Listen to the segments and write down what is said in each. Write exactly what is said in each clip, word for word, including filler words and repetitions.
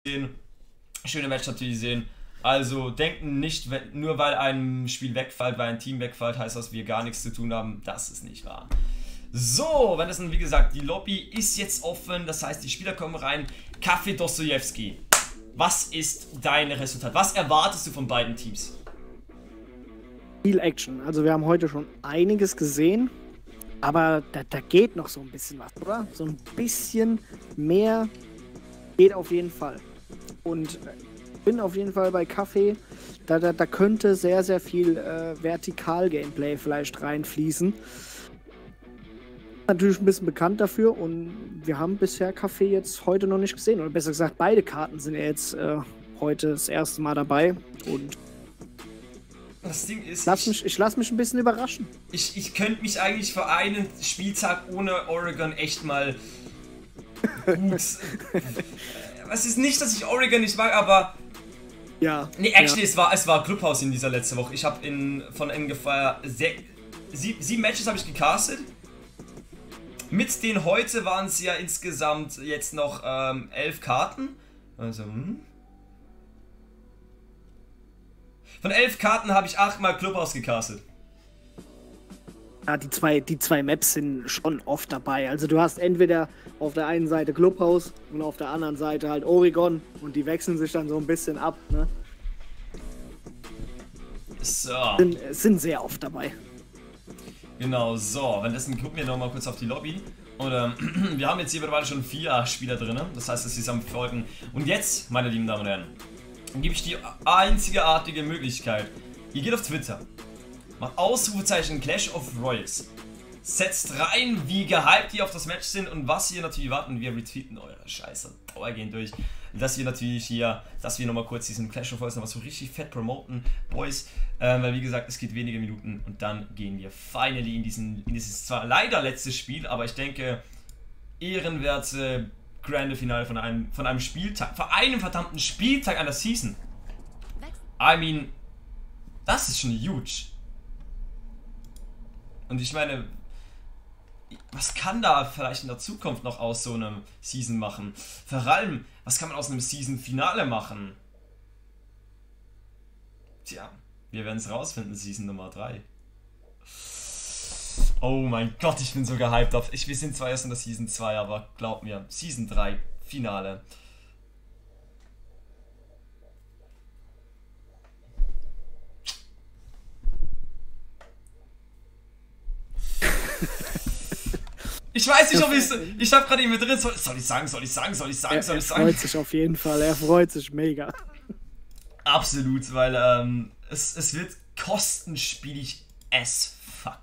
sehen. Schöne Match natürlich sehen. Also denken nicht, wenn, nur weil ein Spiel wegfällt, weil ein Team wegfällt, heißt das, wir gar nichts zu tun haben. Das ist nicht wahr. So, wenn das dann, wie gesagt, die Lobby ist jetzt offen, das heißt, die Spieler kommen rein. Kaffee Dostojewski, was ist dein Resultat? Was erwartest du von beiden Teams? Viel Action. Also wir haben heute schon einiges gesehen, aber da, da geht noch so ein bisschen was, oder? So ein bisschen mehr geht auf jeden Fall. Und ich bin auf jeden Fall bei Kaffee, da, da, da könnte sehr, sehr viel äh, Vertikal-Gameplay vielleicht reinfließen. Natürlich ein bisschen bekannt dafür und wir haben bisher Kaffee jetzt heute noch nicht gesehen. Oder besser gesagt, beide Karten sind ja jetzt äh, heute das erste Mal dabei. Und das Ding ist, lass ich, mich, ich lasse mich ein bisschen überraschen. Ich, ich könnte mich eigentlich für einen Spieltag ohne Oregon echt mal gut... Es ist nicht, dass ich Oregon nicht mag, aber... Ja. Nee, actually, ja. es war es war Clubhouse in dieser letzte Woche. Ich habe in von ungefähr sieben, sieben Matches habe ich gecastet. Mit den heute waren es ja insgesamt jetzt noch ähm, elf Karten. Also, hm. Von elf Karten habe ich achtmal Clubhouse gecastet. Ja, die zwei, die zwei Maps sind schon oft dabei. Also du hast entweder auf der einen Seite Clubhouse und auf der anderen Seite halt Oregon und die wechseln sich dann so ein bisschen ab, ne? So. Sind, sind sehr oft dabei. Genau, so, wenn das dann gucken wir nochmal kurz auf die Lobby. Und ähm, wir haben jetzt hier mittlerweile schon vier Spieler drin, das heißt, es ist am Folgen. Und jetzt, meine lieben Damen und Herren, gebe ich die einzigartige Möglichkeit. Ihr geht auf Twitter, macht Ausrufezeichen Clash of Royals, setzt rein, wie gehypt ihr auf das Match sind und was ihr natürlich warten. Wir retweeten eure Scheiße dauergehend durch. Dass wir natürlich hier, dass wir nochmal kurz diesen Clash of Royals noch was so richtig fett promoten, Boys. Ähm, weil wie gesagt, es geht wenige Minuten und dann gehen wir finally in diesen, in dieses zwar leider letzte Spiel, aber ich denke, ehrenwerte Grande Finale von einem, von einem Spieltag, von einem verdammten Spieltag einer Season. I mean, das ist schon huge. Und ich meine, was kann da vielleicht in der Zukunft noch aus so einem Season machen? Vor allem, was kann man aus einem Season-Finale machen? Tja, wir werden es rausfinden, Season Nummer drei. Oh mein Gott, ich bin so gehypt auf. Ich, wir sind zwar erst in der Season zwei, aber glaub mir, Season drei, Finale. Ich weiß nicht, ob ich ich habe gerade eben drin, soll, soll ich sagen, soll ich sagen, soll ich sagen, soll ich sagen? Er freut sich auf jeden Fall, er freut sich mega. Absolut, weil ähm, es, es wird kostenspielig as fuck.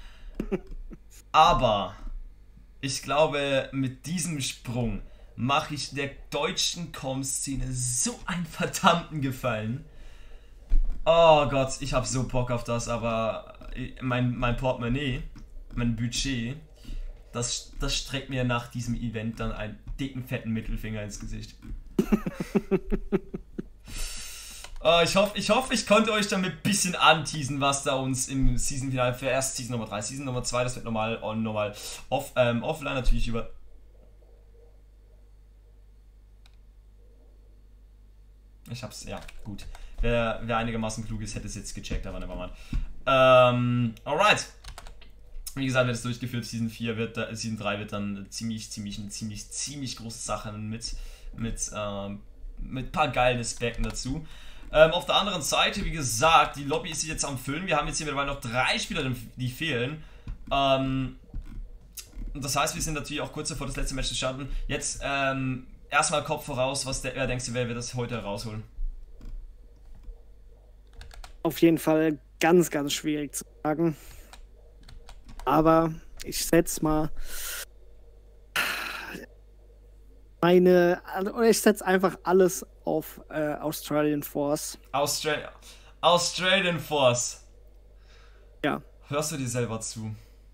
Aber ich glaube, mit diesem Sprung mache ich der deutschen Com-Szene so einen verdammten Gefallen. Oh Gott, ich habe so Bock auf das, aber mein, mein Portemonnaie, mein Budget, Das, das streckt mir nach diesem Event dann einen dicken, fetten Mittelfinger ins Gesicht. oh, ich hoffe, ich, hoff, ich konnte euch damit ein bisschen anteasen, was da uns im Season-Finale für erst Season Nummer drei, Season Nummer zwei, das wird normal on, normal off, ähm, offline natürlich über... Ich hab's, ja, gut. Wer, wer einigermaßen klug ist, hätte es jetzt gecheckt, aber nevermind. Ähm, alright. Wie gesagt, wird es durchgeführt, Season vier wird, äh, Season drei wird dann ziemlich, ziemlich, eine ziemlich, ziemlich große Sachen mit, mit, ähm, mit ein paar geilen Aspekten dazu. Ähm, auf der anderen Seite, wie gesagt, die Lobby ist jetzt am Füllen. Wir haben jetzt hier mittlerweile noch drei Spieler, die fehlen. Ähm, und das heißt, wir sind natürlich auch kurz davor, das letzte Match zu starten. Jetzt, ähm, erstmal Kopf voraus, was der, wer denkst du, wer wird das heute rausholen? Auf jeden Fall ganz, ganz schwierig zu sagen. Aber ich setze mal meine, oder ich setze einfach alles auf äh, Australian Force. Austra Australian Force. Ja. Hörst du dir selber zu?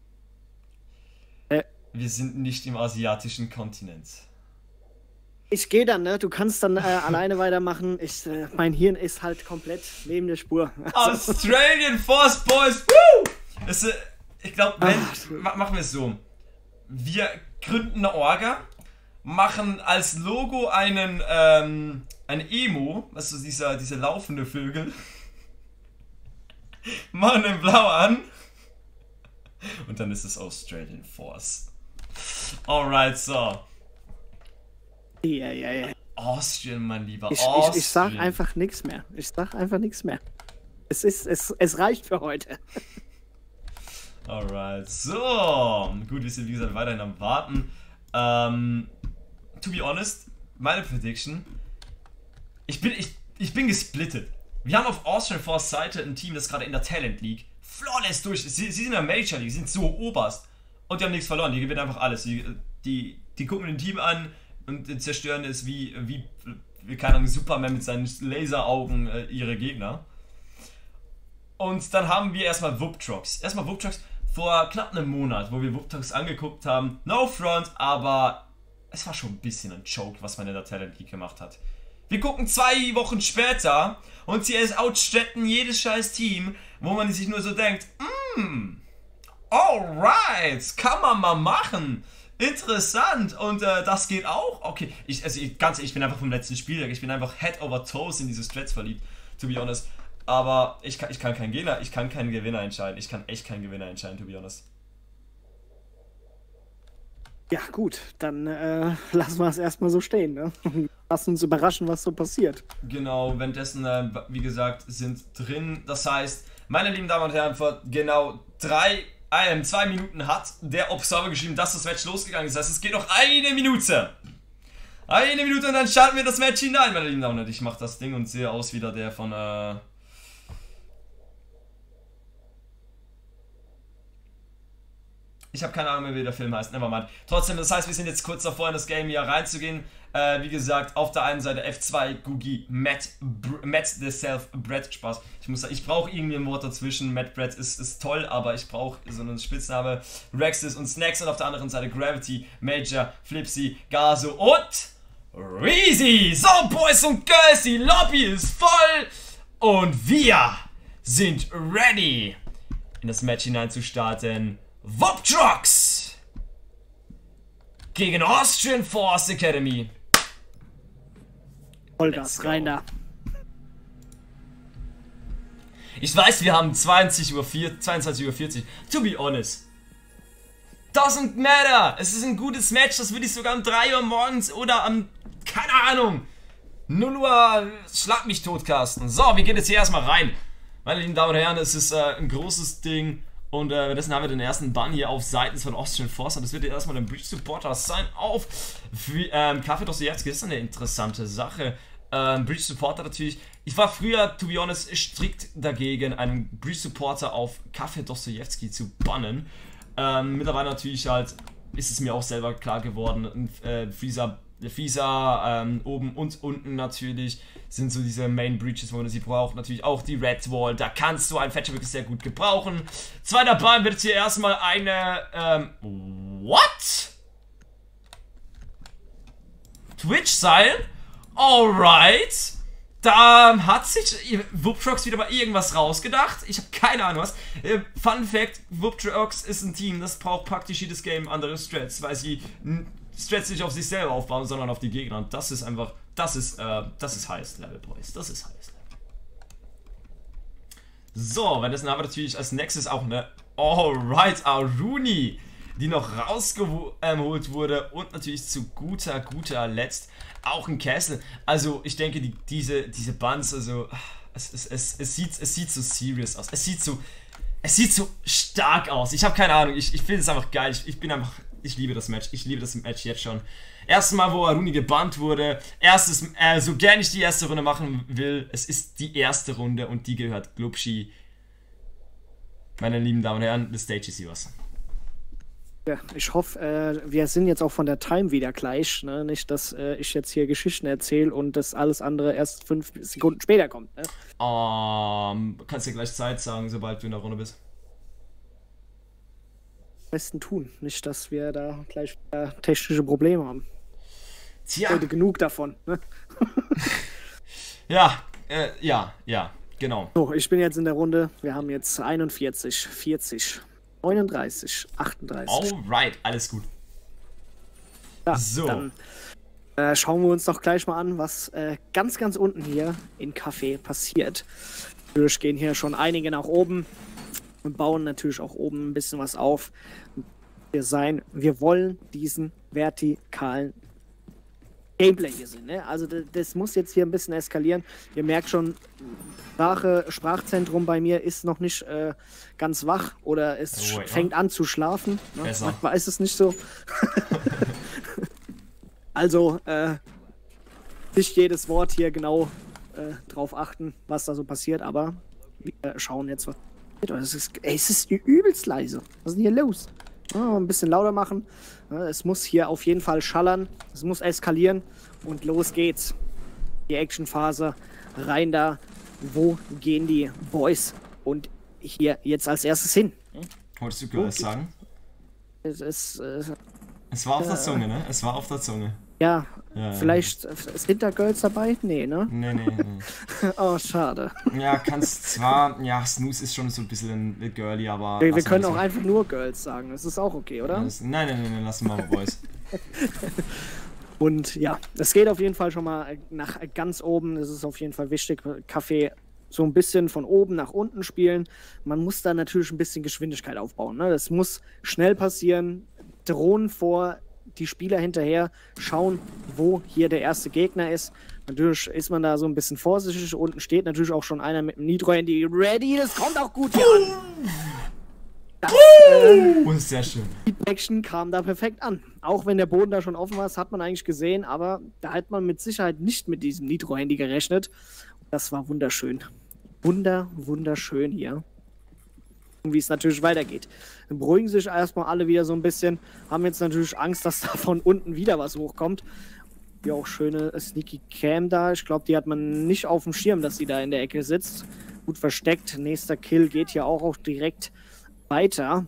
Äh, Wir sind nicht im asiatischen Kontinent. Ich gehe dann, ne? Du kannst dann äh, alleine weitermachen. Ich, äh, mein Hirn ist halt komplett neben der Spur. Also. Australian Force Boys! Woo! Es, ich glaube, wenn. Ach. Machen wir es so. Wir gründen eine Orga machen als Logo einen, ähm, ein Emo, was ist dieser, diese laufende Vögel, machen den blau an und dann ist es Australian Force. Alright, so. Ja, ja, ja. Austrian, mein Lieber. Ich, Austrian. ich, ich sag einfach nichts mehr. Ich sag einfach nichts mehr. Es ist, es, es reicht für heute. Alright, so. Gut, wir sind wie gesagt weiterhin am Warten. Ähm, to be honest, meine Prediction. Ich bin, ich, ich bin gesplittet. Wir haben auf Austrian Force Seite ein Team, das gerade in der Talent League flawless durch. Sie, sie sind in der Major League, sie sind so oberst. Und die haben nichts verloren, die gewinnen einfach alles. Die, die, die gucken ein Team an und zerstören es wie, wie, wie keine Ahnung, Superman mit seinen Laseraugen äh, ihre Gegner. Und dann haben wir erstmal Whoop-Trucks. Erstmal Whoop-Trucks vor knapp einem Monat, wo wir Whoop-Trucks angeguckt haben. No front, aber es war schon ein bisschen ein Joke, was man in der Talent League gemacht hat. Wir gucken zwei Wochen später und sie outstetten jedes scheiß Team, wo man sich nur so denkt, mm, alright, kann man mal machen. Interessant. Und äh, das geht auch. Okay, ich, also ich, ganz ehrlich, ich bin einfach vom letzten Spieltag, ich bin einfach head over toes in diese Strats verliebt, to be honest. Aber ich kann, ich kann keinen Gewinner, ich kann keinen Gewinner entscheiden. Ich kann echt keinen Gewinner entscheiden, to be honest. Ja, gut, dann äh, lassen wir es erstmal so stehen, ne? Lass uns überraschen, was so passiert. Genau, währenddessen, äh, wie gesagt, sind drin. Das heißt, meine lieben Damen und Herren, vor genau drei, äh, zwei Minuten hat der Observer geschrieben, dass das Match losgegangen ist. Das heißt, es geht noch eine Minute. Eine Minute und dann starten wir das Match hinein, meine lieben Damen und Herren. Ich mache das Ding und sehe aus wieder der von, äh... Ich habe keine Ahnung mehr, wie der Film heißt, nevermind. Trotzdem, das heißt, wir sind jetzt kurz davor, in das Game hier reinzugehen. Äh, wie gesagt, auf der einen Seite F zwei, Gugi, Matt, Br Matt the Self-Bred, Spaß. Ich muss sagen, ich brauche irgendwie ein Wort dazwischen. Matt Brett ist, ist toll, aber ich brauche so einen Spitzname. Rexis und Snacks und auf der anderen Seite Gravity, Major, Flipsy, Gaso und Reezy. So, Boys und Girls, die Lobby ist voll und wir sind ready, in das Match hineinzustarten. Whoop-Trucks gegen Austrian Force Academy. Vollgas, rein da. Ich weiß, wir haben zweiundzwanzig Uhr vierzig. To be honest. Doesn't matter. Es ist ein gutes Match. Das würde ich sogar um drei Uhr morgens oder am, keine Ahnung, null Uhr schlag mich tot casten. So, wir gehen jetzt hier erstmal rein. Meine lieben Damen und Herren, es ist äh, ein großes Ding. Und äh, währenddessen haben wir den ersten Bann hier auf Seiten von Austrian Force. Und das wird jetzt erstmal ein Breach Supporter sein auf ähm, Kaffee Dostojewski. Das ist eine interessante Sache. Ähm, Breach Supporter natürlich. Ich war früher, to be honest, strikt dagegen, einen Breach Supporter auf Kaffee Dostojewski zu bannen. Ähm, mittlerweile natürlich halt ist es mir auch selber klar geworden. Äh, Freezer, Freezer ähm, oben und unten natürlich sind so diese Main Breaches, wo man sie braucht. Natürlich auch die Red Wall, da kannst du einen Fetcher wirklich sehr gut gebrauchen. Zweiter Bahn wird jetzt hier erstmal eine, ähm, what? Twitch sein? Alright. Da hat sich Whoop-Trucks wieder mal irgendwas rausgedacht. Ich habe keine Ahnung was. Äh, Fun Fact, Whoop-Trucks ist ein Team, das braucht praktisch jedes Game andere Strats, weil sie Strats nicht auf sich selber aufbauen, sondern auf die Gegner. Und das ist einfach, das ist, äh, das ist Highest Level, Boys. Das ist Highest Level. So, wenn das haben wir natürlich als nächstes auch eine Alright Aruni, die noch rausgeholt wurde. Und natürlich zu guter, guter Letzt auch ein Castle. Also, ich denke, die, diese, diese Buns, also, es, es, es, es, sieht, es sieht so serious aus. Es sieht so, es sieht so stark aus. Ich habe keine Ahnung, ich, ich finde es einfach geil. Ich, ich bin einfach, ich liebe das Match. Ich liebe das Match jetzt schon. Erstes Mal, wo Aruni gebannt wurde. Erstes, äh, so gern ich die erste Runde machen will, es ist die erste Runde und die gehört Glubschi. Meine lieben Damen und Herren, the stage is yours. Ja, ich hoffe, äh, wir sind jetzt auch von der Time wieder gleich. Ne? Nicht, dass äh, ich jetzt hier Geschichten erzähle und das alles andere erst fünf Sekunden später kommt. Ne? Um, kannst dir gleich Zeit sagen, sobald du in der Runde bist. Am besten tun. Nicht, dass wir da gleich äh, technische Probleme haben. Tja. Heute genug davon. Ne? ja, äh, ja, ja, genau. So, ich bin jetzt in der Runde. Wir haben jetzt einundvierzig, vierzig. neununddreißig, achtunddreißig. Alright, alles gut. Ja, so. Dann äh, schauen wir uns doch gleich mal an, was äh, ganz, ganz unten hier in Café passiert. Natürlich gehen hier schon einige nach oben und bauen natürlich auch oben ein bisschen was auf. Wir sein, wir wollen diesen vertikalen Gameplay hier sehen. Ne? Also das, das muss jetzt hier ein bisschen eskalieren. Ihr merkt schon, Sprache, Sprachzentrum bei mir ist noch nicht äh, ganz wach oder es Ruhig, fängt ja? an zu schlafen. Ne? Besser. Manchmal ist es nicht so. Also, äh, nicht jedes Wort hier genau äh, drauf achten, was da so passiert, aber wir schauen jetzt, was passiert. Es ist, ey, es ist übelst leise. Was ist denn hier los? Oh, ein bisschen lauter machen. Ja, es muss hier auf jeden Fall schallern. Es muss eskalieren. Und los geht's. Die Actionphase. Rein da. Wo gehen die Boys? Und hier jetzt als erstes hin. Wolltest du Girls Oh, sagen? Es ist, äh, Es war auf der äh, Zunge, ne? Es war auf der Zunge. ja, Ja, vielleicht äh, sind da Girls dabei? Nee, ne? Nee, nee, nee. Oh, schade. Ja, kannst zwar, ja, Snooze ist schon so ein bisschen girly, aber... Wir, wir lassen können das auch so. einfach nur Girls sagen. Das ist auch okay, oder? Ja, das, nein, nein, nein, nein, lassen wir mal Boys. Und ja, es geht auf jeden Fall schon mal nach ganz oben. Es ist auf jeden Fall wichtig, Kaffee so ein bisschen von oben nach unten spielen. Man muss da natürlich ein bisschen Geschwindigkeit aufbauen. Ne? Das muss schnell passieren. Drohnen vor, die Spieler hinterher, schauen, wo hier der erste Gegner ist. Natürlich ist man da so ein bisschen vorsichtig. Unten steht natürlich auch schon einer mit einem Nitro-Handy ready. Das kommt auch gut hier an. Das, äh, Oh, sehr schön. die Action kam da perfekt an. Auch wenn der Boden da schon offen war, das hat man eigentlich gesehen, aber da hat man mit Sicherheit nicht mit diesem Nitro-Handy gerechnet. Das war wunderschön. Wunder, wunderschön hier. Und wie es natürlich weitergeht. Dann beruhigen sich erstmal alle wieder so ein bisschen, haben jetzt natürlich Angst, dass da von unten wieder was hochkommt. Ja, auch schöne Sneaky Cam da. Ich glaube, die hat man nicht auf dem Schirm, dass sie da in der Ecke sitzt. Gut versteckt. Nächster Kill geht hier auch, auch direkt weiter.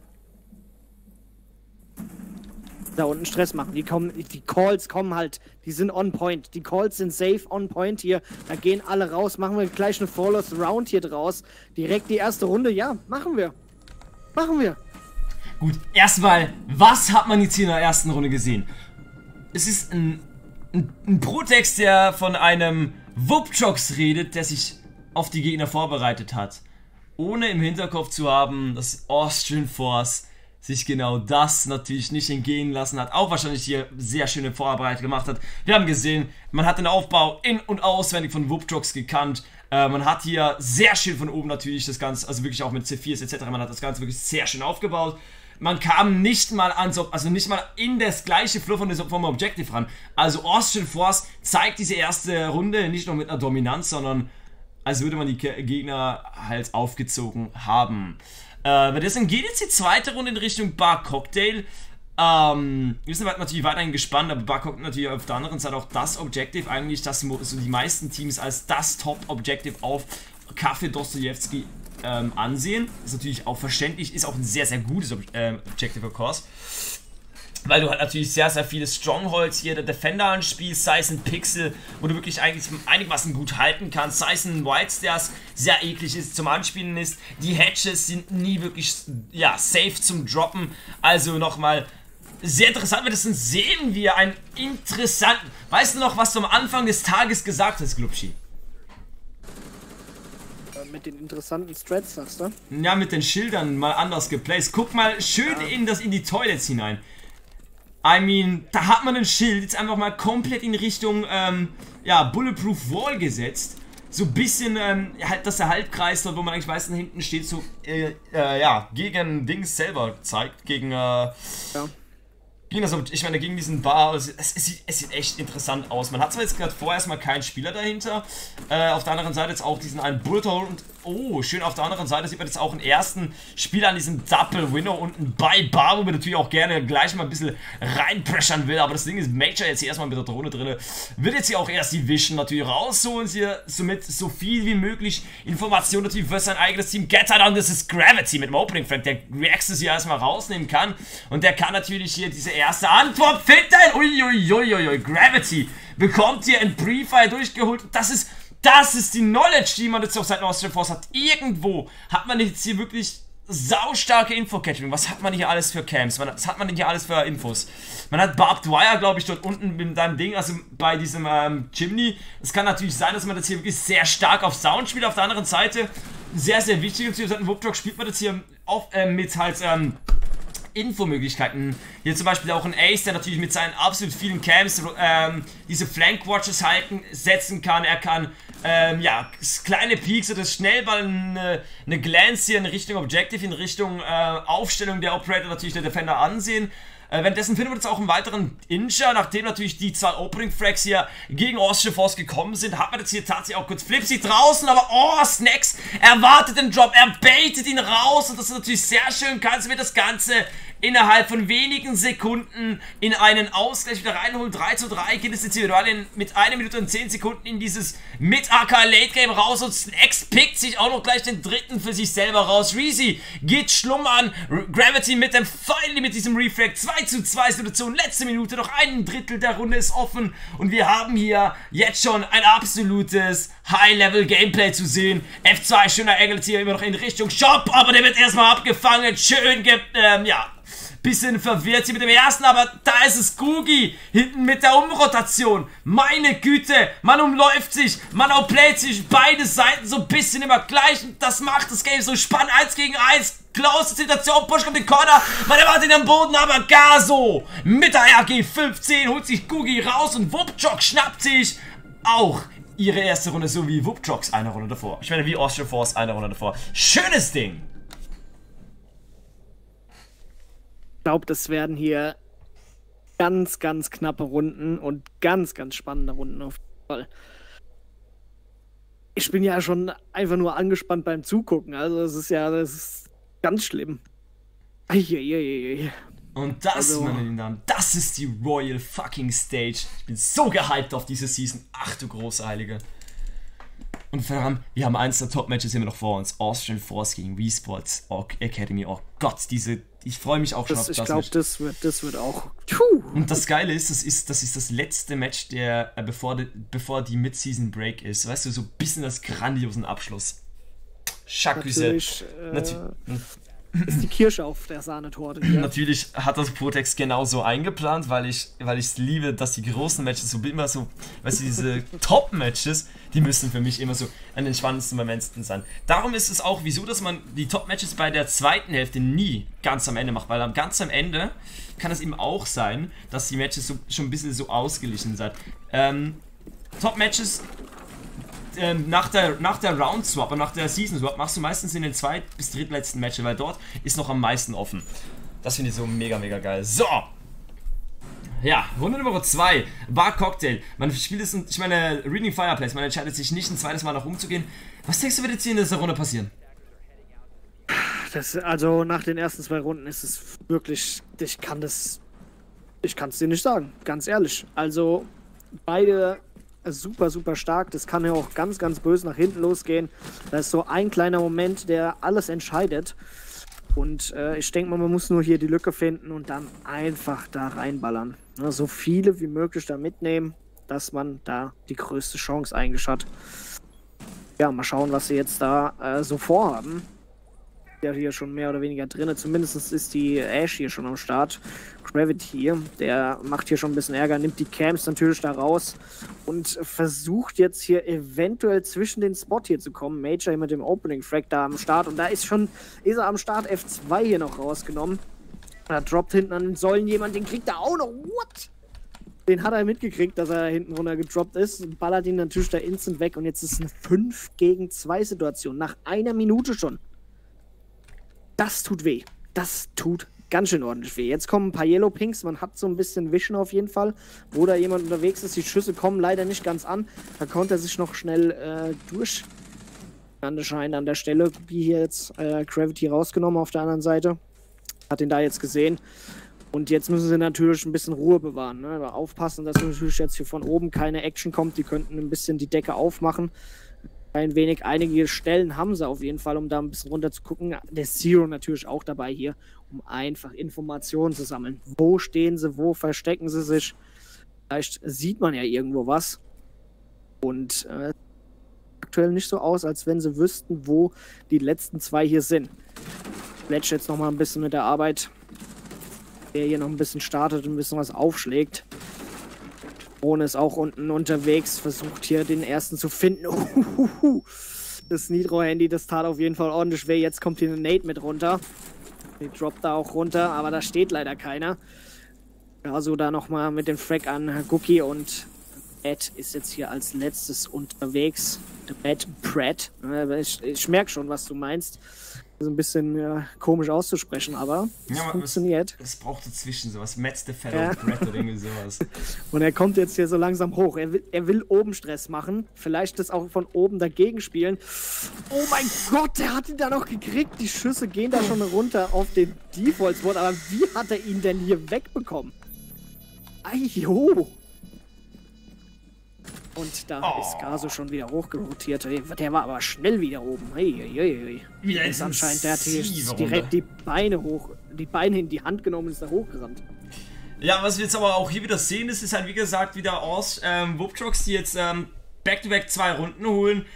Da unten Stress machen. Die kommen, die Calls kommen halt, die sind on point. Die Calls sind safe on point hier. Da gehen alle raus. Machen wir gleich eine Flawless Round hier draus. Direkt die erste Runde. Ja, machen wir. Machen wir. Gut, erstmal, was hat man jetzt hier in der ersten Runde gesehen? Es ist ein, ein, ein Protex, der von einem Wupjox redet, der sich auf die Gegner vorbereitet hat. Ohne im Hinterkopf zu haben, dass Austrian Force sich genau das natürlich nicht entgehen lassen hat. Auch wahrscheinlich hier sehr schöne Vorarbeit gemacht hat. Wir haben gesehen, man hat den Aufbau in- und auswendig von Wupjox gekannt. Äh, man hat hier sehr schön von oben natürlich das Ganze, also wirklich auch mit C vier et cetera. Man hat das Ganze wirklich sehr schön aufgebaut. Man kam nicht mal an, also nicht mal in das gleiche Flow von vom Objective ran. Also Austrian Force zeigt diese erste Runde nicht nur mit einer Dominanz, sondern als würde man die Gegner halt aufgezogen haben. Äh, deswegen geht jetzt die zweite Runde in Richtung Bar Cocktail. Ähm, wir sind natürlich weiterhin gespannt, aber Bar Cocktail natürlich auf der anderen Seite auch das Objective, eigentlich, das so die meisten Teams als das Top-Objective auf Café Dostojewski ähm, ansehen. Ist natürlich auch verständlich, ist auch ein sehr, sehr gutes Ob äh, Objective, of course. Weil du halt natürlich sehr, sehr viele Strongholds hier, der Defender anspielst, sei es ein Pixel, wo du wirklich eigentlich einigermaßen gut halten kannst, sei es ein White Stairs, sehr eklig ist, zum Anspielen ist. Die Hedges sind nie wirklich, ja, safe zum Droppen. Also nochmal sehr interessant, weil das sehen wir einen interessanten. Weißt du noch, was du am Anfang des Tages gesagt hast, Glubschi? Mit den interessanten Strats, sagst du? Ja, mit den Schildern mal anders geplaced. Guck mal schön ja. in, das, in die Toilets hinein. I mean, da hat man ein Schild jetzt einfach mal komplett in Richtung, ähm, ja, Bulletproof Wall gesetzt. So ein bisschen, ähm, halt, dass der Halbkreis dort, wo man eigentlich weiß, da hinten steht, so, äh, äh, ja, gegen Dings selber zeigt, gegen, äh, ja. gegen das, ich meine, gegen diesen Bar, es, es, es, sieht, es sieht echt interessant aus. Man hat zwar jetzt gerade vorerst mal keinen Spieler dahinter, äh, auf der anderen Seite jetzt auch diesen einen Bullet Hole und, oh, schön, auf der anderen Seite sieht man jetzt auch einen ersten Spieler an diesem Double Winner unten bei Bar, wo man natürlich auch gerne gleich mal ein bisschen reinpressern will, aber das Ding ist, Major jetzt hier erstmal mit der Drohne drin, wird jetzt hier auch erst die Vision natürlich rausholen, hier somit so viel wie möglich Informationen natürlich für sein eigenes Team. Getter dann, das ist Gravity mit dem Opening Frag, der Reaxes hier erstmal rausnehmen kann und der kann natürlich hier diese erste Antwort finden. Uiuiuiui, Gravity bekommt hier ein Pre-Fire durchgeholt. Das ist, das ist die Knowledge, die man jetzt auf Seiten Austrian Force hat. Irgendwo hat man jetzt hier wirklich saustarke Info-Catching. Was hat man hier alles für Camps? Was hat man denn hier alles für Infos? Man hat Barbed Wire, glaube ich, dort unten mit deinem Ding, also bei diesem ähm, Chimney. Es kann natürlich sein, dass man das hier wirklich sehr stark auf Sound spielt. Auf der anderen Seite, sehr, sehr wichtig, und seit dem Wupdog spielt man das hier auf, äh, mit halt, ähm, Infomöglichkeiten. Hier zum Beispiel auch ein Ace, der natürlich mit seinen absolut vielen Camps ähm, diese Flank-Watches halten, setzen kann. Er kann, ähm, ja, kleine Peaks oder Schnellball, eine, eine Glance hier in Richtung Objective, in Richtung äh, Aufstellung der Operator, natürlich der Defender ansehen. Äh, währenddessen finden wir jetzt auch einen weiteren Inja, nachdem natürlich die zwei Opening-Frags hier gegen Austrian Force gekommen sind, hat man jetzt hier tatsächlich auch kurz Flipsy draußen, aber oh, Snacks erwartet den Drop, er baitet ihn raus und das ist natürlich sehr schön, kannst du mir das Ganze innerhalb von wenigen Sekunden in einen Ausgleich wieder reinholen. drei zu drei geht es jetzt hier mit einer Minute und zehn Sekunden in dieses Mid-A K Late Game raus und Snacks pickt sich auch noch gleich den dritten für sich selber raus. Reezy geht schlummern, Gravity mit dem Finally mit diesem Refrag, zwei zu zwei Situation, letzte Minute, noch ein Drittel der Runde ist offen und wir haben hier jetzt schon ein absolutes High-Level-Gameplay zu sehen. F zwei, schöner Engels hier immer noch in Richtung Shop, aber der wird erstmal abgefangen, schön gibt, ähm, ja, bisschen verwirrt hier mit dem ersten, aber da ist es Gugi, hinten mit der Umrotation. Meine Güte, man umläuft sich, man outplayt sich, beide Seiten so ein bisschen immer gleich. Und das macht das Game so spannend, eins gegen eins. Close Situation, Push kommt den Corner, man erwartet ihn am Boden, aber gar so. Mit der R G fünfzehn holt sich Gugi raus und Wupjok schnappt sich auch ihre erste Runde, so wie Wupjoks eine Runde davor. Ich meine, wie Austrian Force eine Runde davor. Schönes Ding. Ich glaube, das werden hier ganz, ganz knappe Runden und ganz, ganz spannende Runden auf jeden Fall. Ich bin ja schon einfach nur angespannt beim Zugucken. Also es ist ja, das ist ganz schlimm. Eieieiei. Und das, also, meine lieben Damen, das ist die Royal fucking Stage. Ich bin so gehypt auf diese Season. Ach du große Heilige. Und verdammt, wir haben eins der Top-Matches immer noch vor uns. Austrian Force gegen Wii Sports Academy. Oh Gott, diese... Ich freue mich auch schon das, auf das Ich glaube, das wird, das wird auch... Puh. Und das Geile ist, das ist, das ist das letzte Match, der, äh, bevor, de, bevor die Mid-Season Break ist. Weißt du, so ein bisschen das grandiosen Abschluss. Schaküse. Natürlich, äh, Natürlich. Ist die Kirsche auf der Sahnetorte. Ja. Natürlich hat das Protex genauso eingeplant, weil ich weil ich es liebe, dass die großen Matches so immer so, weißt du, diese Top-Matches, die müssen für mich immer so an den spannendsten Momenten sein. Darum ist es auch, wieso, dass man die Top-Matches bei der zweiten Hälfte nie ganz am Ende macht, weil am ganz am Ende kann es eben auch sein, dass die Matches so, schon ein bisschen so ausgeglichen sind. Ähm, Top-Matches Ähm, nach der, nach der Round Swap und nach der Season Swap machst du meistens in den zweit- bis drittletzten Matches, weil dort ist noch am meisten offen. Das finde ich so mega, mega geil. So! Ja, Runde Nummer zwei, Bar Cocktail. Man spielt es, ich meine, Reading Fireplace, man entscheidet sich nicht ein zweites Mal noch umzugehen. Was denkst du, wird jetzt hier in dieser Runde passieren? Das, also nach den ersten zwei Runden ist es wirklich, ich kann das, ich kann es dir nicht sagen, ganz ehrlich. Also beide super, super stark. Das kann ja auch ganz, ganz böse nach hinten losgehen. Da ist so ein kleiner Moment, der alles entscheidet. Und äh, ich denke mal, man muss nur hier die Lücke finden und dann einfach da reinballern. Ne, so viele wie möglich da mitnehmen, dass man da die größte Chance eigentlich hat. Ja, mal schauen, was sie jetzt da äh, so vorhaben. Ja, hier schon mehr oder weniger drin. Zumindest ist die Ash hier schon am Start. Gravity hier, der macht hier schon ein bisschen Ärger, nimmt die Camps natürlich da raus und versucht jetzt hier eventuell zwischen den Spot hier zu kommen. Major hier mit dem Opening Frag da am Start und da ist schon, ist er am Start F zwei hier noch rausgenommen. Da droppt hinten an den Säulen jemand, den kriegt er auch noch. What? Den hat er mitgekriegt, dass er hinten runter gedroppt ist. Ballert ihn natürlich da instant weg und jetzt ist es eine fünf gegen zwei Situation. Nach einer Minute schon. Das tut weh. Das tut ganz schön ordentlich weh. Jetzt kommen ein paar Yellow Pinks. Man hat so ein bisschen Vision auf jeden Fall. Wo da jemand unterwegs ist. Die Schüsse kommen leider nicht ganz an. Da konnte er sich noch schnell äh, durch. Anscheinend an der Stelle, wie hier jetzt äh, Gravity rausgenommen auf der anderen Seite. Hat ihn da jetzt gesehen. Und jetzt müssen sie natürlich ein bisschen Ruhe bewahren. Ne? Aber aufpassen, dass natürlich jetzt hier von oben keine Action kommt. Die könnten ein bisschen die Decke aufmachen. Ein wenig, einige Stellen haben sie auf jeden Fall, um da ein bisschen runter zu gucken. Der Zero natürlich auch dabei hier, um einfach Informationen zu sammeln. Wo stehen sie, wo verstecken sie sich? Vielleicht sieht man ja irgendwo was. Und äh, aktuell nicht so aus, als wenn sie wüssten, wo die letzten zwei hier sind. Fletch jetzt nochmal ein bisschen mit der Arbeit. Der hier noch ein bisschen startet und ein bisschen was aufschlägt. Ohne ist auch unten unterwegs, versucht hier den ersten zu finden. Uhuhu. Das Nitro-Handy, das tat auf jeden Fall ordentlich weh. Jetzt kommt hier eine Nate mit runter. Die droppt da auch runter, aber da steht leider keiner. Also da nochmal mit dem Frag an Gookie und Ed ist jetzt hier als letztes unterwegs. Der Bad Pratt. Ich, ich merke schon, was du meinst. Das ist ein bisschen ja, komisch auszusprechen, aber es ja, funktioniert. Es braucht dazwischen sowas. Matt the Fellow ja. Pratt oder irgendwie sowas. Und er kommt jetzt hier so langsam hoch. Er will, er will oben Stress machen. Vielleicht das auch von oben dagegen spielen. Oh mein Gott, der hat ihn da noch gekriegt. Die Schüsse gehen da schon runter auf den Default-Spot. Aber wie hat er ihn denn hier wegbekommen? Ajo! Und da oh. ist Gaso schon wieder hochgerotiert. Der war aber schnell wieder oben. Hey, hey, hey. Wieder ist anscheinend, der hat hier direkt die Beine hoch, die Beine in die Hand genommen und ist da hochgerannt. Ja, was wir jetzt aber auch hier wieder sehen, ist, ist halt wie gesagt wieder aus ähm, Whooptrox, die jetzt ähm, back-to-back zwei Runden holen.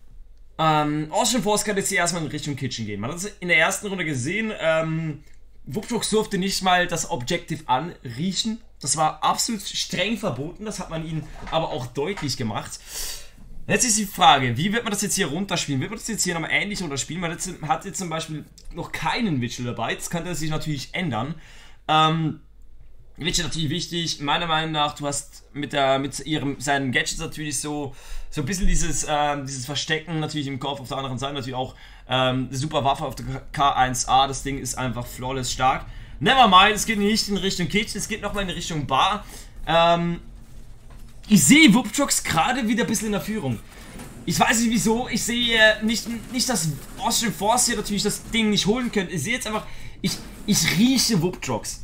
Ähm, Austin Force kann jetzt hier erstmal in Richtung Kitchen gehen. Man hat es in der ersten Runde gesehen, ähm, Whooptrox durfte nicht mal das Objective anriechen. Das war absolut streng verboten, das hat man ihnen aber auch deutlich gemacht. Jetzt ist die Frage, wie wird man das jetzt hier runterspielen? Wird man das jetzt hier nochmal ähnlich runterspielen? Man hat jetzt zum Beispiel noch keinen Vigil dabei, das könnte sich natürlich ändern. Ähm, Vigil natürlich wichtig, meiner Meinung nach, du hast mit, der, mit ihrem, seinen Gadgets natürlich so, so ein bisschen dieses, ähm, dieses Verstecken natürlich im Kopf, auf der anderen Seite natürlich auch ähm, eine super Waffe auf der K eins A, das Ding ist einfach flawless stark. Nevermind, es geht nicht in Richtung Kitchen, es geht nochmal in Richtung Bar. Ähm, ich sehe Whooptrox gerade wieder ein bisschen in der Führung. Ich weiß nicht wieso, ich sehe nicht, nicht dass Austin Force hier natürlich das Ding nicht holen könnte. Ich sehe jetzt einfach, ich, ich rieche Whooptrox.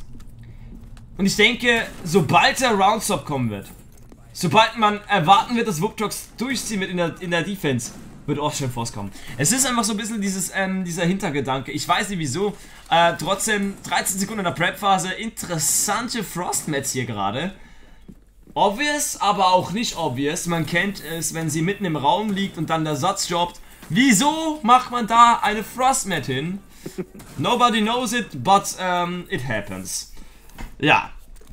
Und ich denke, sobald der Roundstop kommen wird, sobald man erwarten wird, dass Whooptrox durchziehen wird in der, in der Defense, wird Austin Force kommen. Es ist einfach so ein bisschen dieses, ähm, dieser Hintergedanke. Ich weiß nicht wieso. Äh, trotzdem dreizehn Sekunden in der Prep-Phase. Interessante Frostmats hier gerade. Obvious, aber auch nicht obvious. Man kennt es, wenn sie mitten im Raum liegt und dann der Satz droppt. Wieso macht man da eine Frostmat hin? Nobody knows it, but um, it happens. Ja.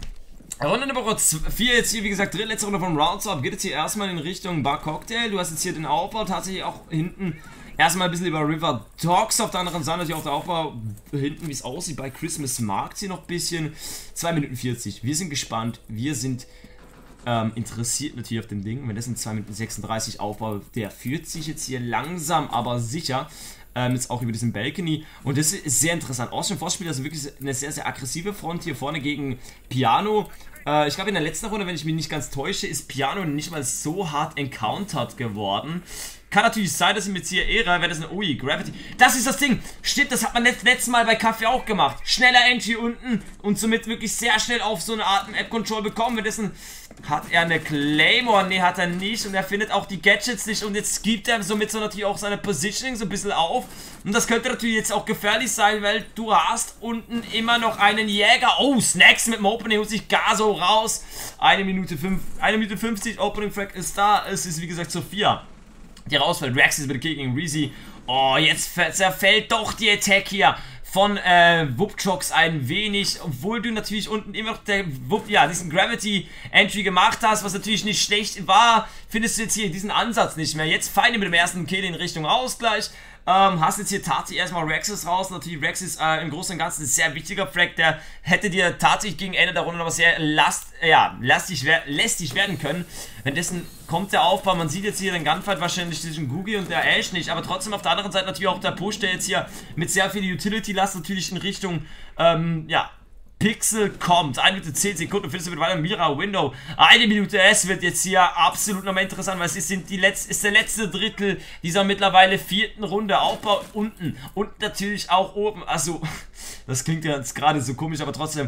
Runde Nummer vier jetzt hier, wie gesagt, drittletzte Runde vom Roundstop. Geht jetzt hier erstmal in Richtung Bar Cocktail. Du hast jetzt hier den Aufbau, tatsächlich auch hinten erstmal ein bisschen über River Dogs. Auf der anderen Seite natürlich auch der Aufbau hinten, wie es aussieht. Bei Christmas Markt hier noch ein bisschen. zwei Minuten vierzig. Wir sind gespannt. Wir sind ähm, interessiert natürlich auf dem Ding. Wenn das in zwei Minuten sechsunddreißig Aufbau, der führt sich jetzt hier langsam, aber sicher. Ähm, jetzt auch über diesen Balcony. Und das ist sehr interessant. Austin Force spielt also wirklich eine sehr, sehr aggressive Front hier vorne gegen Piano. Äh, ich glaube, in der letzten Runde, wenn ich mich nicht ganz täusche, ist Piano nicht mal so hart encountered geworden. Kann natürlich sein, dass ich mit hier Ära, wäre das eine Ui, Gravity. Das ist das Ding. Stimmt, das hat man letztes Mal bei Kaffee auch gemacht. Schneller Entry unten und somit wirklich sehr schnell auf so eine Art App-Control bekommen. Währenddessen hat er eine Claymore. Ne, hat er nicht. Und er findet auch die Gadgets nicht. Und jetzt gibt er somit so natürlich auch seine Positioning so ein bisschen auf. Und das könnte natürlich jetzt auch gefährlich sein, weil du hast unten immer noch einen Jäger. Oh, Snacks mit dem Opening holt sich Gaso raus. Eine Minute fünf, eine Minute fünfzig. Opening Frag ist da. Es ist wie gesagt Sophia, die rausfällt. Rex ist mit gegen Reezy. Oh, jetzt zerfällt doch die Attack hier von äh, Whooptrox ein wenig, obwohl du natürlich unten immer noch der Whoop, ja, diesen Gravity Entry gemacht hast, was natürlich nicht schlecht war, findest du jetzt hier diesen Ansatz nicht mehr. Jetzt feine mit dem ersten Kill in Richtung Ausgleich. Ähm, hast jetzt hier Tati erstmal Rexes raus. Natürlich Rex ist äh, im Großen und Ganzen ein sehr wichtiger Frag, der hätte dir tatsächlich gegen Ende der Runde noch sehr last, ja, lastig, lästig werden können. Währenddessen kommt der Aufbau, man sieht jetzt hier den Gunfight wahrscheinlich zwischen Googie und der Ash nicht, aber trotzdem auf der anderen Seite natürlich auch der Push, der jetzt hier mit sehr viel Utility-Last natürlich in Richtung, ähm, ja, Pixel kommt. eine Minute zehn Sekunden, findest du mit weiter Mira Window. Eine Minute, es wird jetzt hier absolut nochmal interessant, weil es ist, sind die Letz-, ist der letzte Drittel dieser mittlerweile vierten Runde. Aufbau unten und natürlich auch oben. Also, das klingt ja jetzt gerade so komisch, aber trotzdem.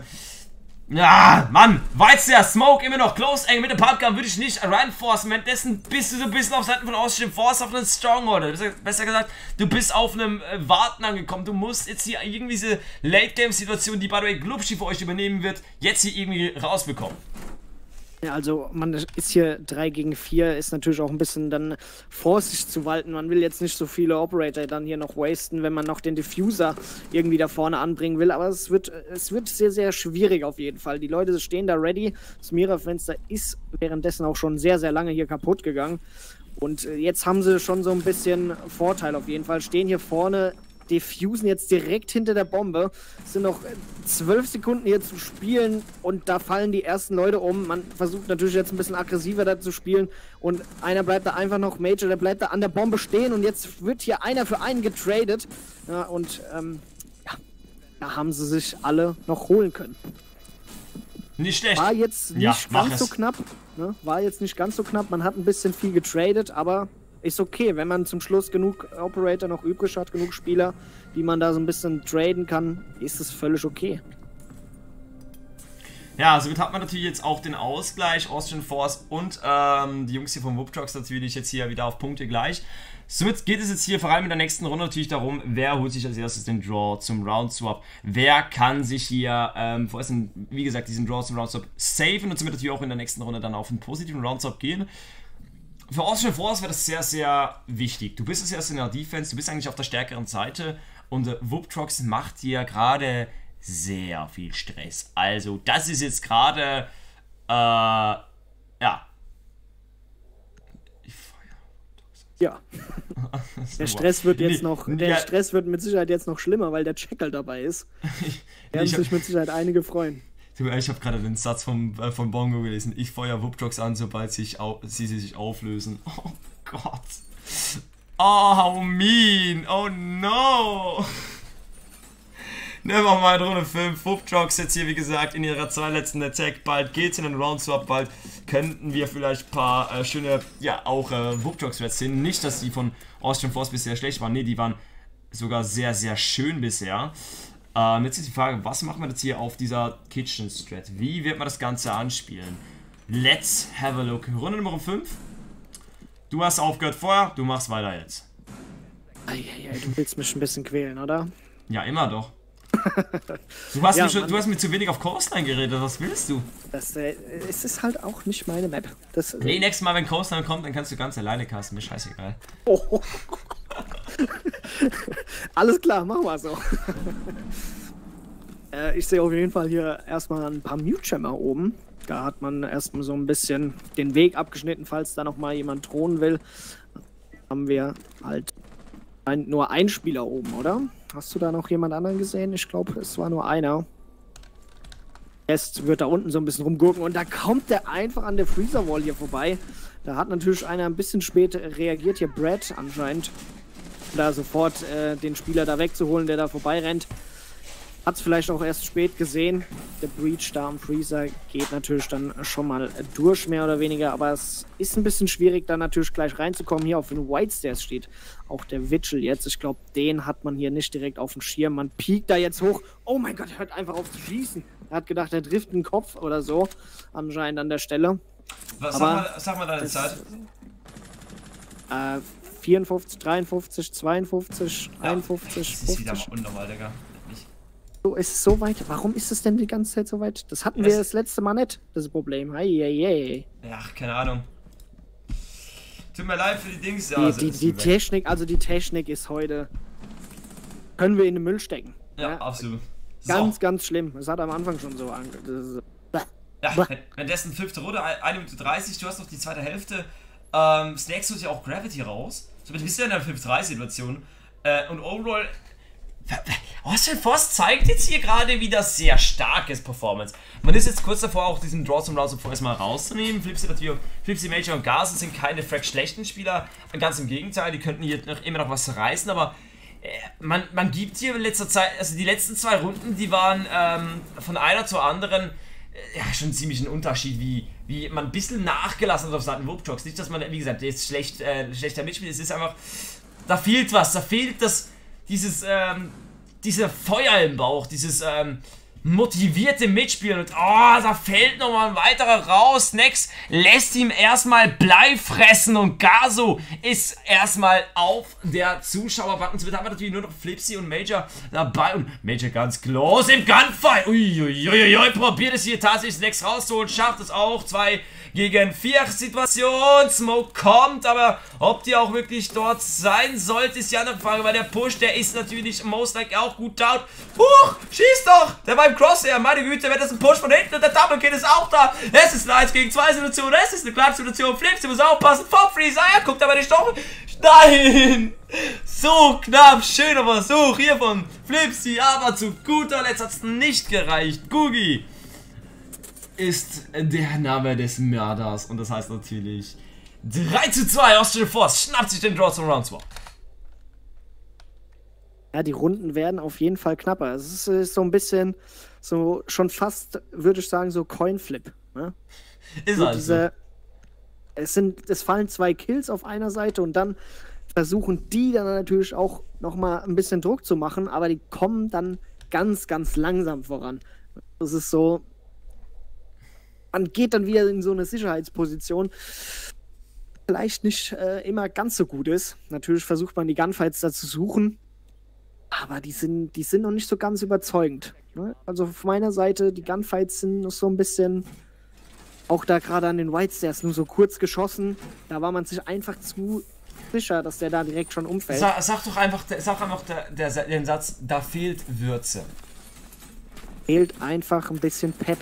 Ja, Mann, weiß der Smoke immer noch close eng mit dem Pumpgun, würde ich nicht reinforcen. Währenddessen bist du so ein bisschen auf Seiten von Austin Force auf einem Stronghold. Besser gesagt, du bist auf einem äh, Warten angekommen. Du musst jetzt hier irgendwie diese Late-Game-Situation, die by the way Glubschi für euch übernehmen wird, jetzt hier irgendwie rausbekommen. Ja, also man ist hier drei gegen vier, ist natürlich auch ein bisschen dann Vorsicht zu walten. Man will jetzt nicht so viele Operator dann hier noch wasten, wenn man noch den Diffuser irgendwie da vorne anbringen will. Aber es wird, es wird sehr, sehr schwierig auf jeden Fall. Die Leute stehen da ready. Das Mira-Fenster ist währenddessen auch schon sehr, sehr lange hier kaputt gegangen. Und jetzt haben sie schon so ein bisschen Vorteil auf jeden Fall. Stehen hier vorne, diffusen jetzt direkt hinter der Bombe. Es sind noch zwölf Sekunden hier zu spielen und da fallen die ersten Leute um. Man versucht natürlich jetzt ein bisschen aggressiver da zu spielen und einer bleibt da einfach noch, Major, der bleibt da an der Bombe stehen und jetzt wird hier einer für einen getradet. Ja, und ähm, ja, da haben sie sich alle noch holen können. Nicht schlecht. War jetzt nicht ja, ganz so knapp. Ne? War jetzt nicht ganz so knapp. Man hat ein bisschen viel getradet, aber ist okay, wenn man zum Schluss genug Operator noch übrig hat, genug Spieler, die man da so ein bisschen traden kann, ist es völlig okay. Ja, somit hat man natürlich jetzt auch den Ausgleich, Austrian Force und ähm, die Jungs hier vom Whoop-Trucks natürlich jetzt hier wieder auf Punkte gleich. Somit geht es jetzt hier vor allem in der nächsten Runde natürlich darum, wer holt sich als erstes den Draw zum Round-Swap. Wer kann sich hier, ähm, vorerst, wie gesagt, diesen Draw zum Round-Swap safen und somit natürlich auch in der nächsten Runde dann auf einen positiven Round-Swap gehen. Für Austrian Force wäre das sehr, sehr wichtig. Du bist es erst in der Defense, du bist eigentlich auf der stärkeren Seite und äh, Whoop-Trucks macht dir gerade sehr viel Stress. Also das ist jetzt gerade, äh, ja. Ja. Der Stress wird jetzt noch, der ja. Stress wird mit Sicherheit jetzt noch schlimmer, weil der Checker dabei ist. Da werden sich mit Sicherheit einige freuen. Ich habe gerade den Satz vom, äh, von Bongo gelesen. Ich feuer Whoop-Trucks an, sobald sich au sie, sie sich auflösen. Oh Gott. Oh, how mean. Oh no. Never mind, Runde fünf. Whoop-Trucks jetzt hier, wie gesagt, in ihrer zweitletzten Attack. Bald geht's in den Round-Swap. Bald könnten wir vielleicht ein paar äh, schöne, ja, auch äh, Whoop-Trucks-Reds sehen. Nicht, dass die von Austrian Force bisher schlecht waren. Ne, die waren sogar sehr, sehr schön bisher. Ähm, jetzt ist die Frage, was machen wir jetzt hier auf dieser Kitchen Strat? Wie wird man das Ganze anspielen? Let's have a look. Runde Nummer fünf. Du hast aufgehört vorher, du machst weiter jetzt. Eieiei, du willst mich ein bisschen quälen, oder? Ja, immer doch. Du hast, ja, mir, schon, du hast mir zu wenig auf Coastline geredet, was willst du? Das, äh, es ist halt auch nicht meine Map. Das, nee, nächstes Mal, wenn Coastline kommt, dann kannst du ganz alleine casten, mir scheißegal. Oh. Alles klar, machen wir so. äh, ich sehe auf jeden Fall hier erstmal ein paar Mute-Jammer oben. Da hat man erstmal so ein bisschen den Weg abgeschnitten, falls da nochmal jemand drohen will. Haben wir halt ein, nur einen Spieler oben, oder? Hast du da noch jemand anderen gesehen? Ich glaube, es war nur einer. Jetzt wird da unten so ein bisschen rumgurken und da kommt der einfach an der Freezer-Wall hier vorbei. Da hat natürlich einer ein bisschen spät reagiert, hier Brad anscheinend. Da sofort äh, den Spieler da wegzuholen, der da vorbei rennt. Hat es vielleicht auch erst spät gesehen. Der Breach da am Freezer geht natürlich dann schon mal durch, mehr oder weniger. Aber es ist ein bisschen schwierig, da natürlich gleich reinzukommen. Hier auf den White Stairs steht auch der Vigil jetzt. Ich glaube, den hat man hier nicht direkt auf dem Schirm. Man piekt da jetzt hoch. Oh mein Gott, er hört einfach auf zu schießen. Er hat gedacht, er trifft einen Kopf oder so. Anscheinend an der Stelle. Was, sag, mal, sag mal deine Zeit. Äh, vierundfünfzig, dreiundfünfzig, zweiundfünfzig, ja, einundfünfzig, das ist wieder mal unnormal, Digga. So, ist es so weit? Warum ist es denn die ganze Zeit so weit? Das hatten das wir das letzte Mal nicht, das Problem. Hei, hei, hei. Ja, keine Ahnung. Tut mir leid für die Dings. Ja, die, die, die Technik, also die Technik ist heute... Können wir in den Müll stecken. Ja, ja? Absolut. Ganz, so. ganz schlimm. Das hat am Anfang schon so ange... Ja, wenn das eine fünfte Runde, eine Minute dreißig, du hast noch die zweite Hälfte. Ähm, Snakes holt ja auch Gravity raus. So, du bist ja in der fünf drei Situation. Äh, und overall... Austrian Force zeigt jetzt hier gerade wieder sehr starkes Performance. Man ist jetzt kurz davor, auch diesen Draw zum Round erstmal rauszunehmen. Flipsy, Flipsy, Major und Garson sind keine frag schlechten Spieler. Ganz im Gegenteil, die könnten hier noch, immer noch was reißen, aber äh, man, man gibt hier in letzter Zeit, also die letzten zwei Runden, die waren ähm, von einer zur anderen äh, ja schon ziemlich ein Unterschied, wie, wie man ein bisschen nachgelassen hat auf Seiten Whoop-Trucks. Nicht, dass man, wie gesagt, jetzt schlecht, äh, schlechter mitspielt, es ist einfach, da fehlt was, da fehlt das. Dieses, ähm, dieser Feuer im Bauch, dieses, ähm, motivierte Mitspieler. Und oh, da fällt nochmal ein weiterer raus. Nex lässt ihm erstmal Blei fressen und Gaso ist erstmal auf der Zuschauerbank. Und so haben wir natürlich nur noch Flipsy und Major dabei. Und Major ganz close im Gunfight. Uiuiuiui, probiert es hier tatsächlich Nex rauszuholen. Schafft es auch. Zwei gegen vier Situation. Smoke kommt, aber ob die auch wirklich dort sein sollte, ist die andere Frage, weil der Push, der ist natürlich most like auch gut down. Huch, schieß doch! Der war im Crosshair, meine Güte, wenn das ein Push von hinten und der Double Kill ist auch da. Es ist eine eins gegen zwei Situation, es ist eine klare Situation. Flips, du musst aufpassen. Pop Freeze, ah, er guckt aber nicht doch. Nein! So knapp, schöner Versuch hier von Flipsy, aber zu guter Letzt hat es nicht gereicht. Gugi ist der Name des Mörders und das heißt natürlich drei zu zwei. Austral Force schnappt sich den Draw zum Round zwei. Ja, die Runden werden auf jeden Fall knapper. Es ist, ist so ein bisschen, so schon fast, würde ich sagen, so Coinflip. Ne? Ist so also. Diese, es, sind, es fallen zwei Kills auf einer Seite und dann versuchen die dann natürlich auch nochmal ein bisschen Druck zu machen, aber die kommen dann ganz, ganz langsam voran. Das ist so, man geht dann wieder in so eine Sicherheitsposition, vielleicht nicht äh, immer ganz so gut ist. Natürlich versucht man die Gunfights da zu suchen, aber die sind, die sind noch nicht so ganz überzeugend. Ne? Also von meiner Seite, die Gunfights sind noch so ein bisschen, auch da gerade an den Whites, der ist nur so kurz geschossen, da war man sich einfach zu sicher, dass der da direkt schon umfällt. Sag, sag doch einfach, sag einfach der, der, den Satz, da fehlt Würze. Fehlt einfach ein bisschen Pep.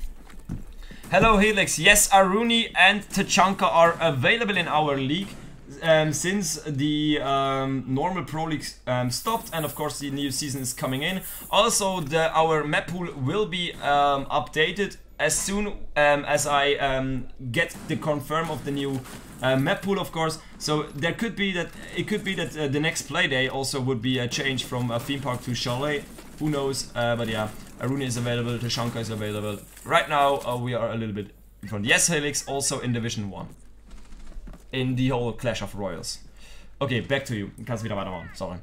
Hello Helix, yes, Aruni and Tachanka are available in our league um, since the um, normal Pro League um, stopped and of course the new season is coming in. Also the, our map pool will be um, updated as soon um, as I um, get the confirm of the new uh, map pool, of course. So there could be that, it could be that uh, the next play day also would be a change from a theme park to chalet. Who knows, uh, but yeah, Aruni is available, Tashanka is available. Right now, uh, we are a little bit in front. Yes, Helix, also in Division one. In the whole Clash of Royals. Okay, back to you. Du kannst wieder weitermachen, sorry.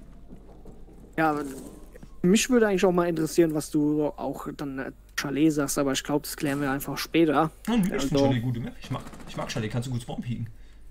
Ja, mich würde eigentlich auch mal interessieren, was du auch dann äh, Chalet sagst, aber ich glaube, das klären wir einfach später. Oh, ich also, finde Chalet gute Map. Ich mag, ich mag Chalet, kannst du gut Spawn pieken.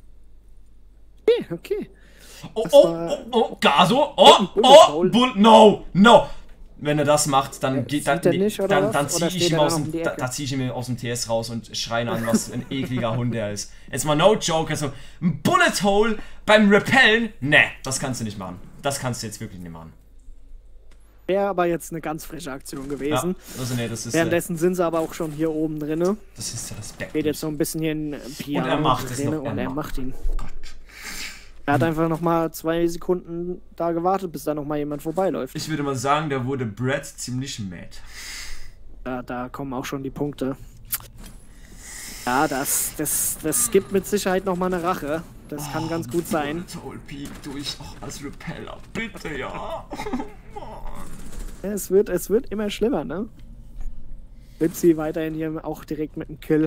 Okay, okay. Oh, oh, oh, oh, Gaso, oh, oh, Bull, no, no. Wenn er das macht, dann geht dann, nicht, dann, dann, dann ziehe ich, ihm aus dem, da, da zieh ich ihn aus dem T S raus und schreien an, was ein ekliger Hund er ist. Jetzt mal no joke, also ein Bullet Hole beim Repellen, ne, das kannst du nicht machen. Das kannst du jetzt wirklich nicht machen. Wäre aber jetzt eine ganz freche Aktion gewesen. Ja, also nee, das ist, Währenddessen äh, sind sie aber auch schon hier oben drin. Das ist Respekt. Geht jetzt so ein bisschen hier in Piano und er macht es noch, er und er macht. macht ihn. Oh Gott. Er hat einfach nochmal zwei Sekunden da gewartet, bis da nochmal jemand vorbeiläuft. Ich würde mal sagen, da wurde Brad ziemlich mad. Ja, da kommen auch schon die Punkte. Ja, das, das, das gibt mit Sicherheit nochmal eine Rache. Das kann oh, ganz gut sein. Toll, Peak durch, oh, als Repeller, bitte, ja. Ja, es wird, es wird immer schlimmer, ne? Flipsy weiterhin hier auch direkt mit einem Kill.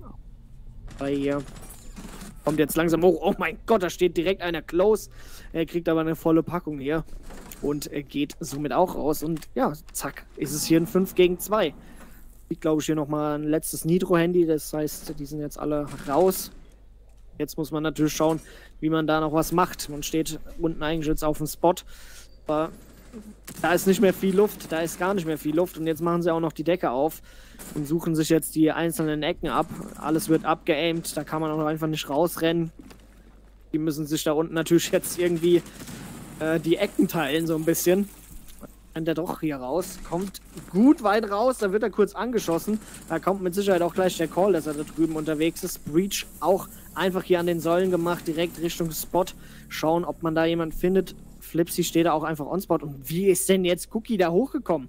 Bei hier. Kommt jetzt langsam hoch. Oh mein Gott, da steht direkt einer close. Er kriegt aber eine volle Packung hier. Und er geht somit auch raus. Und ja, zack, ist es hier ein fünf gegen zwei. Ich glaube, ich hier nochmal ein letztes Nitro-Handy. Das heißt, die sind jetzt alle raus. Jetzt muss man natürlich schauen, wie man da noch was macht. Man steht unten eigentlich jetzt auf dem Spot. Aber da ist nicht mehr viel Luft. Da ist gar nicht mehr viel Luft. Und jetzt machen sie auch noch die Decke auf. Und suchen sich jetzt die einzelnen Ecken ab. Alles wird abgeaimt, da kann man auch einfach nicht rausrennen. Die müssen sich da unten natürlich jetzt irgendwie äh, die Ecken teilen, so ein bisschen. Wenn der doch hier raus, kommt gut weit raus, da wird er kurz angeschossen. Da kommt mit Sicherheit auch gleich der Call, dass er da drüben unterwegs ist. Breach auch einfach hier an den Säulen gemacht, direkt Richtung Spot. Schauen, ob man da jemanden findet. Flipsy steht da auch einfach on Spot. Und wie ist denn jetzt Cookie da hochgekommen?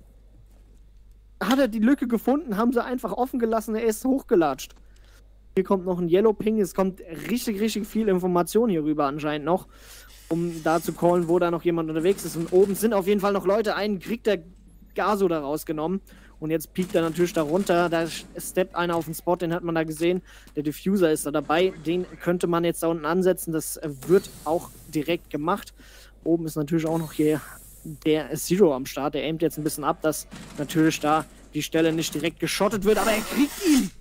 Hat er die Lücke gefunden, haben sie einfach offen gelassen, er ist hochgelatscht. Hier kommt noch ein Yellow Ping, es kommt richtig, richtig viel Information hier rüber anscheinend noch, um da zu callen, wo da noch jemand unterwegs ist. Und oben sind auf jeden Fall noch Leute, einen kriegt der Gaso da rausgenommen. Und jetzt piekt er natürlich da runter, da steppt einer auf den Spot, den hat man da gesehen. Der Diffuser ist da dabei, den könnte man jetzt da unten ansetzen, das wird auch direkt gemacht. Oben ist natürlich auch noch hier der Zero am Start. Der aimt jetzt ein bisschen ab, dass natürlich da die Stelle nicht direkt geschottet wird, aber er kriegt ihn.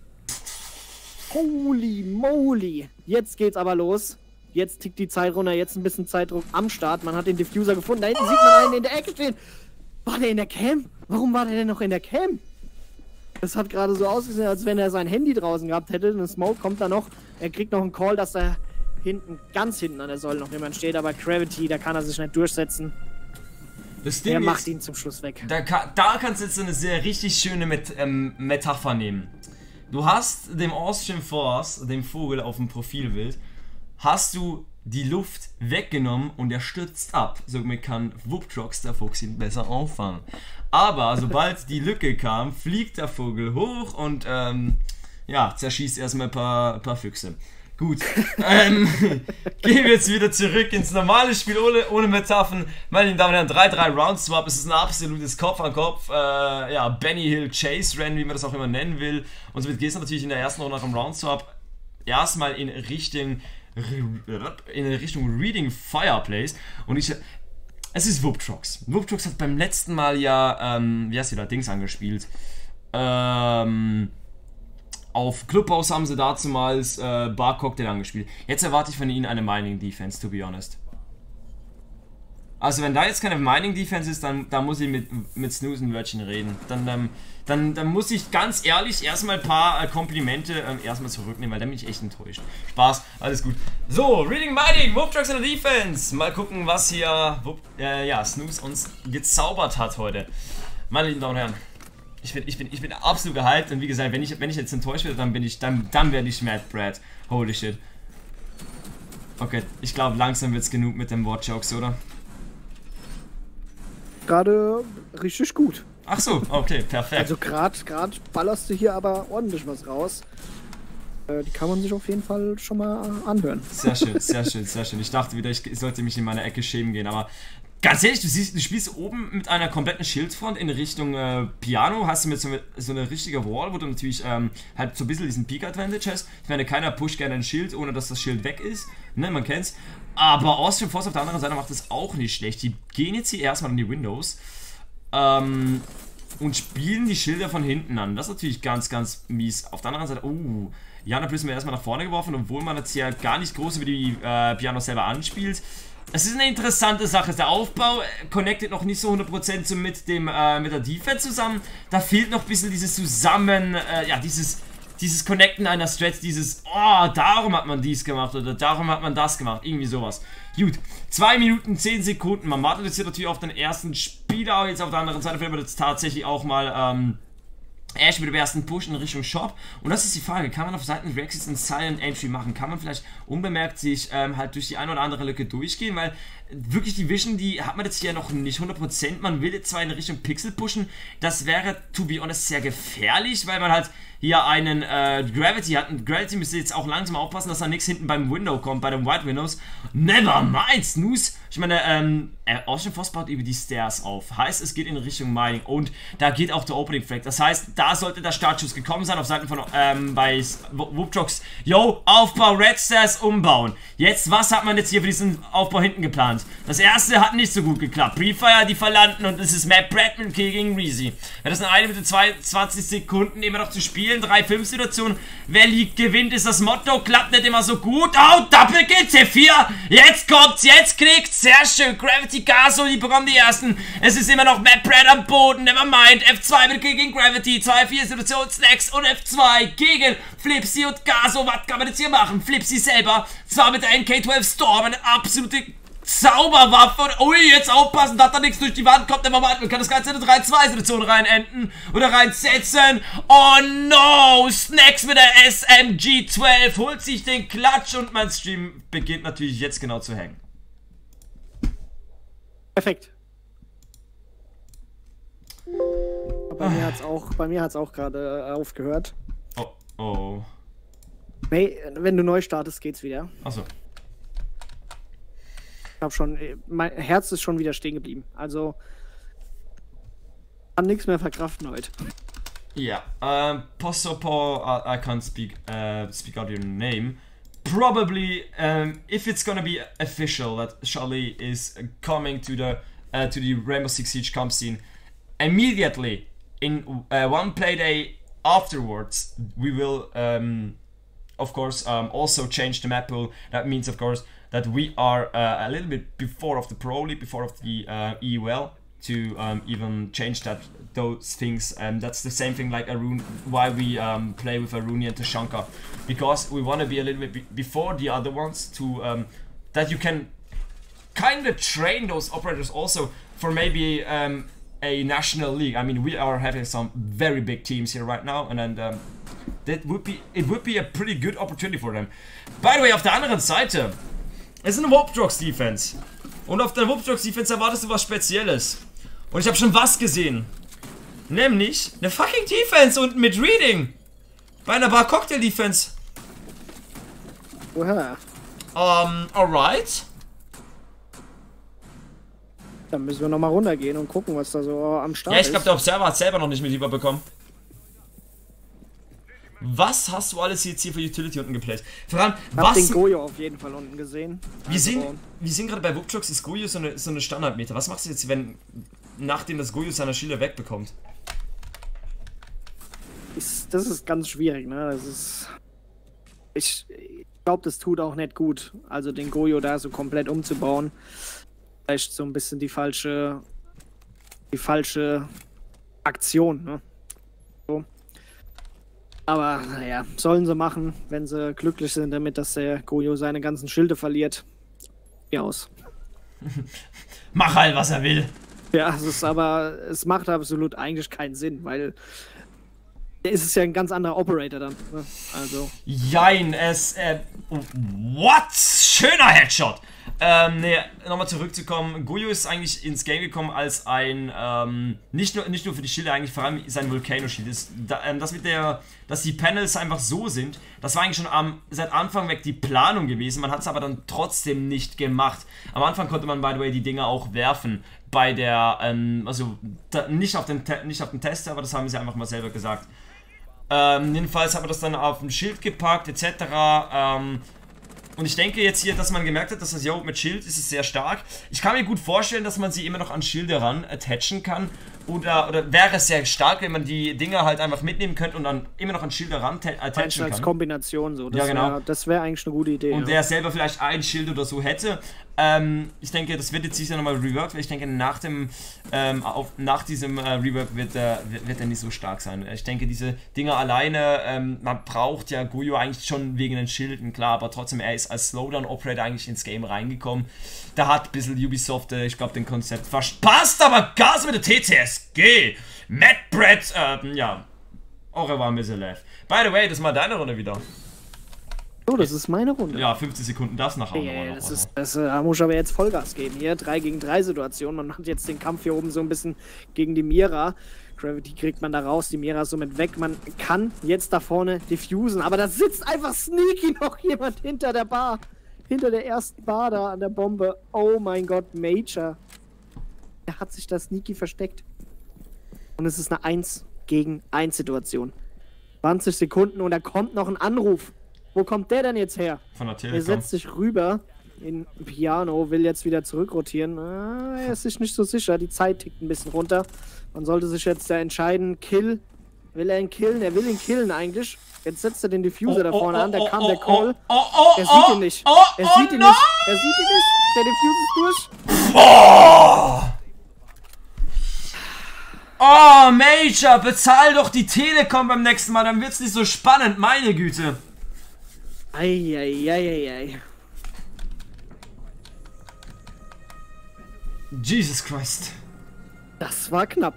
Holy moly. Jetzt geht's aber los. Jetzt tickt die Zeit runter, jetzt ein bisschen Zeitdruck am Start. Man hat den Diffuser gefunden. Da hinten sieht man einen in der Ecke stehen. War der in der Cam? Warum war der denn noch in der Cam? Das hat gerade so ausgesehen, als wenn er sein Handy draußen gehabt hätte. Ein Smoke kommt da noch. Er kriegt noch einen Call, dass da hinten, ganz hinten an der Säule noch jemand steht. Aber Gravity, da kann er sich nicht durchsetzen. Das Ding er macht ist, ihn zum Schluss weg. Da, da kannst du jetzt eine sehr richtig schöne Met ähm, Metapher nehmen. Du hast dem Austrian Force, dem Vogel auf dem Profilbild, hast du die Luft weggenommen und er stürzt ab. Somit kann Wuptrox, der Fuchs, ihn besser auffangen. Aber sobald die Lücke kam, fliegt der Vogel hoch und ähm, ja, zerschießt erstmal ein paar, ein paar Füchse. Gut, ähm, gehen wir jetzt wieder zurück ins normale Spiel ohne, ohne Metaphern. Meine Damen und Herren, drei drei Round Swap, es ist ein absolutes Kopf an Kopf, äh, ja, Benny Hill Chase Rennen, wie man das auch immer nennen will. Und somit geht es natürlich in der ersten Runde nach dem Round Swap erstmal in Richtung, in Richtung Reading Fireplace. Und ich, es ist Wuptrox. Wuptrox hat beim letzten Mal ja, ähm, wie heißt die da, Dings angespielt, ähm... Auf Clubhouse haben sie dazumals äh, Bar Cocktail angespielt. Jetzt erwarte ich von ihnen eine Mining Defense, to be honest. Also wenn da jetzt keine Mining Defense ist, dann, dann muss ich mit, mit Snooze ein Wörtchen reden. Dann, ähm, dann, dann muss ich ganz ehrlich erstmal ein paar äh, Komplimente ähm, erstmal zurücknehmen, weil dann bin ich echt enttäuscht. Spaß, alles gut. So, Reading Mining, Wuptrox in der Defense. Mal gucken, was hier Wup, äh, ja, Snooze uns gezaubert hat heute. Meine lieben Damen und Herren. Ich bin, ich bin, ich bin absolut gehypt und wie gesagt, wenn ich, wenn ich jetzt enttäuscht werde, dann bin ich, dann, dann werde ich Mad Brad. Holy shit. Okay, ich glaube langsam wird es genug mit den Wortjokes, oder? Gerade richtig gut. Ach so, okay, perfekt. Also gerade, gerade ballerst du hier aber ordentlich was raus. Äh, die kann man sich auf jeden Fall schon mal anhören. Sehr schön, sehr schön, sehr schön. Ich dachte wieder, ich sollte mich in meiner Ecke schämen gehen, aber ganz ehrlich, du, siehst, du spielst oben mit einer kompletten Schildfront in Richtung äh, Piano, hast du mit so, so eine richtige Wall, wo du natürlich ähm, halt so ein bisschen diesen Peak-Advantage hast. Ich meine, keiner pusht gerne ein Schild, ohne dass das Schild weg ist, ne, man kennt's. Aber Austrian Force auf der anderen Seite macht das auch nicht schlecht. Die gehen jetzt hier erstmal an die Windows ähm, und spielen die Schilder von hinten an. Das ist natürlich ganz, ganz mies. Auf der anderen Seite, oh, Jana Prism wird erstmal nach vorne geworfen, obwohl man jetzt hier gar nicht groß über die äh, Piano selber anspielt. Es ist eine interessante Sache. Der Aufbau connectet noch nicht so hundert Prozent so mit, dem, äh, mit der Defense zusammen. Da fehlt noch ein bisschen dieses Zusammen, äh, ja, dieses, dieses Connecten einer Strat, dieses, oh, darum hat man dies gemacht oder darum hat man das gemacht. Irgendwie sowas. Gut, zwei Minuten, zehn Sekunden. Man wartet jetzt hier natürlich auf den ersten Spieler. Jetzt auf der anderen Seite wird man jetzt tatsächlich auch mal, ähm, Ash mit dem ersten Push in Richtung Shop. Und das ist die Frage, kann man auf Seiten Rexys ein Silent Entry machen? Kann man vielleicht unbemerkt sich ähm, halt durch die eine oder andere Lücke durchgehen? Weil wirklich die Vision, die hat man jetzt hier noch nicht hundert Prozent. Man will jetzt zwar in Richtung Pixel pushen. Das wäre, to be honest, sehr gefährlich, weil man halt hier einen äh, Gravity hat. Und Gravity müsste jetzt auch langsam aufpassen, dass da nichts hinten beim Window kommt, bei den White Windows. Never mind, Snooze. Ich meine, ähm, Austrian Force baut über die Stairs auf. Heißt, es geht in Richtung Mining. Und da geht auch der Opening Flag. Das heißt, da sollte der Startschuss gekommen sein auf Seiten von, ähm, bei Wuptrox. Yo, Aufbau, Red Stairs umbauen. Jetzt, was hat man jetzt hier für diesen Aufbau hinten geplant? Das erste hat nicht so gut geklappt. Prefire, die verlanden und es ist Matt Bradman gegen Reezy. Ja, das sind eine Minute zweiundzwanzig Sekunden immer noch zu spielen. drei fünf Situationen. Wer liegt, gewinnt, ist das Motto. Klappt nicht immer so gut. Oh, Double Kill, C vier. Jetzt kommt's, jetzt kriegt's. Sehr schön. Gravity, Gaso, die bekommen die ersten. Es ist immer noch Matt Brad am Boden. Nevermind. F zwei mit gegen Gravity. zwei vier Situationen, Snacks und F zwei gegen Flipsy und Gaso. Was kann man jetzt hier machen? Flipsy selber. Zwar mit der N K zwölf Storm. Eine absolute Zauberwaffe. Und ui, jetzt aufpassen, dass da nichts durch die Wand kommt. Never mind. Man kann das Ganze in eine drei zwei Situation reinenden. Oder reinsetzen. Oh no. Snacks mit der S M G zwölf. Holt sich den Klatsch. Und mein Stream beginnt natürlich jetzt genau zu hängen. Perfekt. Bei mir hat's auch, bei mir hat's auch gerade aufgehört. Oh, oh. Nee, wenn du neu startest, geht's wieder. Achso. Ich hab schon, mein Herz ist schon wieder stehen geblieben. Also, kann nichts mehr verkraften heute. Yeah. Um, Posopo, I, I can't speak, uh, speak out your name. Probably, um, if it's gonna be official that Charlie is coming to the uh, to the Rainbow Six Siege comp scene. Immediately, in uh, one play day afterwards, we will, um, of course, um, also change the map pool. That means, of course, that we are uh, a little bit before of the Pro League, before of the uh, E U L, to um, even change that those things. And that's the same thing like Arun, why we um, play with Aruni and Tashanka, because we want to be a little bit be before the other ones, to um, that you can kind of train those operators also for maybe um, a national league. I mean, we are having some very big teams here right now, and then um, that would be it would be a pretty good opportunity for them. By the way, auf der anderen Seite ist eine Whoopdrogs Defense, und auf der Whoopdrogs Defense erwartest du was Spezielles, und ich habe schon was gesehen, nämlich eine fucking Defense unten mit Reading bei einer Bar Cocktail Defense. Woher? Um, alright. Dann müssen wir nochmal runtergehen und gucken, was da so am Start ist. Ja, ich glaube, der Observer hat selber noch nicht mit überbekommen. Was hast du alles jetzt hier für Utility unten geplayt? Vor allem, ich hab was... den Goyo auf jeden Fall unten gesehen. Wir also, sind, wir sind gerade bei Whoopdrogs, ist Goyo so eine, so eine Standardmeter. Was machst du jetzt, wenn, nachdem das Goyo seine Schilder wegbekommt? Ist, das ist ganz schwierig, ne? Das ist... Ich, ich glaube, das tut auch nicht gut. Also den Goyo da so komplett umzubauen. Vielleicht so ein bisschen die falsche... Die falsche Aktion, ne? So. Aber, naja, sollen sie machen, wenn sie glücklich sind damit, dass der Goyo seine ganzen Schilde verliert. Ja, aus. Mach halt, was er will. Ja, es ist aber, es macht absolut eigentlich keinen Sinn, weil es ist ja ein ganz anderer Operator dann. Ne? Also. Jein, es, äh, what? Schöner Headshot! Ähm, ne, nochmal zurückzukommen, Goyo ist eigentlich ins Game gekommen als ein, ähm, nicht nur, nicht nur für die Schilde, eigentlich vor allem sein Volcano-Shield. Das, da, ähm, das mit der, dass die Panels einfach so sind, das war eigentlich schon am, seit Anfang weg die Planung gewesen, man hat es aber dann trotzdem nicht gemacht. Am Anfang konnte man, by the way, die Dinger auch werfen bei der, ähm, also, da, nicht auf den, nicht auf den Tester, aber das haben sie einfach mal selber gesagt. Ähm, jedenfalls haben wir das dann auf ein Schild gepackt, et cetera, ähm, und ich denke jetzt hier, dass man gemerkt hat, dass das Jo mit Schild ist es sehr stark. Ich kann mir gut vorstellen, dass man sie immer noch an Schilde ran attachen kann. Oder, oder wäre es sehr stark, wenn man die Dinger halt einfach mitnehmen könnte und dann immer noch an Schilde ran attachen kann. Als Kombination so. Das ja, genau. Wär, das wäre eigentlich eine gute Idee. Und ja. der selber vielleicht ein Schild oder so hätte. Ähm, ich denke, das wird jetzt sicher nochmal reworked, weil ich denke, nach dem ähm, auf, nach diesem äh, Rework wird er wird, wird er nicht so stark sein. Ich denke, diese Dinger alleine, ähm, man braucht ja Goyo eigentlich schon wegen den Schilden, klar, aber trotzdem, er ist als Slowdown-Operator eigentlich ins Game reingekommen. Da hat ein bisschen Ubisoft, äh, ich glaube, den Konzept verpasst, aber Gas mit der T C S G! Matt Brett, ähm, ja. Au revoir, Miss Elef. By the way, das ist mal deine Runde wieder. Oh, das ist meine Runde. Ja, fünfzig Sekunden das nach Hause. Ja, das ist, das, da muss ich aber jetzt Vollgas geben. Hier, drei gegen drei Situation. Man macht jetzt den Kampf hier oben so ein bisschen gegen die Mira. Gravity kriegt man da raus, die Mira ist somit weg. Man kann jetzt da vorne diffusen, aber da sitzt einfach sneaky noch jemand hinter der Bar. Hinter der ersten Bar da an der Bombe. Oh mein Gott, Major. Der hat sich da sneaky versteckt. Und es ist eine eins gegen eins Situation. zwanzig Sekunden und da kommt noch ein Anruf. Wo kommt der denn jetzt her? Von der Telekom. Er setzt sich rüber in Piano, will jetzt wieder zurückrotieren. Ah, er ist sich nicht so sicher. Die Zeit tickt ein bisschen runter. Man sollte sich jetzt da entscheiden. Kill. Will er ihn killen? Er will ihn killen eigentlich. Jetzt setzt er den Diffuser oh, da vorne oh, an. Da oh, kam oh, der Call. Oh, oh, oh, er sieht ihn nicht. Oh, er oh, sieht ihn no! nicht. Er sieht ihn nicht. Der Diffuser ist durch. Oh! Oh, Major, bezahl doch die Telekom beim nächsten Mal, dann wird's nicht so spannend, meine Güte. Eieieiei. Jesus Christ. Das war knapp.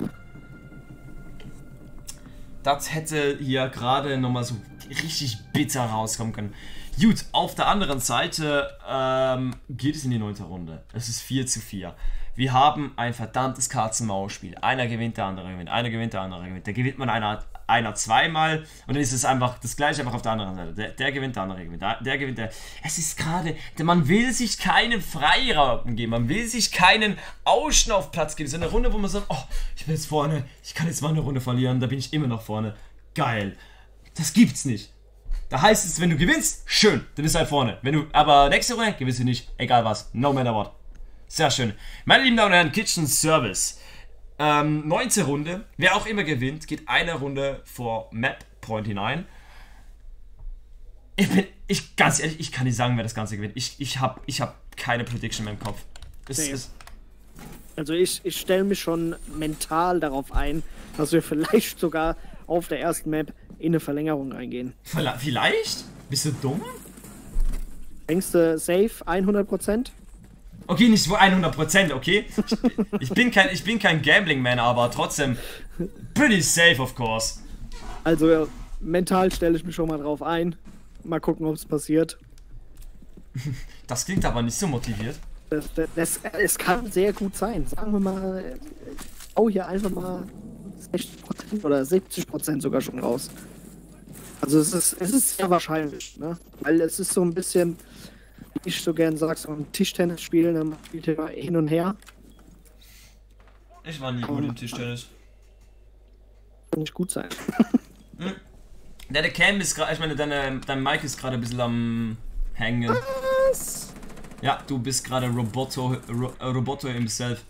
Das hätte hier gerade nochmal so richtig bitter rauskommen können. Gut, auf der anderen Seite ähm, geht es in die neunte Runde. Es ist vier zu vier. Wir haben ein verdammtes Katz-und-Maus-Spiel. Einer gewinnt, der andere gewinnt. Einer gewinnt, der andere gewinnt. Da gewinnt man einer, einer zweimal und dann ist es einfach das gleiche einfach auf der anderen Seite. Der, der gewinnt, der andere gewinnt. Der, der gewinnt, der. Es ist gerade, man will sich keinen Freiraum geben. Man will sich keinen Ausschnaufplatz geben. So eine Runde, wo man sagt, oh, ich bin jetzt vorne. Ich kann jetzt mal eine Runde verlieren. Da bin ich immer noch vorne. Geil. Das gibt's nicht. Da heißt es, wenn du gewinnst, schön, dann bist du halt vorne. Wenn du, aber nächste Runde gewinnst du nicht. Egal was. No matter what. Sehr schön. Meine lieben Damen und Herren, Kitchen Service. Ähm, neunte Runde. Wer auch immer gewinnt, geht eine Runde vor Map Point hinein. Ich bin, ich, ganz ehrlich, ich kann nicht sagen, wer das Ganze gewinnt. Ich, ich habe ich hab keine Prediction mehr im Kopf. Es, Nee. es, Also ich, ich stelle mich schon mental darauf ein, dass wir vielleicht sogar auf der ersten Map in eine Verlängerung reingehen. vielleicht? Bist du dumm? Denkst du safe hundert Prozent? Okay, nicht so hundert Prozent, okay? Ich, ich, bin kein, ich bin kein Gambling-Man, aber trotzdem pretty safe, of course. Also mental stelle ich mich schon mal drauf ein. Mal gucken, ob es passiert. Das klingt aber nicht so motiviert. Das, das, das, es kann sehr gut sein. Sagen wir mal, ich hau hier einfach mal sechzig Prozent oder siebzig Prozent sogar schon raus. Also es ist, es ist sehr wahrscheinlich, ne? Weil es ist so ein bisschen, wie ich so gern sag, so ein Tischtennis spielen, dann spielt ihr hin und her. Ich war nie gut im Tischtennis. Kann nicht gut sein. Hm. Deine Cam ist gerade, ich meine, deine, dein Mic ist gerade ein bisschen am Hängen. Was? Ja, du bist gerade Roboto, Ro, Roboto himself.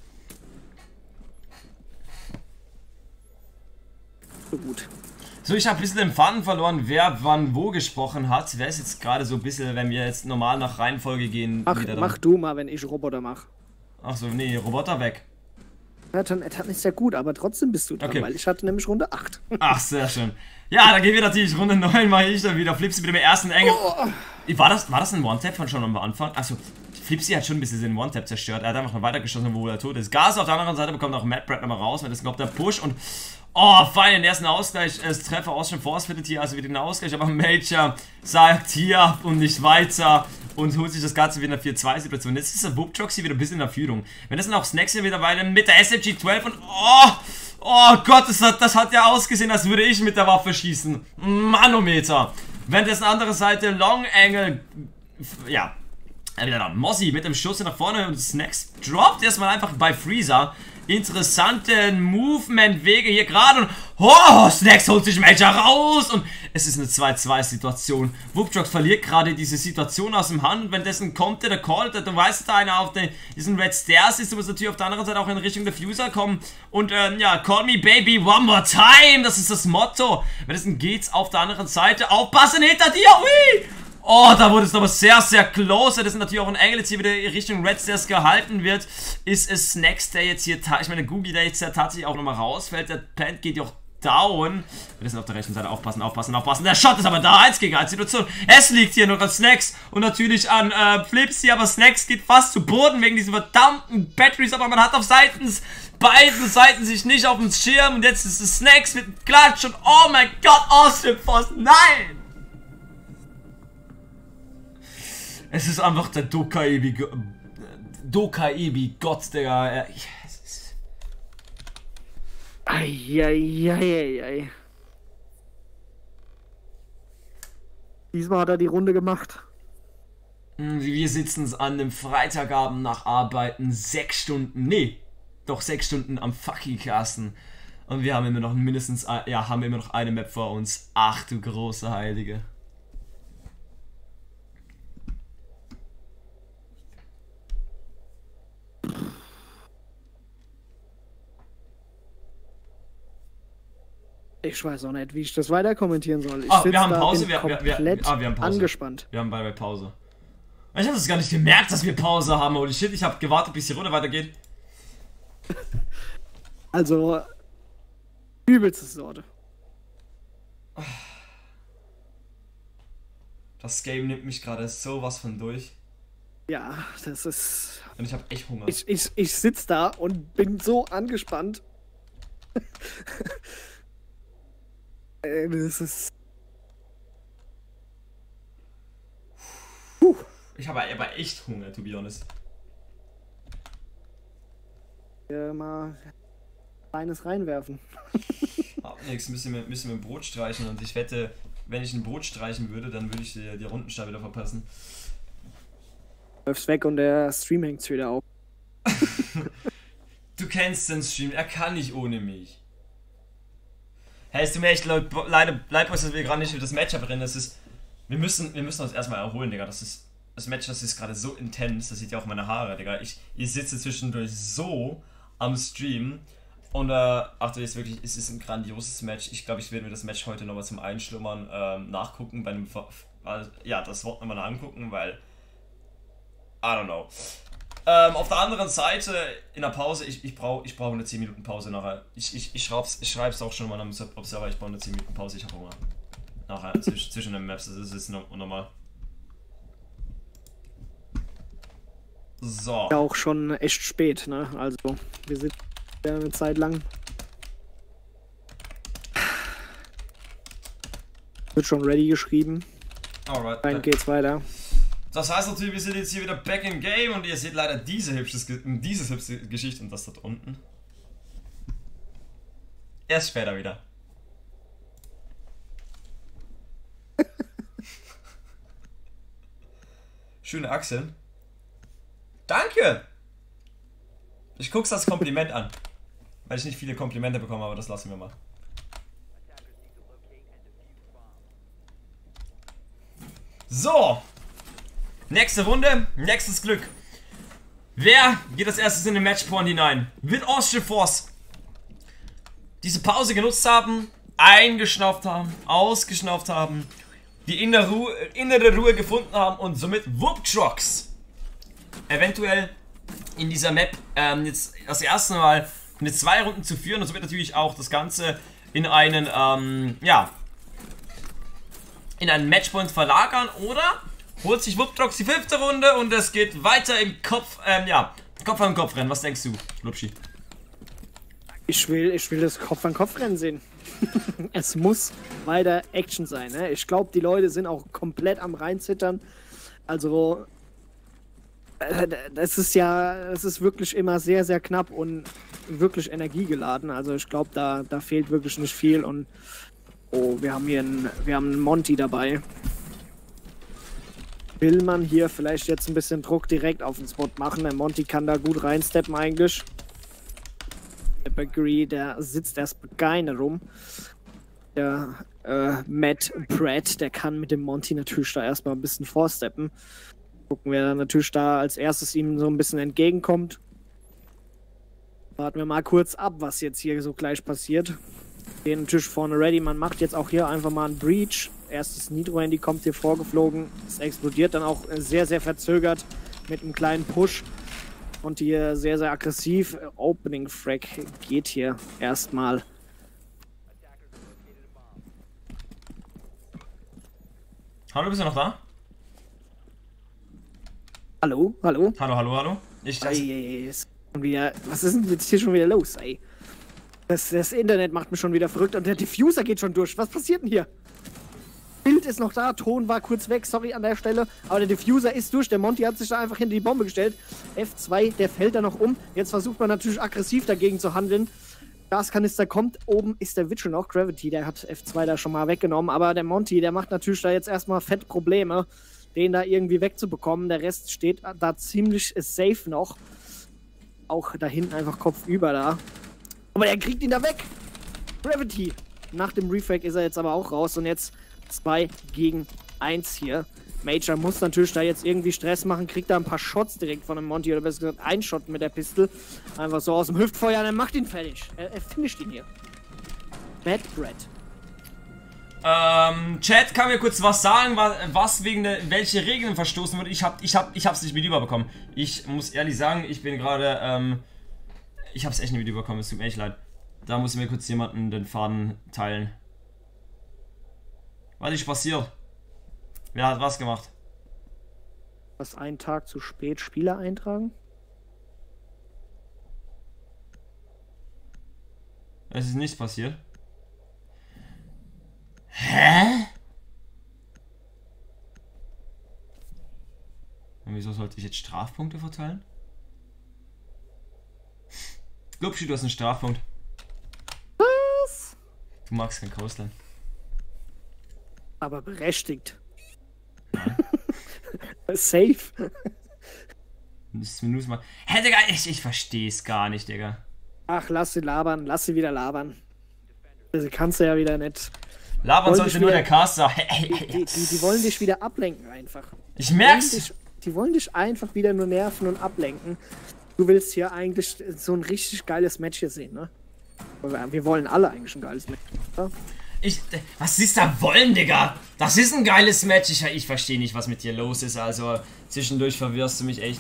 So gut. So, ich habe ein bisschen den Faden verloren, wer wann wo gesprochen hat. Wer ist jetzt gerade so ein bisschen, wenn wir jetzt normal nach Reihenfolge gehen, Mach, wieder mach du mal, wenn ich Roboter mach. Achso, nee, Roboter weg. Ja, dann das ist ja gut, aber trotzdem bist du dran, Okay. weil ich hatte nämlich Runde acht. Ach, sehr schön. Ja, dann gehen wir natürlich Runde neun, mache ich dann wieder. Flipsy mit dem ersten Engel. Oh. War das, war das ein One-Tap von schon am Anfang? Achso, Flipsy hat schon ein bisschen den One-Tap zerstört. Er hat einfach noch weitergeschossen, wo er tot ist. Gas auf der anderen Seite bekommt auch Matt Brad nochmal raus, weil das kommt der Push und oh, fein, den ersten Ausgleich, es Treffer aus schon Force findet hier, also wieder den Ausgleich, aber Major sagt hier und nicht weiter und holt sich das Ganze wieder in der vier zwei Situation. Jetzt ist der Whoop-Jox hier wieder ein bisschen in der Führung. Wenn das dann auch Snacks hier mittlerweile mit der S M G zwölf und oh, oh Gott, das hat, das hat ja ausgesehen, als würde ich mit der Waffe schießen. Manometer. Wenn das eine andere Seite Long Angle, ja, wieder dann Mozzie mit dem Schuss nach vorne und Snacks droppt erstmal einfach bei Freezer. Interessante Movement-Wege hier gerade und oh, Snacks holt sich Major raus und es ist eine zwei zwei Situation. Whoopjox verliert gerade diese Situation aus dem Hand und währenddessen kommt der, der Call, der, du weißt, da einer auf den, diesen Red Stairs ist, du musst natürlich auf der anderen Seite auch in Richtung Diffuser kommen und ähm, ja, call me baby one more time, das ist das Motto. Währenddessen geht's auf der anderen Seite, aufpassen hinter dir, ui! Oh, da wurde es aber sehr, sehr close. Das ist natürlich auch ein Engel jetzt hier wieder Richtung Red Stairs gehalten wird. Ist es Snacks, der jetzt hier, ich meine, Googie, der jetzt ja tatsächlich auch nochmal rausfällt. Der Plant geht ja auch down. Wir müssen auf der rechten Seite aufpassen, aufpassen, aufpassen. Der Shot ist aber da, eins gegen eins Situation. Es liegt hier noch an Snacks und natürlich an äh, Flipsy, aber Snacks geht fast zu Boden wegen diesen verdammten Batteries. Aber man hat auf Seitens, beiden Seiten sich nicht auf dem Schirm und jetzt ist es Snacks mit Klatsch und oh mein Gott, Austin Force, nein! Es ist einfach der Dokaibi Dokaibi Gott, Digga. Eieieiei. Diesmal hat er die Runde gemacht. Wir sitzen an einem Freitagabend nach Arbeiten sechs Stunden, nee, doch sechs Stunden am fucking Kasten. Und wir haben immer noch mindestens, ja, haben immer noch eine Map vor uns. Ach du große Heilige. Ich weiß auch nicht, wie ich das weiter kommentieren soll. Ich Ah, sitz wir haben da, Pause, bin wir, wir, komplett wir, ah, wir haben Pause. angespannt. Wir haben beide Pause. Ich habe das gar nicht gemerkt, dass wir Pause haben. Holy shit, ich habe gewartet, bis die Runde weitergeht. Also, übelste Sorte. Das Game nimmt mich gerade sowas von durch. Ja, das ist... Und ich habe echt Hunger. Ich, ich, ich sitz da und bin so angespannt. Ey, das ist... Puh. Ich habe aber echt Hunger, to be honest. Ja, mal eines reinwerfen. Ab nix, müssen wir, müssen wir ein Brot streichen und ich wette, wenn ich ein Brot streichen würde, dann würde ich die, die Rundenstart wieder verpassen. Läufst weg und der Stream hängt wieder auf. Du kennst den Stream, er kann nicht ohne mich. Hey, es tut mir echt leid, leid, dass wir gerade nicht für das Matchup rennen. Das ist. Wir müssen, wir müssen uns erstmal erholen, Digga. Das ist. das Match, das ist gerade so intens, das sieht ja auch meine Haare, Digga. Ich, ich sitze zwischendurch so am Stream und äh, ach, jetzt wirklich, es ist ein grandioses Match. Ich glaube, ich werde mir das Match heute nochmal zum Einschlummern ähm, nachgucken, bei einem, also, ja, das Wort nochmal angucken, weil, I don't know. Ähm, auf der anderen Seite, in der Pause, ich, ich brauche ich brauch eine zehn Minuten Pause nachher. Ich, ich, ich schreibe es ich schreib's auch schon mal am Observer, ich brauche eine zehn Minuten Pause, ich habe Hunger. Nachher, zwischen, zwischen den Maps, das ist, ist normal. So. Ja, auch schon echt spät, ne? Also, wir sind ja eine Zeit lang. Wird schon ready geschrieben. Alright. Dann geht's weiter. Das heißt natürlich, wir sind jetzt hier wieder back in game und ihr seht leider diese hübsches, dieses hübsche Geschichte und das dort unten. Erst später wieder. Schöne Achseln. Danke! Ich guck's als Kompliment an. Weil ich nicht viele Komplimente bekomme, aber das lassen wir mal. So! Nächste Runde, nächstes Glück. Wer geht als erstes in den Matchpoint hinein? Wird Austral Force diese Pause genutzt haben, eingeschnauft haben, ausgeschnauft haben, die innere Ruhe, innere Ruhe gefunden haben und somit Whoop-Trucks eventuell in dieser Map ähm, jetzt das erste Mal eine zwei Runden zu führen und somit natürlich auch das Ganze in einen, ähm, ja, in einen Matchpoint verlagern oder holt sich Whoop-Trucks die fünfte Runde und es geht weiter im Kopf, ähm, ja, Kopf an Kopf rennen. Was denkst du, Lupschi? Ich will, ich will das Kopf an Kopf rennen sehen. Es muss weiter Action sein, ne? Ich glaube, die Leute sind auch komplett am reinzittern. Also, äh, das ist ja, das ist wirklich immer sehr, sehr knapp und wirklich energiegeladen. Also ich glaube, da, da fehlt wirklich nicht viel und oh, wir haben hier einen, wir haben einen Monty dabei. Will man hier vielleicht jetzt ein bisschen Druck direkt auf den Spot machen? Der Monty kann da gut reinsteppen eigentlich. Der Bakery, der sitzt erst begeine rum. Der äh, Matt Pratt, der kann mit dem Monty natürlich da erstmal ein bisschen vorsteppen. Gucken, wer dann natürlich da als erstes ihm so ein bisschen entgegenkommt. Warten wir mal kurz ab, was jetzt hier so gleich passiert. Den natürlich vorne ready. Man macht jetzt auch hier einfach mal einen Breach. Erstes Nitro-Handy kommt hier vorgeflogen. Es explodiert dann auch sehr, sehr verzögert mit einem kleinen Push. Und hier sehr, sehr aggressiv. Opening Frag geht hier erstmal. Hallo, bist du noch da? Hallo, hallo? Hallo, hallo, hallo. Ich das Ey, ist schon wieder, was ist denn jetzt hier schon wieder los, ey? Das, das Internet macht mich schon wieder verrückt und der Diffuser geht schon durch. Was passiert denn hier? Bild ist noch da, Ton war kurz weg, sorry an der Stelle. Aber der Diffuser ist durch, der Monty hat sich da einfach hinter die Bombe gestellt. F zwei, der fällt da noch um. Jetzt versucht man natürlich aggressiv dagegen zu handeln. Gaskanister kommt, oben ist der Witchel noch. Gravity, der hat F zwei da schon mal weggenommen. Aber der Monty, der macht natürlich da jetzt erstmal fett Probleme, den da irgendwie wegzubekommen. Der Rest steht da ziemlich safe noch. Auch da hinten einfach kopfüber da. Aber er kriegt ihn da weg. Gravity. Nach dem Refrag ist er jetzt aber auch raus und jetzt zwei gegen eins hier. Major muss natürlich da jetzt irgendwie Stress machen, kriegt da ein paar Shots direkt von dem Monty, oder besser gesagt einen Shot mit der Pistole. Einfach so aus dem Hüftfeuer und er macht ihn fertig. Er, er finisht ihn hier. Bad Bread. Ähm, Chat, kann mir kurz was sagen, was, was wegen der, welche Regeln verstoßen wurde? Ich hab, ich hab, ich hab's nicht mit überbekommen. Ich muss ehrlich sagen, ich bin gerade, ähm, ich hab's echt nicht mit überbekommen, es tut mir echt leid. Da muss mir kurz jemanden den Faden teilen. Was ist passiert? Wer hat was gemacht? Was, einen Tag zu spät Spieler eintragen? Es ist nichts passiert. Hä? Und wieso sollte ich jetzt Strafpunkte verteilen? Lupschi, du hast einen Strafpunkt. Was? Du magst kein Coastline. Aber berechtigt. Safe. Das Menü mal. Hä, Digga, ich, ich versteh's gar nicht, Digga. Ach, lass sie labern, lass sie wieder labern. Also kannst du ja wieder nicht. Labern sollte nur der Caster. Die, die, die, die wollen dich wieder ablenken einfach. Ich merk's. Dich, Die wollen dich einfach wieder nur nerven und ablenken. Du willst hier eigentlich so ein richtig geiles Match hier sehen, ne? Wir wollen alle eigentlich ein geiles Match, oder? Ich, was ist da wollen, Digga? Das ist ein geiles Match. Ich, ich verstehe nicht, was mit dir los ist. Also, zwischendurch verwirrst du mich echt.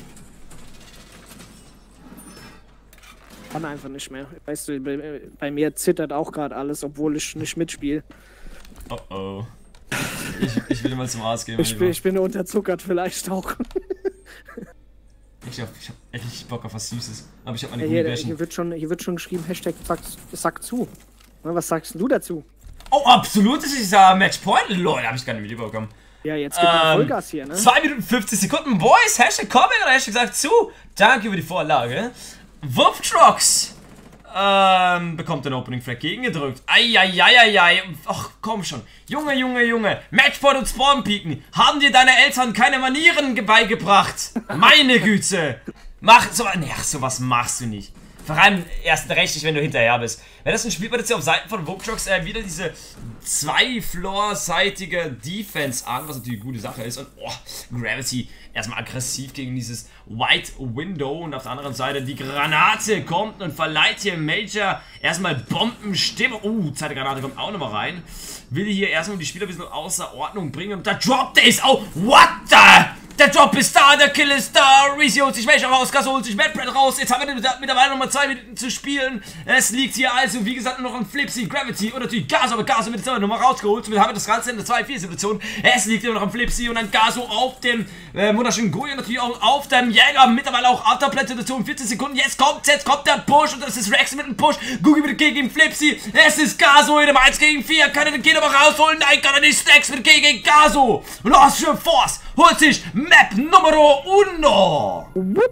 Kann einfach nicht mehr. Weißt du, bei, bei mir zittert auch gerade alles, obwohl ich nicht mitspiele. Oh oh. Ich, ich will mal zum Arzt gehen. Ich bin, ich bin unterzuckert vielleicht auch. Ich hab, ich hab echt Bock auf was Süßes. Aber ich hab meine ja, hier, Gummibärchen. Hier wird schon, hier wird schon geschrieben, Hashtag Sack, Sack zu. Was sagst du dazu? Oh, absolut, das ist ja Matchpoint. Lol, hab ich gar nicht mitbekommen. Ja, jetzt gibt es ähm, Vollgas hier, ne? zwei Minuten fünfzig Sekunden, Boys. Hashtag Comment oder Hashtag sagt zu. Danke für die Vorlage. Wupftrox ähm, bekommt den Opening Frag gegengedrückt. Eieieiei. Ach, komm schon. Junge, Junge, Junge. Matchpoint und Spawnpiken. Haben dir deine Eltern keine Manieren beigebracht? Meine Güte. Mach so. Nee, ach, sowas machst du nicht. Vor allem erst recht nicht, wenn du hinterher bist. Wenn das ein Spiel war, das ja auf Seiten von Wupftrox äh, wieder diese zwei-Floor-seitige Defense an, was natürlich eine gute Sache ist. Und oh, Gravity erstmal aggressiv gegen dieses White Window. Und auf der anderen Seite die Granate kommt und verleiht hier Major erstmal Bombenstimme. Uh, zweite Granate kommt auch nochmal rein. Will hier erstmal die Spieler ein bisschen außer Ordnung bringen. Und da droppt er ist auch. What the? Der Drop ist da, der Kill ist da, Reezy holt sich Major raus, Gaso holt sich Madbrad raus, jetzt haben wir mittlerweile nochmal zwei Minuten zu spielen. Es liegt hier also, wie gesagt, nur noch ein Flipsy, Gravity und natürlich Gaso, aber Gaso wird jetzt aber nochmal rausgeholt. Somit haben wir das Ganze in der zwei vier Situation. Es liegt immer noch ein Flipsy und ein Gaso auf dem äh, wunderschönen Goya, natürlich auch auf dem Jäger, mittlerweile auch auf der Plätze-Situation, vierzehn Sekunden, jetzt kommt, jetzt kommt der Push und das ist Rex mit dem Push, Gugi mit gegen Flipsy, es ist Gaso in dem eins gegen vier, kann er den Kid aber rausholen, nein, kann er nicht, Stacks mit gegen Gaso und Austrian Force holt sich Map Numero uno.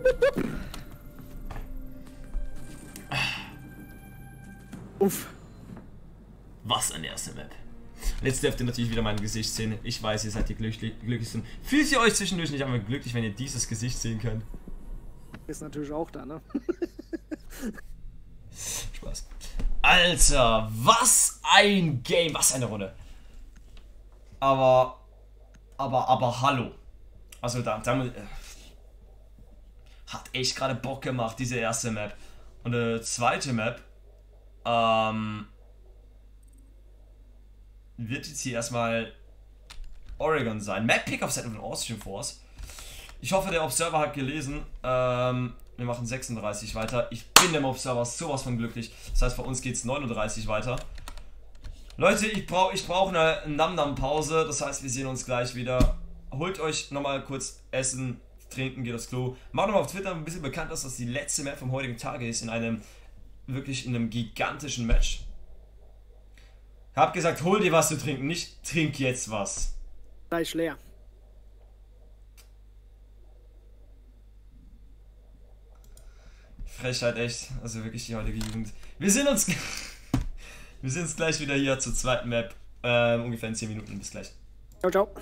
Uff. Was eine erste Map. Jetzt dürft ihr natürlich wieder mein Gesicht sehen. Ich weiß, ihr seid die glücklich glücklichsten. Fühlt ihr euch zwischendurch nicht einmal glücklich, wenn ihr dieses Gesicht sehen könnt? Ist natürlich auch da, ne? Spaß. Alter, was ein Game, was eine Runde. Aber, aber, aber hallo. Also da, da äh, hat echt gerade Bock gemacht, diese erste Map. Und eine zweite Map, ähm, wird jetzt hier erstmal Oregon sein. Map-Pick auf Seiten von Austrian Force. Ich hoffe, der Observer hat gelesen. Ähm, wir machen sechsunddreißig weiter. Ich bin dem Observer sowas von glücklich. Das heißt, bei uns geht es neununddreißig weiter. Leute, ich brauche ich brauch eine Nam-Nam-Pause. Das heißt, wir sehen uns gleich wieder. Holt euch nochmal kurz Essen, trinken, geht aufs Klo. Macht nochmal auf Twitter ein bisschen bekannt, dass das die letzte Map vom heutigen Tage ist. In einem, wirklich in einem gigantischen Match. Hab gesagt, hol dir was zu trinken, nicht trink jetzt was. Gleich leer. Frechheit, echt. Also wirklich die heutige Jugend. Wir sehen uns... Wir sehen uns gleich wieder hier zur zweiten Map. Ähm, ungefähr in zehn Minuten. Bis gleich. Ciao, ciao.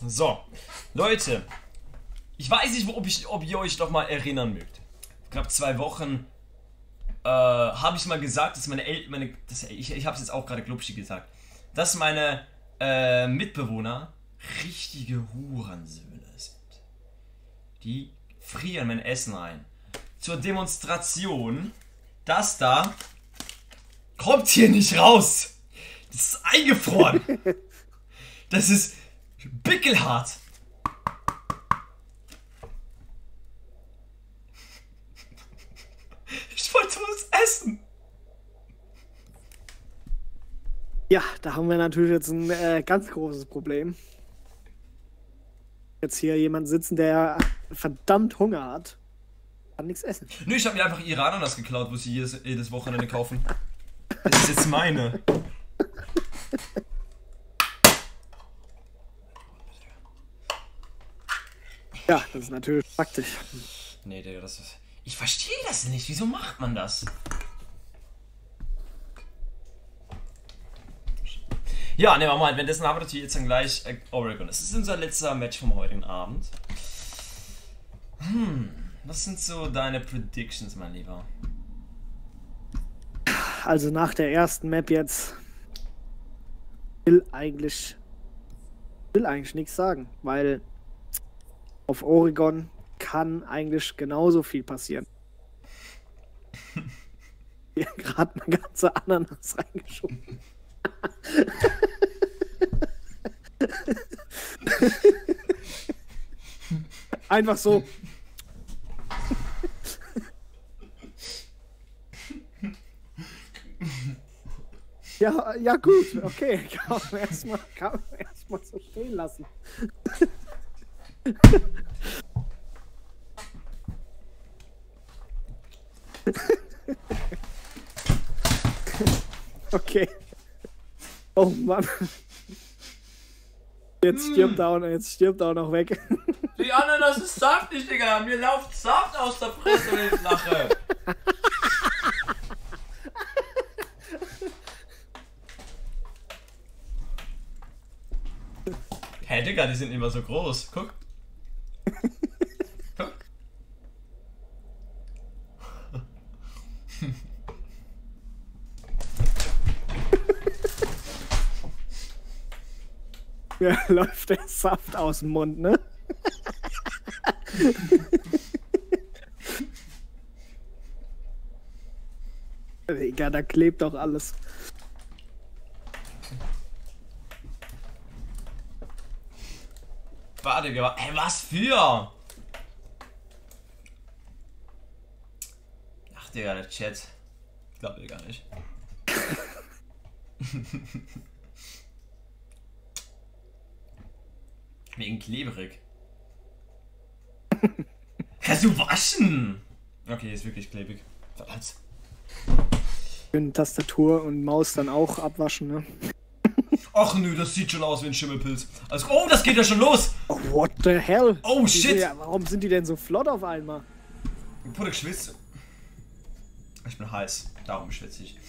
So, Leute, ich weiß nicht, ob, ich, ob ihr euch noch mal erinnern mögt. Knapp zwei Wochen äh, habe ich mal gesagt, dass meine Eltern, meine, das, ich, ich habe es jetzt auch gerade glubschig gesagt, dass meine äh, Mitbewohner richtige Hurensöhne sind. Die frieren mein Essen ein. Zur Demonstration, das da kommt hier nicht raus. Das ist eingefroren. Das ist bickelhart. Ich wollte was essen. Ja, da haben wir natürlich jetzt ein äh, ganz großes Problem. Jetzt hier jemand sitzen, der verdammt Hunger hat. Kann nichts essen. Nö, ich habe mir einfach ihre Ananas geklaut, wo sie jedes, jedes Wochenende kaufen. Das ist jetzt meine. Ja, das ist natürlich praktisch. Nee, Digga, das ist... Ich verstehe das nicht. Wieso macht man das? Ja, ne, mal, währenddessen haben wir natürlich jetzt dann gleich äh, Oregon. Das ist unser letzter Match vom heutigen Abend. Hm, was sind so deine Predictions, mein Lieber? Also nach der ersten Map jetzt will eigentlich will eigentlich nichts sagen, weil auf Oregon kann eigentlich genauso viel passieren. Hier gerade eine ganze Ananas reingeschoben. Einfach so. Ja, ja gut, okay. Kann man erstmal erst mal so stehen lassen. Okay. Oh Mann. Jetzt stirbt er auch, jetzt stirbt er auch noch weg. Die Ananas ist saftig, Digga. Mir läuft Saft aus der Fresse, wenn ich lache. Hä, hey, Digga, die sind immer so groß. Guck. Guck. Ja, läuft der Saft aus dem Mund, ne? Digga, da klebt doch alles. Warte, Digga. Ey, was für? Ach, Digga, der Chat. Glaubt ihr gar nicht. Wegen klebrig. Kannst du waschen? Okay, ist wirklich klebrig. Verdammt. Schön Tastatur und Maus dann auch abwaschen, ne? Ach nö, das sieht schon aus wie ein Schimmelpilz. Also, oh, das geht ja schon los! Oh, what the hell? Oh, shit! Ja, warum sind die denn so flott auf einmal? Puder geschwitzt. Ich bin heiß, darum schwitze ich.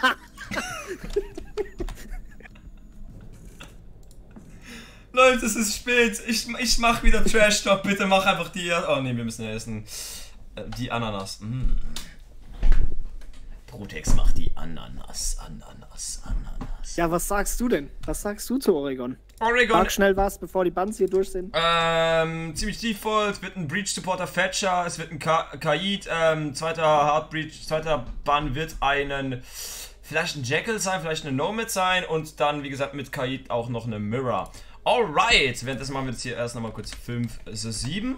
Leute, es ist spät. Ich, ich mach wieder Trash Talk. Bitte mach einfach die. Oh ne, wir müssen ja essen. Die Ananas. Mm. Protex macht die Ananas. Ananas. Ananas. Ja, was sagst du denn? Was sagst du zu Oregon? Oregon. Sag schnell was, bevor die Buns hier durch sind. Ähm, ziemlich default. Es wird ein Breach Supporter Thatcher. Es wird ein Ka Kaid. Ähm, zweiter Hard Breach. Zweiter Bann wird einen. Vielleicht ein Jackal sein, vielleicht eine Nomad sein. Und dann, wie gesagt, mit Kaid auch noch eine Mirror. Alright, währenddessen machen wir jetzt hier erst nochmal kurz fünf, sieben.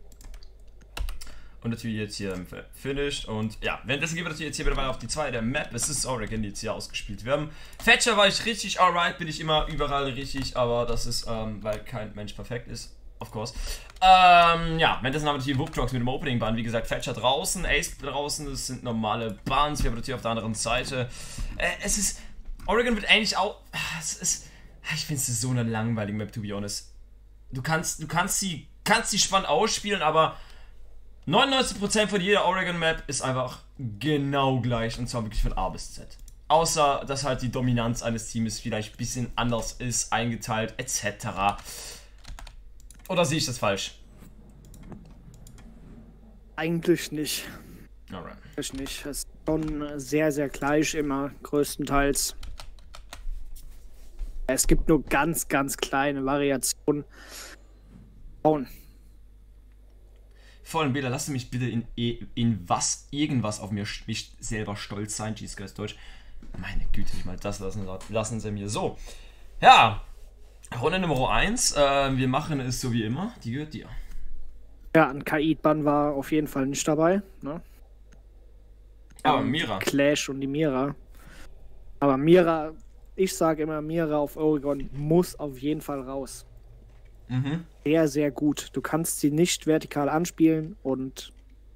Und natürlich jetzt hier finished. Und ja, währenddessen gehen wir natürlich jetzt hier wieder weiter auf die zweite Map. Es ist Oregon, die jetzt hier ausgespielt werden. Thatcher war ich richtig, alright, bin ich immer überall richtig, aber das ist, ähm, weil kein Mensch perfekt ist. Of course. Ähm, ja, währenddessen haben wir natürlich Whoop-Trucks mit dem Opening-Bahn. Wie gesagt, Thatcher draußen, Ace draußen, das sind normale Bahns. Wir haben natürlich auf der anderen Seite. Äh, es ist. Oregon wird eigentlich auch. Es ist. Ich finde es so eine langweilige Map, to be honest. Du kannst, du kannst sie, kannst sie spannend ausspielen, aber neunundneunzig Prozent von jeder Oregon-Map ist einfach genau gleich, und zwar wirklich von A bis Z. Außer, dass halt die Dominanz eines Teams vielleicht ein bisschen anders ist, eingeteilt, et cetera. Oder sehe ich das falsch? Eigentlich nicht. Alright. Eigentlich nicht. Es ist schon sehr, sehr gleich immer, größtenteils. Es gibt nur ganz, ganz kleine Variationen. Bauen. Vor allem, Bela, lass mich bitte in, in was, irgendwas auf mir, mich selber stolz sein. Jesus Christ, Deutsch. Meine Güte, nicht mal das lassen, lassen sie mir. So. Ja. Runde Nummer eins. Äh, wir machen es so wie immer. Die gehört dir. Ja, ein Kaid-Ban war auf jeden Fall nicht dabei. Ne? Aber ähm, Mira. Clash und die Mira. Aber Mira, ich sage immer, Mira auf Oregon muss auf jeden Fall raus. Mhm. Sehr, sehr gut. Du kannst sie nicht vertikal anspielen und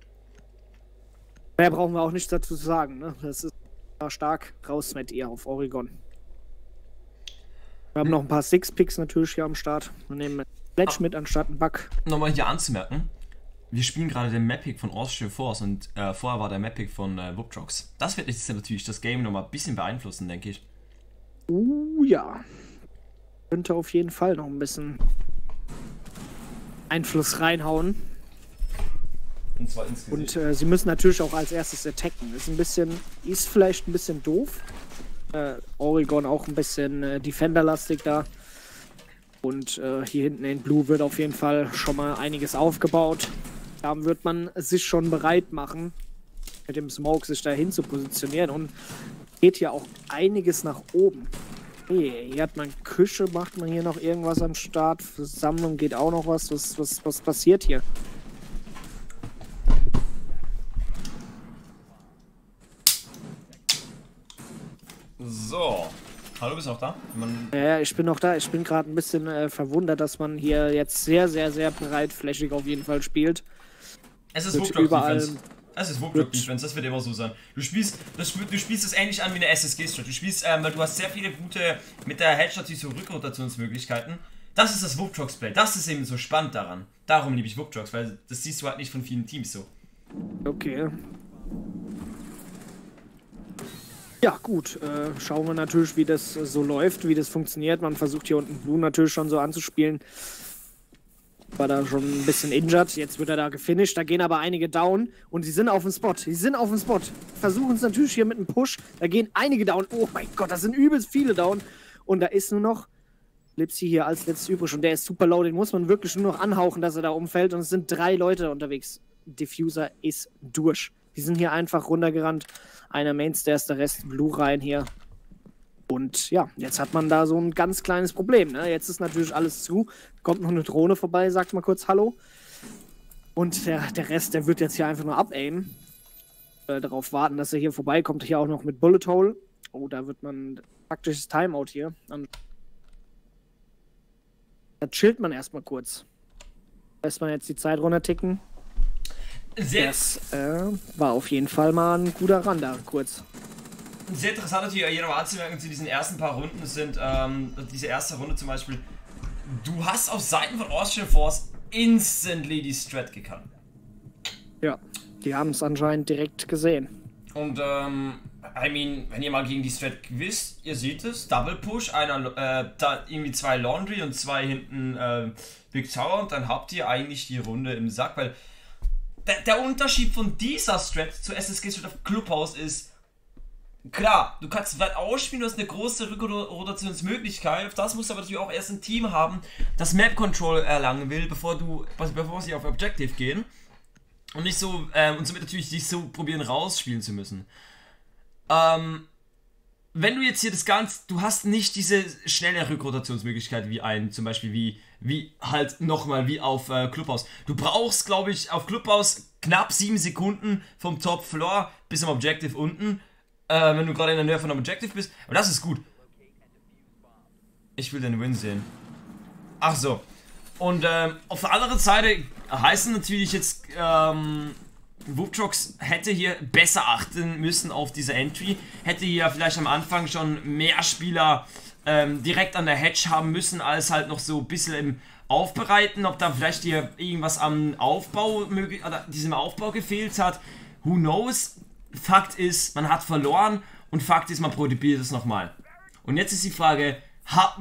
mehr brauchen wir auch nicht dazu zu sagen. Ne? Das ist stark. Raus mit ihr auf Oregon. Wir haben noch ein paar Six-Picks natürlich hier am Start. Wir nehmen Fletch ah. mit anstatt einen Bug. Nochmal hier anzumerken, wir spielen gerade den Map-Pick von Austrian Force und äh, vorher war der Map-Pick von äh, Wuptrox. Das wird jetzt natürlich das Game nochmal ein bisschen beeinflussen, denke ich. Uh, ja. Könnte auf jeden Fall noch ein bisschen Einfluss reinhauen. Und zwar ins Und äh, sie müssen natürlich auch als erstes attacken. Ist ein bisschen, ist vielleicht ein bisschen doof. Äh, Oregon auch ein bisschen äh, Defender-lastig da. Und äh, hier hinten in Blue wird auf jeden Fall schon mal einiges aufgebaut. Da wird man sich schon bereit machen, mit dem Smoke sich dahin zu positionieren. Und geht hier auch einiges nach oben. Hey, hier hat man Küche, macht man hier noch irgendwas am Start. Für Sammlung geht auch noch was. Was, was, was passiert hier? So. Hallo, bist du noch da? Man ja, ich bin noch da. Ich bin gerade ein bisschen äh, verwundert, dass man hier jetzt sehr, sehr, sehr breitflächig auf jeden Fall spielt. Es ist Wuptrock-Defense. Es ist Wuptrock-Defense, das wird immer so sein. Du spielst, das, du spielst es ähnlich an wie eine S S G-Strat. Du spielst, ähm, weil du hast sehr viele gute, mit der Headshot so Rückrotationsmöglichkeiten. Das ist das Wuptrox-Play. Das ist eben so spannend daran. Darum liebe ich Wuptrox, weil das siehst du halt nicht von vielen Teams so. Okay. Ja, gut. Äh, schauen wir natürlich, wie das äh, so läuft, wie das funktioniert. Man versucht hier unten Blue natürlich schon so anzuspielen. War da schon ein bisschen injured. Jetzt wird er da gefinisht. Da gehen aber einige down. Und sie sind auf dem Spot. Sie sind auf dem Spot. Versuchen es natürlich hier mit einem Push. Da gehen einige down. Oh mein Gott, das sind übelst viele down. Und da ist nur noch Lipsy hier als letztes übrig. Und der ist super low. Den muss man wirklich nur noch anhauchen, dass er da umfällt. Und es sind drei Leute unterwegs. Diffuser ist durch. Die sind hier einfach runtergerannt. Einer Mainstairs, der Rest Blue rein hier. Und ja, jetzt hat man da so ein ganz kleines Problem. Ne? Jetzt ist natürlich alles zu. Kommt noch eine Drohne vorbei, sagt mal kurz Hallo. Und der, der Rest, der wird jetzt hier einfach nur abaimen. Äh, darauf warten, dass er hier vorbeikommt. Hier auch noch mit Bullet Hole. Oh, da wird man praktisches Timeout hier. Dann da chillt man erstmal kurz. Lässt man jetzt die Zeit runterticken. Das äh, war auf jeden Fall mal ein guter Run da, kurz. Sehr interessant natürlich hier nochmal anzumerken zu diesen ersten paar Runden sind, ähm, diese erste Runde zum Beispiel, du hast auf Seiten von Austrian Force instantly die Strat gekannt. Ja, die haben es anscheinend direkt gesehen. Und ähm, I mean, wenn ihr mal gegen die Strat wisst, ihr seht es, Double Push, einer, äh, da irgendwie zwei Laundry und zwei hinten äh, Big Tower und dann habt ihr eigentlich die Runde im Sack, weil der, der Unterschied von dieser Strat zur S S G Strat auf Clubhouse ist, klar, du kannst weit ausspielen, du hast eine große Rückrotationsmöglichkeit, auf das musst du aber natürlich auch erst ein Team haben, das Map Control erlangen will, bevor du, bevor sie auf Objective gehen. Und nicht so, ähm, und somit natürlich nicht so probieren rausspielen zu müssen. Ähm, wenn du jetzt hier das Ganze, du hast nicht diese schnelle Rückrotationsmöglichkeit wie ein, zum Beispiel wie, wie halt nochmal wie auf äh, Clubhouse. Du brauchst, glaube ich, auf Clubhouse knapp sieben Sekunden vom Top Floor bis zum Objective unten, äh, wenn du gerade in der Nähe von einem Objective bist. Aber das ist gut. Ich will den Win sehen. Ach so. Und ähm, auf der anderen Seite heißen natürlich jetzt, ähm, Wuptrox hätte hier besser achten müssen auf diese Entry, hätte hier vielleicht am Anfang schon mehr Spieler ähm, direkt an der Hedge haben müssen, als halt noch so ein bisschen im Aufbereiten, ob da vielleicht hier irgendwas am Aufbau, oder diesem Aufbau gefehlt hat, who knows. Fakt ist, man hat verloren und Fakt ist, man probiert es nochmal. Und jetzt ist die Frage, hat man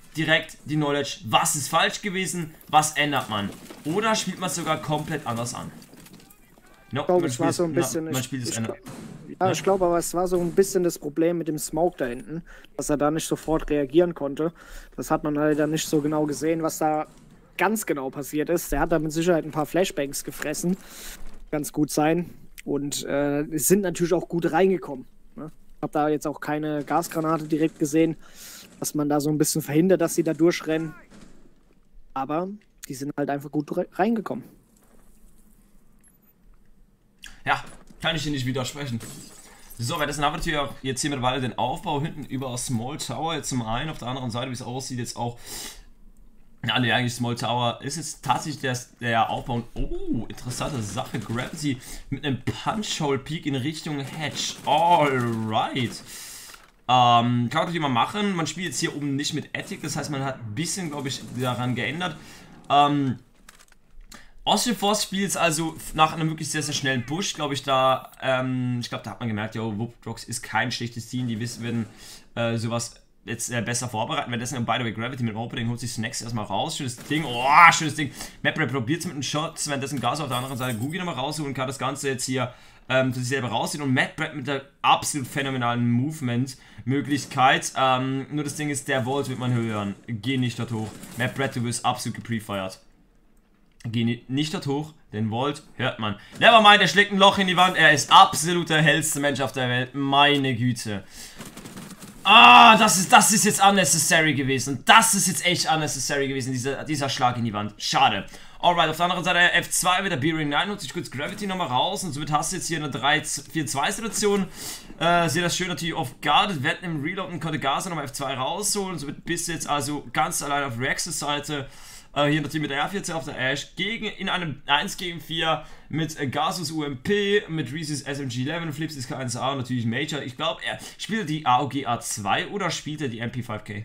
direkt die Knowledge, was ist falsch gewesen, was ändert man. Oder spielt man es sogar komplett anders an. No, ich glaube, es war so ein bisschen... Na, man spielt es ändert. Ja, Ja. ich glaube aber, es war so ein bisschen das Problem mit dem Smoke da hinten, dass er da nicht sofort reagieren konnte. Das hat man leider nicht so genau gesehen, was da ganz genau passiert ist. Der hat da mit Sicherheit ein paar Flashbangs gefressen. Ganz gut sein. Und äh, sind natürlich auch gut reingekommen. Ne? Ich habe da jetzt auch keine Gasgranate direkt gesehen, dass man da so ein bisschen verhindert, dass sie da durchrennen. Aber die sind halt einfach gut re reingekommen. Ja, kann ich dir nicht widersprechen. So, weil das haben wir natürlich auch jetzt hier mittlerweile den Aufbau hinten über Small Tower jetzt zum einen, auf der anderen Seite, wie es aussieht, jetzt auch. Ja, nee, eigentlich Small Tower ist jetzt tatsächlich der, der Aufbau. Und, oh, interessante Sache. Gravity mit einem Punch-Hole-Peak in Richtung Hedge. Alright. Ähm, kann man natürlich mal machen. Man spielt jetzt hier oben nicht mit Attic, das heißt, man hat ein bisschen, glaube ich, daran geändert. Ähm. Ossiforce spielt jetzt also nach einem wirklich sehr, sehr schnellen Push, glaube ich, da, ähm, ich glaube, da hat man gemerkt, ja, Whoopdrox ist kein schlechtes Team, die wissen, werden äh, sowas jetzt äh, besser vorbereiten. Währenddessen, by the way, Gravity mit dem Opening holt sich Snacks erstmal raus, schönes Ding, oh, schönes Ding. Maprep probiert es mit einem Shot, währenddessen Gas auf der anderen Seite Googie nochmal rausholen, kann das Ganze jetzt hier ähm, zu sich selber rausziehen und Maprep mit der absolut phänomenalen Movement-Möglichkeit, ähm, nur das Ding ist, der Vault wird man hören, geh nicht dort hoch. Maprep, du wirst absolut geprefeiert. Geh nicht dort hoch, den Vault hört man. Nevermind, er schlägt ein Loch in die Wand. Er ist absolut der hellste Mensch auf der Welt. Meine Güte. Ah, das ist, das ist jetzt unnecessary gewesen. Das ist jetzt echt unnecessary gewesen, dieser, dieser Schlag in die Wand. Schade. Alright, auf der anderen Seite F zwei mit der B-Ring neun, holt sich kurz Gravity nochmal raus und somit hast du jetzt hier eine drei vier zwei Situation. Äh, sehe das schön natürlich auf Guarded, werden im Reloaden, konnte Gaza nochmal F zwei rausholen. Somit bist du jetzt also ganz allein auf Rex's Seite. Uh, hier natürlich mit der R vierzehn auf der Ash gegen, in einem eins gegen vier mit äh, Gasus U M P, mit Reese's S M G elf, Flips ist K eins A und natürlich Major. Ich glaube, er spielt die A O G A zwei oder spielt er die M P fünf K?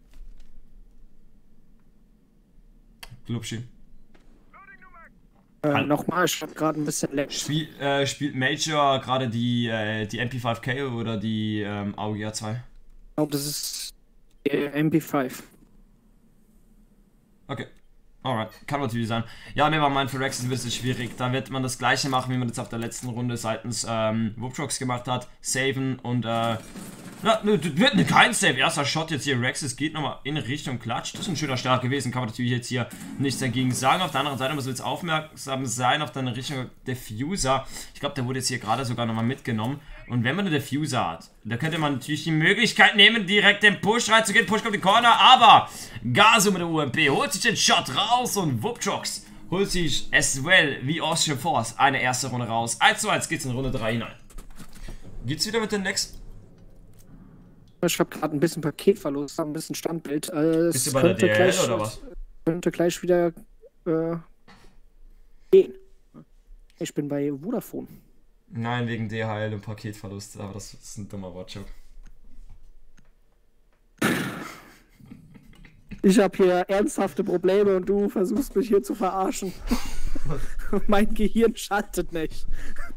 Glubschi. Äh, Nochmal, ich hab gerade ein bisschen leck. Spiel, äh, spielt Major gerade die, äh, die M P fünf K oder die ähm, A O G A zwei? Ich glaube, das ist die M P fünf. Okay. Alright, kann natürlich sein. Ja, Nevermind, für Rex ist ein bisschen schwierig. Da wird man das gleiche machen, wie man jetzt auf der letzten Runde seitens ähm, Whoopdrox gemacht hat. Saven und äh. Ja, wird kein Save. Erster Shot jetzt hier. Rexes geht nochmal in Richtung Klatsch. Das ist ein schöner Start gewesen. Kann man natürlich jetzt hier nichts dagegen sagen. Auf der anderen Seite muss man jetzt aufmerksam sein auf deine Richtung Diffuser. Ich glaube, der wurde jetzt hier gerade sogar nochmal mitgenommen. Und wenn man einen Diffuser hat, da könnte man natürlich die Möglichkeit nehmen, direkt den Push reinzugehen. Push kommt in die Corner, aber Gaso mit der U M P holt sich den Shot raus und Whoopdrox holt sich as well wie Austrian Force eine erste Runde raus. eins zu eins geht's in Runde drei hinein. Geht's wieder mit den Next? Ich habe gerade ein bisschen Paketverlust, ein bisschen Standbild. Äh, Bist du bei der D H L gleich, oder was? Könnte gleich wieder äh, gehen. Ich bin bei Vodafone. Nein, wegen D H L und Paketverlust, aber das ist ein dummer Wortjoke. Ich habe hier ernsthafte Probleme und du versuchst mich hier zu verarschen. Mein Gehirn schaltet nicht.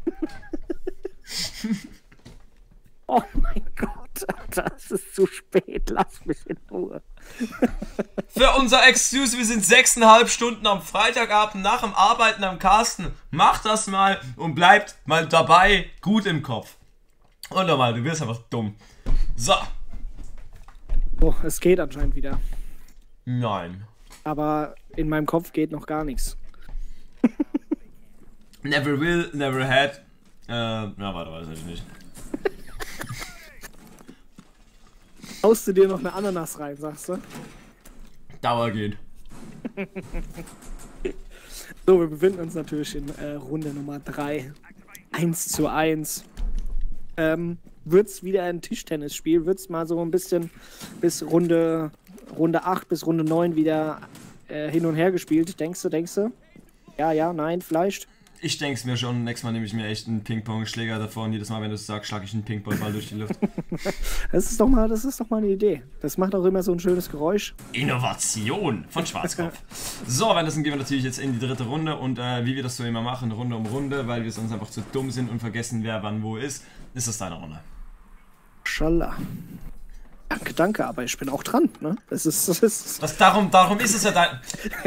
Oh mein Gott, das ist zu spät. Lass mich in Ruhe. Für unser Excuse, wir sind sechseinhalb Stunden am Freitagabend nach dem Arbeiten am Casten. Macht das mal und bleibt mal dabei gut im Kopf. Und nochmal, du wirst einfach dumm. So. Oh, es geht anscheinend wieder. Nein. Aber in meinem Kopf geht noch gar nichts. Never will, never had. Äh, na, warte, weiß ich nicht. Haust du dir noch eine Ananas rein, sagst du? Dauer geht. So, wir befinden uns natürlich in äh, Runde Nummer drei. eins zu eins. Ähm, wird's wieder ein Tischtennisspiel? Wird's mal so ein bisschen bis Runde, Runde acht bis Runde neun wieder äh, hin und her gespielt? Denkst du, denkst du? Ja, ja, nein, vielleicht? Ich denke es mir schon. Nächstes Mal nehme ich mir echt einen Ping-Pong-Schläger davor und jedes Mal, wenn du es sagst, schlage ich einen Ping-Pong-Ball durch die Luft. Das ist doch mal, das ist doch mal eine Idee. Das macht auch immer so ein schönes Geräusch. Innovation von Schwarzkopf. So, wenn das dann gehen wir natürlich jetzt in die dritte Runde und äh, wie wir das so immer machen, Runde um Runde, weil wir sonst einfach zu dumm sind und vergessen, wer wann wo ist, ist das deine Runde. Schallah. Danke, danke, aber ich bin auch dran, ne? Das ist, das ist... Was, darum, darum ist es ja dann...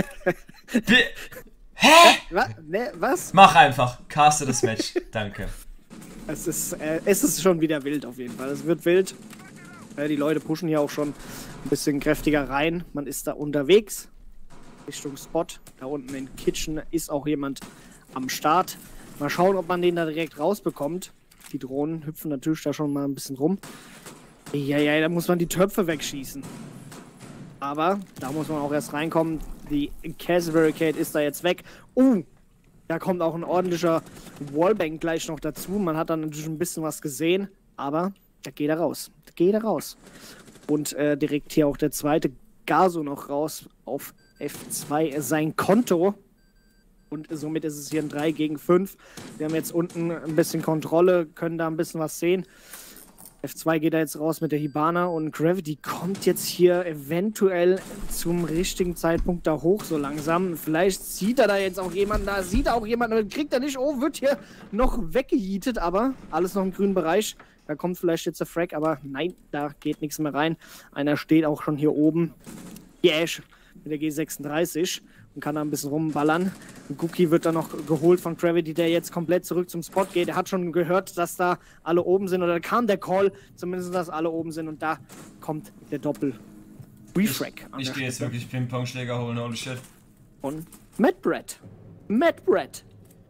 Hä? Was? Ne, was? Mach einfach. Caste das Match. Danke. Es ist, äh, es ist schon wieder wild auf jeden Fall. Es wird wild. Äh, die Leute pushen hier auch schon ein bisschen kräftiger rein. Man ist da unterwegs. Richtung Spot. Da unten in Kitchen ist auch jemand am Start. Mal schauen, ob man den da direkt rausbekommt. Die Drohnen hüpfen natürlich da schon mal ein bisschen rum. Ja, ja, da muss man die Töpfe wegschießen. Aber da muss man auch erst reinkommen. Die Castle Barricade ist da jetzt weg. Uh, da kommt auch ein ordentlicher Wallbang gleich noch dazu. Man hat dann natürlich ein bisschen was gesehen. Aber da geht er raus. Da geht er raus. Und äh, direkt hier auch der zweite Gaso noch raus auf F zwei. Sein Konto. Und somit ist es hier ein drei gegen fünf. Wir haben jetzt unten ein bisschen Kontrolle, können da ein bisschen was sehen. F zwei geht da jetzt raus mit der Hibana und Gravity kommt jetzt hier eventuell zum richtigen Zeitpunkt da hoch so langsam. Vielleicht sieht er da jetzt auch jemanden, da sieht er auch jemanden, kriegt er nicht, oh, wird hier noch weggejietet, aber alles noch im grünen Bereich. Da kommt vielleicht jetzt der Frag, aber nein, da geht nichts mehr rein. Einer steht auch schon hier oben, die Ash mit der G sechsunddreißig und kann da ein bisschen rumballern. Gookie wird dann noch geholt von Gravity, der jetzt komplett zurück zum Spot geht. Er hat schon gehört, dass da alle oben sind, oder da kam der Call, zumindest, dass alle oben sind, und da kommt der Doppel-Refrag. Ich, ich gehe jetzt wirklich Ping-Pong-Schläger holen, holy shit. Und Matt Brett. Matt Brett.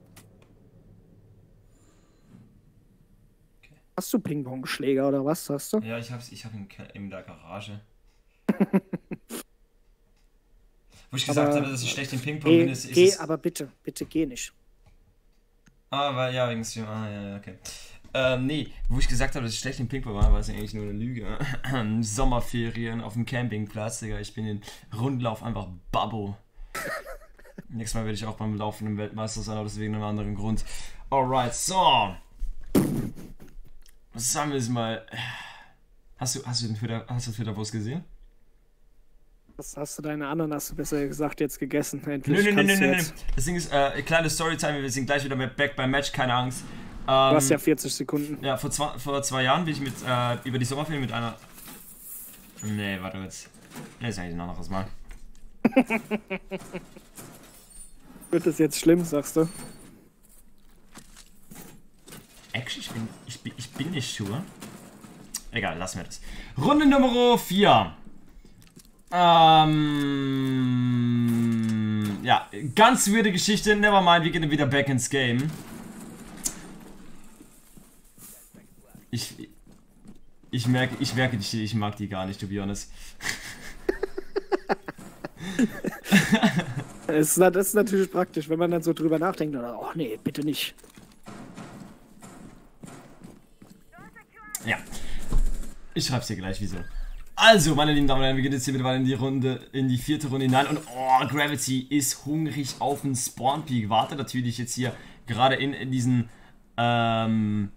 Okay. Hast du Ping-Pong-Schläger oder was hast du? Ja, ich hab's, ich hab ihn in der Garage. Wo ich gesagt aber, habe, dass ich schlecht in Ping-Pong bin, ist, ist geh, es... aber bitte, bitte geh nicht. Ah, weil, ja, wegen Stream, ah, ja, okay. Ähm, nee, wo ich gesagt habe, dass ich schlecht in Ping-Pong war, war es ja eigentlich nur eine Lüge. Sommerferien auf dem Campingplatz, Digga, ich bin in Rundlauf einfach Babbo. Nächstes Mal werde ich auch beim laufenden Weltmeister sein, aber deswegen einem anderen Grund. Alright, so. Was sagen wir jetzt mal? Hast du, hast du den Twitter, hast du den Twitter-Post gesehen? Was hast du deine Ananas, besser gesagt, jetzt gegessen? Endlich nö, nö, nö, nö, nö. Das Ding ist, äh, kleine Storytime, wir sind gleich wieder back beim Match, keine Angst. Ähm, du hast ja vierzig Sekunden. Ja, vor zwei, vor zwei Jahren bin ich mit, äh, über die Sommerferien mit einer... Nee, warte jetzt. Nee, ist eigentlich ein anderes Mal. Wird das jetzt schlimm, sagst du? Actually, ich bin, ich bin, ich bin nicht sure. Egal, lassen wir das. Runde Nummer vier. Ähm, ja, ganz weirde Geschichte, nevermind, wir gehen wieder back ins Game. Ich, ich merke, ich merke, ich, ich mag die gar nicht, to be honest. Das ist, das ist natürlich praktisch, wenn man dann so drüber nachdenkt, oder, oh nee, bitte nicht. Ja, ich schreib's dir gleich, wieso. Also, meine lieben Damen und Herren, wir gehen jetzt hier mittlerweile in die Runde, in die vierte Runde hinein, und oh, Gravity ist hungrig auf den Spawn Peak. Wartet natürlich jetzt hier gerade in, in diesen, ähm,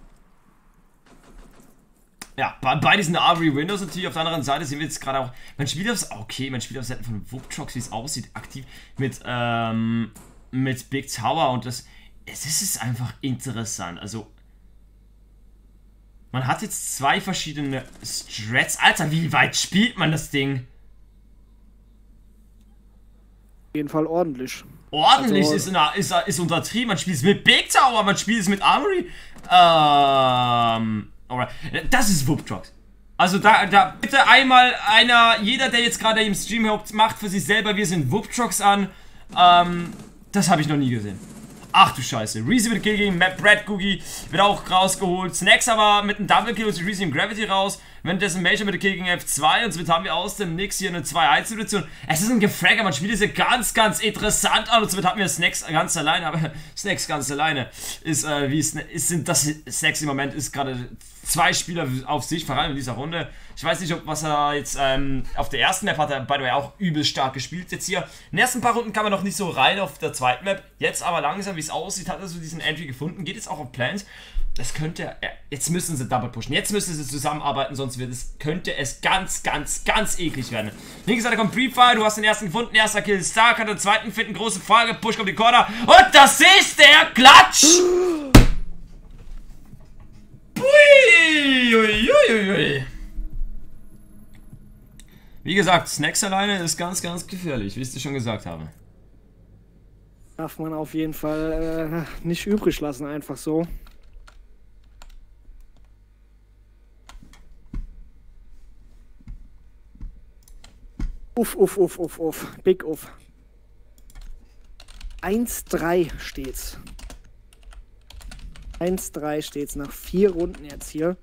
ja, bei, bei diesen Armory Windows natürlich. Auf der anderen Seite sehen wir jetzt gerade auch, man spielt aufs, okay, man spielt auf Seiten von Wuptrox, wie es aussieht, aktiv mit, ähm, mit Big Tower, und das, es ist einfach interessant, also, man hat jetzt zwei verschiedene Strats. Alter, wie weit spielt man das Ding? Auf jeden Fall ordentlich. Ordentlich also, ist, in, ist, ist untertrieben. Man spielt es mit Big Tower, man spielt es mit Armory. Ähm, alright. Das ist Wuptrox. Also da, da bitte einmal einer, jeder, der jetzt gerade im Stream hockt, macht für sich selber, wir sind Wuptrox an. Ähm, das habe ich noch nie gesehen. Ach du Scheiße. Reezy wird Kill gegen Matt Brad, Googie wird auch rausgeholt. Snacks aber mit einem Double Kill und Reezy im Gravity raus. Währenddessen Major mit der Kill gegen F zwei, und somit haben wir aus dem Nix hier eine zwei eins Situation. Es ist ein Gefragger, man spielt es ja ganz, ganz interessant an, und somit hatten wir Snacks ganz alleine, aber Snacks ganz alleine ist, äh, wie es ist, sind das Snacks im Moment ist gerade zwei Spieler auf sich, vor allem in dieser Runde. Ich weiß nicht, ob was er jetzt ähm, auf der ersten Map hat er by the way auch übel stark gespielt. Jetzt hier, in den ersten paar Runden kam er noch nicht so rein auf der zweiten Map. Jetzt aber langsam, wie es aussieht, hat er so diesen Entry gefunden. Geht jetzt auch auf Plants. Das könnte, äh, jetzt müssen sie double pushen. Jetzt müssen sie zusammenarbeiten, sonst wird es, könnte es ganz, ganz, ganz eklig werden. Linke Seite kommt Pre-Fire, du hast den ersten gefunden, erster Kill Stark, hat den zweiten finden, große Frage, Push kommt die Corner, und das ist der Klatsch! Ui, ui, ui, ui. Wie gesagt, Snacks alleine ist ganz, ganz gefährlich, wie ich es dir schon gesagt habe. Darf man auf jeden Fall äh, nicht übrig lassen, einfach so. Uff, uff, uff, uff, uff. Big uff. eins drei steht's. eins drei steht's nach vier Runden jetzt hier.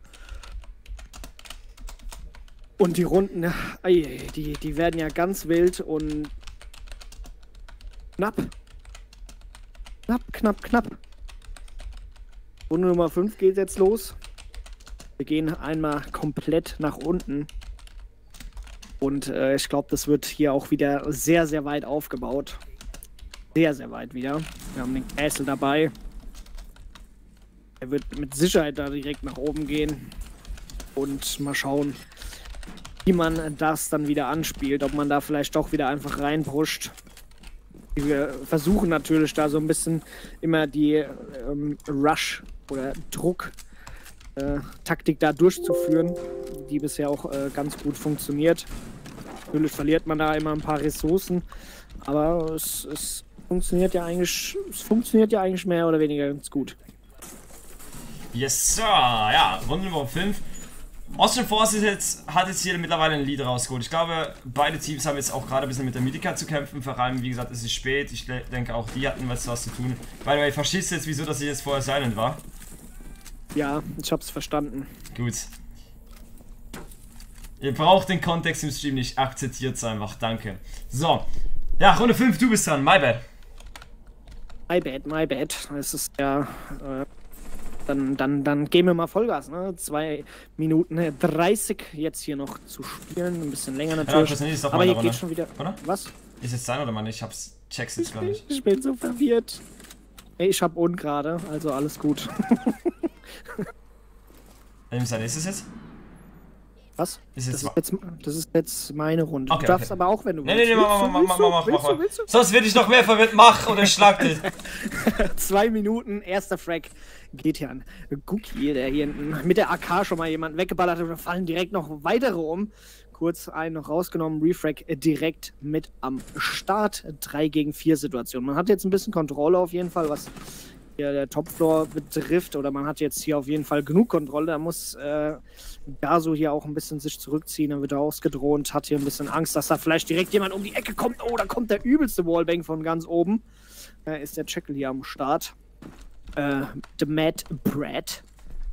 Und die Runden, die, die werden ja ganz wild und knapp. Knapp, knapp, knapp. Runde Nummer fünf geht jetzt los. Wir gehen einmal komplett nach unten. Und äh, ich glaube, das wird hier auch wieder sehr, sehr weit aufgebaut. Sehr, sehr weit wieder. Wir haben den Castle dabei. Er wird mit Sicherheit da direkt nach oben gehen. Und mal schauen, wie man das dann wieder anspielt. Ob man da vielleicht doch wieder einfach reinpusht. Wir versuchen natürlich da so ein bisschen immer die ähm, Rush- oder Druck-Taktik da durchzuführen, die bisher auch äh, ganz gut funktioniert. Natürlich verliert man da immer ein paar Ressourcen, aber es, es funktioniert ja eigentlich, es funktioniert ja eigentlich mehr oder weniger ganz gut. Yes, Sir. Ja, Runde Nummer fünf. Austrian Force ist jetzt, hat jetzt hier mittlerweile ein Lead rausgeholt. Ich glaube, beide Teams haben jetzt auch gerade ein bisschen mit der Mythica zu kämpfen. Vor allem, wie gesagt, es ist spät. Ich denke, auch die hatten was, was zu tun. By the way, verstehst du jetzt, wieso dass ich jetzt vorher silent war? Ja, ich hab's verstanden. Gut. Ihr braucht den Kontext im Stream nicht. Akzeptiert's einfach. Danke. So. Ja, Runde fünf, du bist dran. My bad. My bad, my bad. Es ist ja... Äh Dann, dann, dann geben wir mal Vollgas, ne? Zwei Minuten dreißig jetzt hier noch zu spielen. Ein bisschen länger natürlich. Ja, ist doch aber hier Runde, geht schon wieder. Oder? Was? Ist es sein oder Mann? Ich hab's. Check's jetzt gar nicht. Ich bin so verwirrt. Ey, ich hab ungerade, also alles gut. Ist es jetzt? Was? Ist jetzt das, ist jetzt, das ist jetzt meine Runde. Okay, du darfst okay. aber auch, wenn du nee, willst. Nee, nee, mach, mach, mach, mach, mach, mach, mach. Sonst werde ich noch mehr verwirrt. Mach oder ich schlag dich. Zwei Minuten, erster Frag geht hier an Gookie, der hier mit der A K schon mal jemanden weggeballert hat. Da fallen direkt noch weitere um. Kurz einen noch rausgenommen, Refrag direkt mit am Start. drei gegen vier Situation. Man hat jetzt ein bisschen Kontrolle auf jeden Fall, was hier der Topfloor betrifft. Oder man hat jetzt hier auf jeden Fall genug Kontrolle. Da muss äh, Gaso hier auch ein bisschen sich zurückziehen. Dann wird er ausgedroht, hat hier ein bisschen Angst, dass da vielleicht direkt jemand um die Ecke kommt. Oh, da kommt der übelste Wallbang von ganz oben. Da ist der Jekyll hier am Start. Äh, The Mad Brad.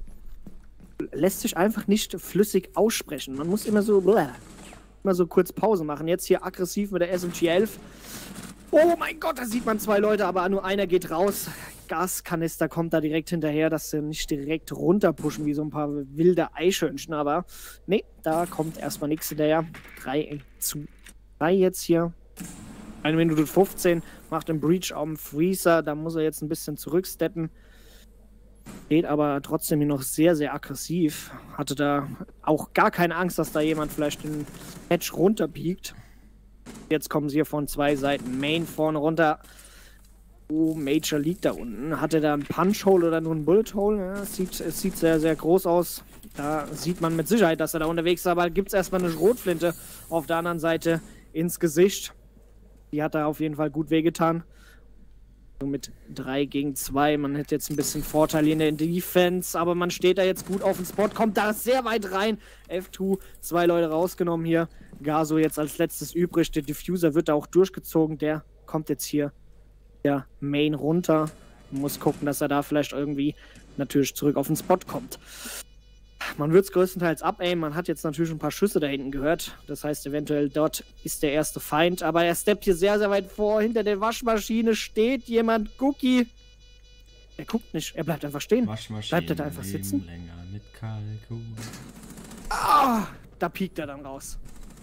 Lässt sich einfach nicht flüssig aussprechen. Man muss immer so, bleh, immer so kurz Pause machen. Jetzt hier aggressiv mit der S M G elf. Oh mein Gott, da sieht man zwei Leute, aber nur einer geht raus. Gaskanister kommt da direkt hinterher, dass sie nicht direkt runterpushen wie so ein paar wilde Eichhörnchen. Aber nee, da kommt erstmal nichts hinterher. drei zu drei jetzt hier. eine Minute fünfzehn, macht den Breach am Freezer. Da muss er jetzt ein bisschen zurücksteppen. Geht aber trotzdem noch sehr, sehr aggressiv. Hatte da auch gar keine Angst, dass da jemand vielleicht den Match runterpiekt. Jetzt kommen sie hier von zwei Seiten. Main vorne runter. Oh, Major liegt da unten. Hat er da ein Punch-Hole oder nur ein Bullet-Hole? Ja, es, sieht, es sieht sehr, sehr groß aus. Da sieht man mit Sicherheit, dass er da unterwegs ist. Aber gibt es erstmal eine Schrotflinte auf der anderen Seite ins Gesicht. Die hat da auf jeden Fall gut wehgetan. Mit drei gegen zwei. Man hätte jetzt ein bisschen Vorteil in der Defense, aber man steht da jetzt gut auf dem Spot, kommt da sehr weit rein. F zwei, zwei Leute rausgenommen hier. Gaso jetzt als letztes übrig. Der Diffuser wird da auch durchgezogen. Der kommt jetzt hier der Main runter. Man muss gucken, dass er da vielleicht irgendwie natürlich zurück auf den Spot kommt. Man wird es größtenteils abaimen. Man hat jetzt natürlich ein paar Schüsse da hinten gehört. Das heißt, eventuell dort ist der erste Feind. Aber er steppt hier sehr, sehr weit vor. Hinter der Waschmaschine steht jemand. Cookie. Er guckt nicht. Er bleibt einfach stehen. Bleibt er da einfach sitzen? Länger mit Kalkun. Ah, da piekt er dann raus.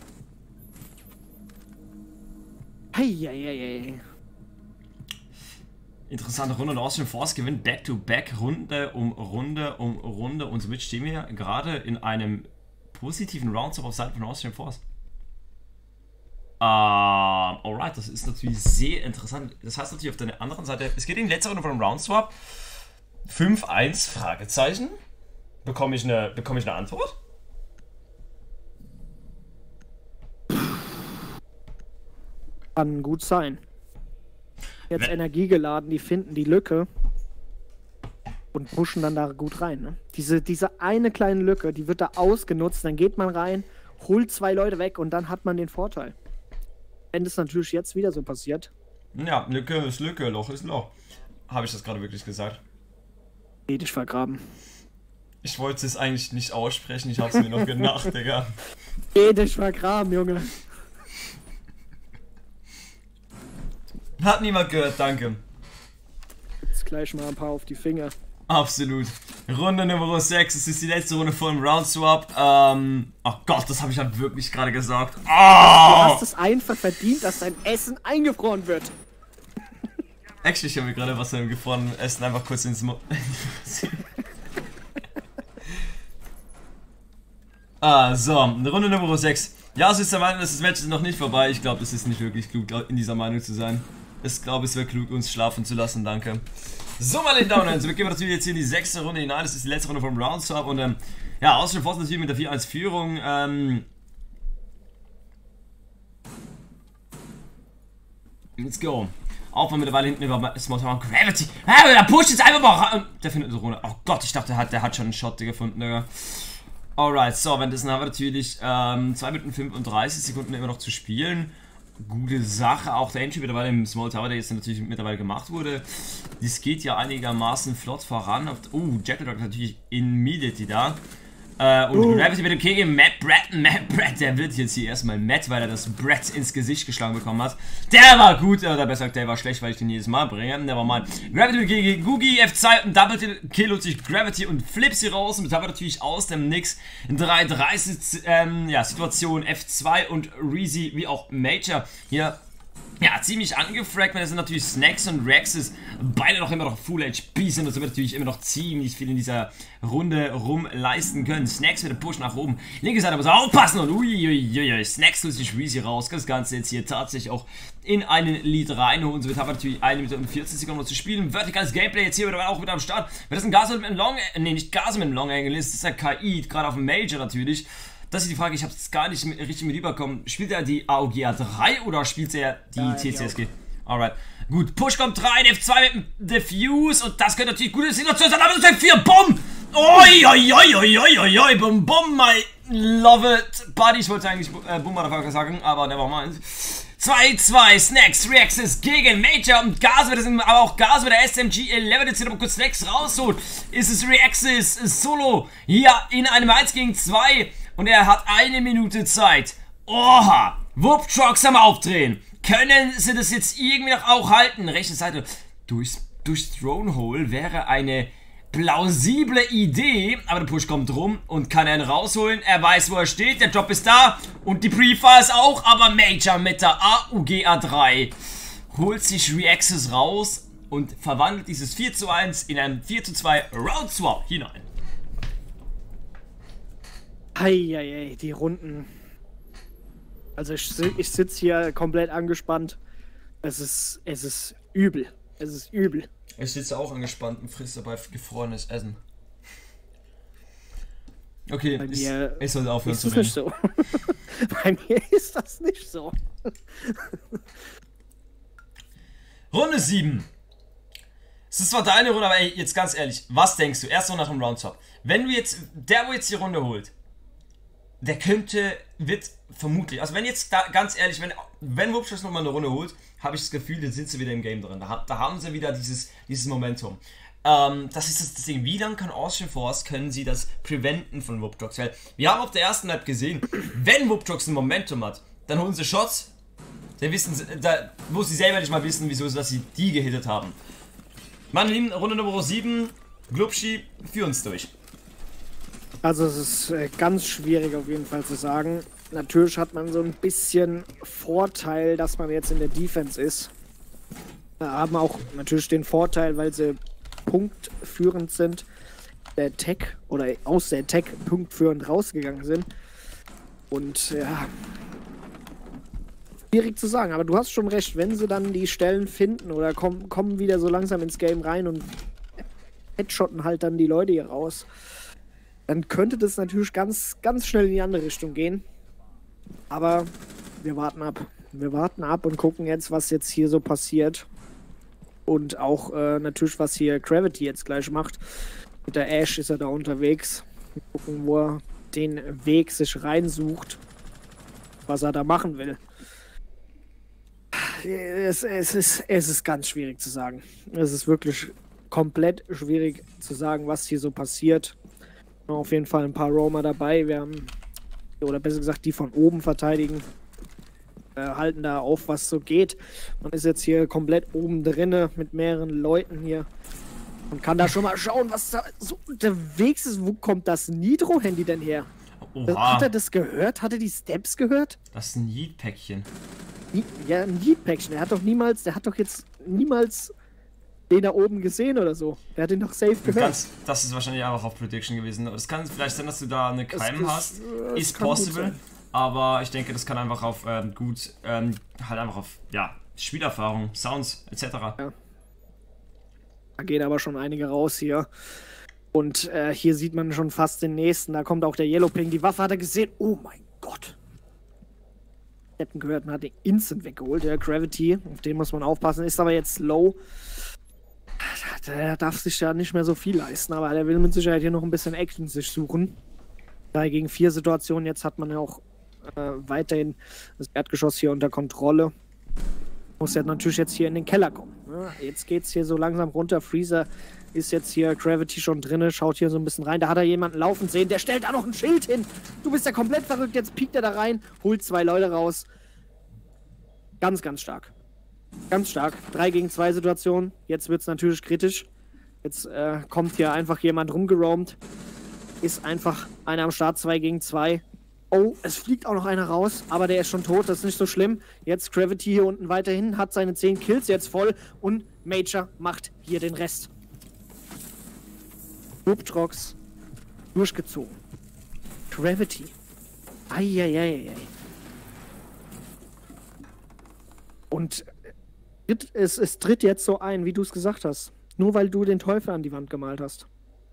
Heieiei. Interessante Runde und Austrian Force gewinnt Back-to-Back, Runde um Runde um Runde und somit stehen wir gerade in einem positiven Rounds-Up auf Seiten von Austrian Force. Ähm, alright, das ist natürlich sehr interessant. Das heißt natürlich auf der anderen Seite, es geht in die letzte Runde von einem Round-Swap. fünf eins, Fragezeichen. Bekomme ich eine, bekomme ich eine Antwort? Kann gut sein. Jetzt Wenn- Energie geladen, die finden die Lücke und pushen dann da gut rein. Ne? Diese, diese eine kleine Lücke, die wird da ausgenutzt, dann geht man rein, holt zwei Leute weg und dann hat man den Vorteil. Wenn das natürlich jetzt wieder so passiert. Ja, Lücke ist Lücke, Loch ist Loch. Habe ich das gerade wirklich gesagt? Geh dich vergraben. Ich wollte es eigentlich nicht aussprechen, ich habe es mir noch gedacht, Digga. Geh dich vergraben, Junge. Hat niemand gehört, danke. Jetzt gleich mal ein paar auf die Finger. Absolut. Runde Nummer sechs, es ist die letzte Runde vor dem Round Swap. Ähm, oh Gott, das habe ich halt wirklich gerade gesagt. Oh! Du hast es einfach verdient, dass dein Essen eingefroren wird. Actually, ich habe mir gerade was im gefrorenen Essen einfach kurz ins Mo Ah, so, Runde Nummer sechs. Ja, es ist der Meinung, dass das Match ist noch nicht vorbei. Ich glaube, es ist nicht wirklich klug, in dieser Meinung zu sein. Ich glaube, es wäre klug, uns schlafen zu lassen, danke. So, meine Damen und Herren, wir gehen natürlich jetzt hier in die sechste Runde hinein. Das ist die letzte Runde vom Round Swap und ähm, ja, Austrian Fox natürlich mit der vier eins Führung. Ähm, let's go. Auch mal mittlerweile hinten über Small Town Gravity. Ah, der pusht jetzt einfach mal rein. Der findet eine Runde. Oh Gott, ich dachte, der hat, der hat schon einen Shot gefunden, Digga. Alright, so, wenn das haben wir natürlich ähm, zwei Minuten fünfunddreißig Sekunden immer noch zu spielen. Gute Sache, auch der Entry mittlerweile im Small Tower, der jetzt natürlich mittlerweile gemacht wurde. Das geht ja einigermaßen flott voran. Oh, Jackal Dog natürlich immediately da. Äh, und uh. Gravity mit dem K gegen Matt Brett. Matt Brett, der wird jetzt hier erstmal Matt, weil er das Brett ins Gesicht geschlagen bekommen hat. Der war gut, oder besser gesagt, der war schlecht, weil ich den jedes Mal bringe. Der war mal Gravity gegen Googie, F zwei und Double Kill holt sich Gravity und flippt sie raus. Und das haben wir natürlich aus dem Nix in drei dreißig ähm, ja, Situation F zwei und Reezy wie auch Major hier. Ja, ziemlich angefragt, weil das sind natürlich Snacks und Rexes beide noch immer noch Full H P sind und somit natürlich immer noch ziemlich viel in dieser Runde rum leisten können. Snacks mit dem Push nach oben. Linke Seite muss aufpassen und uiuiui, Snacks tut sich Reezy raus. Das Ganze jetzt hier tatsächlich auch in einen Lead reinholen. Somit haben wir natürlich eine Minute und vierzehn Sekunden noch zu spielen. Vertikales Gameplay jetzt hier wieder auch wieder am Start. Wenn das ein Gas mit einem Long, nee, nicht Gas mit einem Long Angle ist, das ist ja K I, gerade auf dem Major natürlich. Das ist die Frage, ich habe es gar nicht richtig mit rüberkommen. Spielt er die A O G A drei oder spielt er die ja, T C S G? Alright. Gut, Push kommt rein, F zwei mit dem Diffuse und das könnte natürlich gute Situation sein, aber das ist vier, bumm! Oi, oi, oi, oi, oi, oi, bumm, bumm, my love it. Buddy, ich wollte eigentlich äh, Bumm Motherfucker sagen, aber never mind. zwei zwei, Snacks, Reaxes gegen Major und Gas wird es, aber auch Gas mit der S M G elf, jetzt aber kurz Snacks rausholt. Ist es Reaxes Solo hier in einem eins gegen zwei. Und er hat eine Minute Zeit. Oha! Whoop Trucks am Aufdrehen. Können sie das jetzt irgendwie noch auch halten? Rechte Seite. Durchs, durchs Throne Hole wäre eine plausible Idee. Aber der Push kommt rum und kann ihn rausholen. Er weiß, wo er steht. Der Job ist da. Und die Pre-Fire ist auch. Aber Major mit der A U G A drei holt sich Reaxes raus und verwandelt dieses vier zu eins in einen vier zu zwei Round Swap hinein. Heieiei, die Runden. Also ich, ich sitze hier komplett angespannt. Es ist, es ist übel. Es ist übel. Ich sitze auch angespannt und frisst dabei gefrorenes Essen. Okay, bei mir ich soll aufhören ist zu das nicht so. Bei mir ist das nicht so. Runde sieben. Es ist zwar deine Runde, aber ey, jetzt ganz ehrlich, was denkst du? Erst noch nach dem Roundtop. Wenn du jetzt, der wo jetzt die Runde holt, der könnte, wird vermutlich, also wenn jetzt, da, ganz ehrlich, wenn, wenn Wupschus nochmal eine Runde holt, habe ich das Gefühl, jetzt sind sie wieder im Game drin. Da, da haben sie wieder dieses, dieses Momentum. Ähm, das ist das Ding. Wie lange kann Austrian Force, können sie das preventen von Wuptrox? Weil wir haben auf der ersten Map gesehen, wenn Wuptrox ein Momentum hat, dann holen sie Shots, dann wissen sie, da muss sie selber nicht mal wissen, wieso dass sie die gehittet haben. Meine Lieben, Runde Nummer sieben, Glubschi, führ uns durch. Also es ist äh, ganz schwierig auf jeden Fall zu sagen. Natürlich hat man so ein bisschen Vorteil, dass man jetzt in der Defense ist. Wir haben auch natürlich den Vorteil, weil sie punktführend sind, der Tech oder aus der Tech punktführend rausgegangen sind. Und ja, schwierig zu sagen, aber du hast schon recht, wenn sie dann die Stellen finden oder kommen, kommen wieder so langsam ins Game rein und headshotten halt dann die Leute hier raus, dann könnte das natürlich ganz, ganz schnell in die andere Richtung gehen. Aber wir warten ab. Wir warten ab und gucken jetzt, was jetzt hier so passiert. Und auch äh, natürlich, was hier Gravity jetzt gleich macht. Mit der Ash ist er da unterwegs. Wir gucken, wo er den Weg sich reinsucht. Was er da machen will. Es, es, ist, es ist ganz schwierig zu sagen. Es ist wirklich komplett schwierig zu sagen, was hier so passiert. Auf jeden Fall ein paar Roamer dabei. Wir haben, oder besser gesagt, die von oben verteidigen. Wir halten da auf, was so geht. Man ist jetzt hier komplett oben drinne mit mehreren Leuten hier. Man kann da schon mal schauen, was da so unterwegs ist. Wo kommt das Nitro-Handy denn her? Oha. Hat er das gehört? Hat er die Steps gehört? Das ist ein Yeet-Päckchen. Ja, ein Yeet-Päckchen. Der hat doch niemals, der hat doch jetzt niemals den da oben gesehen oder so. Der hat den doch safe gehört. Ganz, das ist wahrscheinlich einfach auf Prediction gewesen. Es kann vielleicht sein, dass du da eine Keim hast. Ist possible. Aber ich denke, das kann einfach auf ähm, gut, ähm, halt einfach auf, ja, Spielerfahrung, Sounds et cetera. Ja. Da gehen aber schon einige raus hier. Und äh, hier sieht man schon fast den nächsten. Da kommt auch der Yellow Ping. Die Waffe hat er gesehen. Oh mein Gott. Hätten gehört, man hat den instant weggeholt. Der Gravity, auf den muss man aufpassen. Ist aber jetzt low. Der darf sich ja nicht mehr so viel leisten. Aber der will mit Sicherheit hier noch ein bisschen Action sich suchen. drei gegen vier Situation. Jetzt hat man ja auch äh, weiterhin das Erdgeschoss hier unter Kontrolle. Muss ja natürlich jetzt hier in den Keller kommen. Ja, jetzt geht's hier so langsam runter. Freezer ist jetzt hier, Gravity schon drinne, schaut hier so ein bisschen rein. Da hat er jemanden laufen sehen, der stellt da noch ein Schild hin. Du bist ja komplett verrückt, jetzt piekt er da rein, holt zwei Leute raus. Ganz, ganz stark. Ganz stark. drei gegen zwei Situation. Jetzt wird's natürlich kritisch. Jetzt äh, kommt hier einfach jemand rumgeroamt. Ist einfach einer am Start, zwei gegen zwei. Oh, es fliegt auch noch einer raus, aber der ist schon tot, das ist nicht so schlimm. Jetzt Gravity hier unten weiterhin, hat seine zehn Kills jetzt voll und Major macht hier den Rest. Whooptrox durchgezogen. Gravity. Eieieiei. Und es, es tritt jetzt so ein, wie du es gesagt hast. Nur weil du den Teufel an die Wand gemalt hast.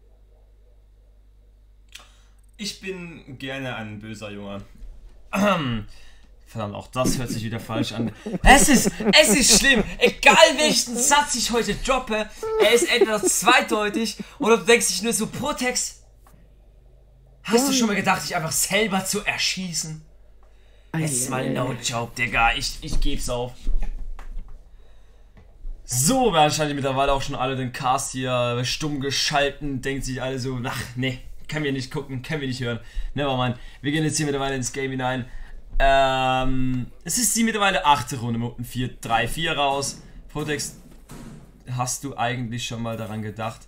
Ich bin gerne ein böser Junge. Verdammt, auch das hört sich wieder falsch an. Es ist, es ist schlimm. Egal welchen Satz ich heute droppe, er ist entweder zweideutig oder du denkst dich nur so pro Text. Hast du schon mal gedacht, dich einfach selber zu erschießen? Es ist mal no joke, Digga. Ich, ich geb's auf. So, wahrscheinlich mittlerweile auch schon alle den Cast hier stumm geschalten. Denkt sich alle so, ach, nee. Können wir nicht gucken, können wir nicht hören. Nevermind. Wir gehen jetzt hier mittlerweile ins Game hinein. Ähm, es ist die mittlerweile achte Runde mit vier drei vier raus. Protex, hast du eigentlich schon mal daran gedacht?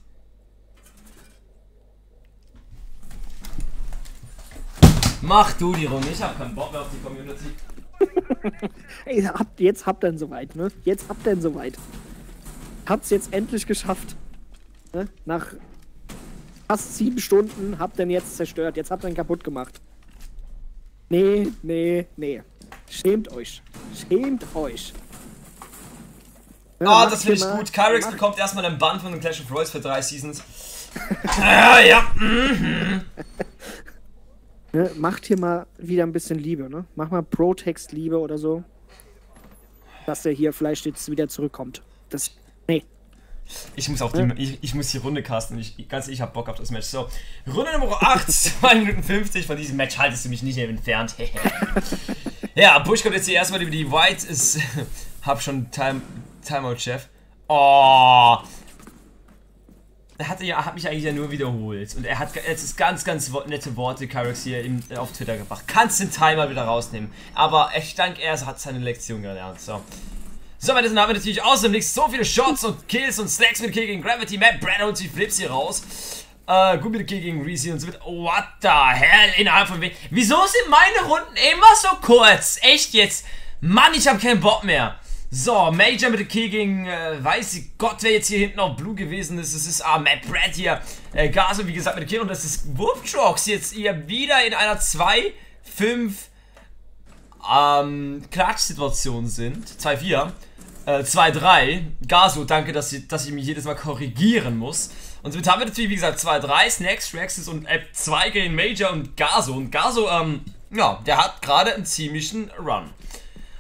Mach du die Runde, ich hab keinen Bock mehr auf die Community. Ey, habt, jetzt habt ihr ihn soweit, ne? Jetzt habt ihr ihn soweit. Habt's jetzt endlich geschafft. Ne? Nach fast sieben Stunden habt ihr ihn jetzt zerstört. Jetzt habt ihr ihn kaputt gemacht. Nee, nee, nee. Schämt euch. Schämt euch. Ah, oh, das finde ich gut. Kyrex bekommt erstmal einen Bann von den Clash of Royals für drei Seasons. ah, ja. Mhm. Ne, macht hier mal wieder ein bisschen Liebe, ne? Mach mal Pro-Text-Liebe oder so. Dass der hier vielleicht jetzt wieder zurückkommt. Das. Nee. Ich muss auch die, ja. ich, ich muss die Runde casten. Ich, ganz ich hab Bock auf das Match. So, Runde Nummer acht, zwei Minuten fünfzig. Von diesem Match haltest du mich nicht entfernt. Ja, Bush kommt jetzt hier erstmal über die White. Ist, hab schon Time, Timeout-Chef. Oh. Er hatte ja, hat mich eigentlich ja nur wiederholt. Und er hat jetzt ganz, ganz nette Worte, Kyrex hier im, auf Twitter gebracht. Kannst den Timer wieder rausnehmen. Aber ich denke, er hat seine Lektion gelernt. So. So, meine Damen, haben wir natürlich außerdem nicht so viele Shots und Kills und Slacks mit Kill gegen Gravity. Matt Brad und die Flips hier raus. Äh, gut mit Kill gegen Reese und so mit. What the hell? Innerhalb von wem? Wieso sind meine Runden immer so kurz? Echt jetzt? Mann, ich habe keinen Bock mehr. So, Major mit dem Kill gegen, äh, weiß ich Gott, wer jetzt hier hinten auf Blue gewesen ist. Es ist ah, Matt Brad hier. Äh, Gaso, wie gesagt, mit dem Kill. Und das ist Whooptrox jetzt hier wieder in einer zwei fünf ähm, Klatsch-Situation sind. zwei vier. Äh, zwei drei. Gaso, danke, dass ich, dass ich mich jedes Mal korrigieren muss. Und somit haben wir natürlich, wie gesagt, zwei drei. Snacks, Rexes und App zwei gegen Major und Gaso. Und Gaso, ähm, ja, der hat gerade einen ziemlichen Run.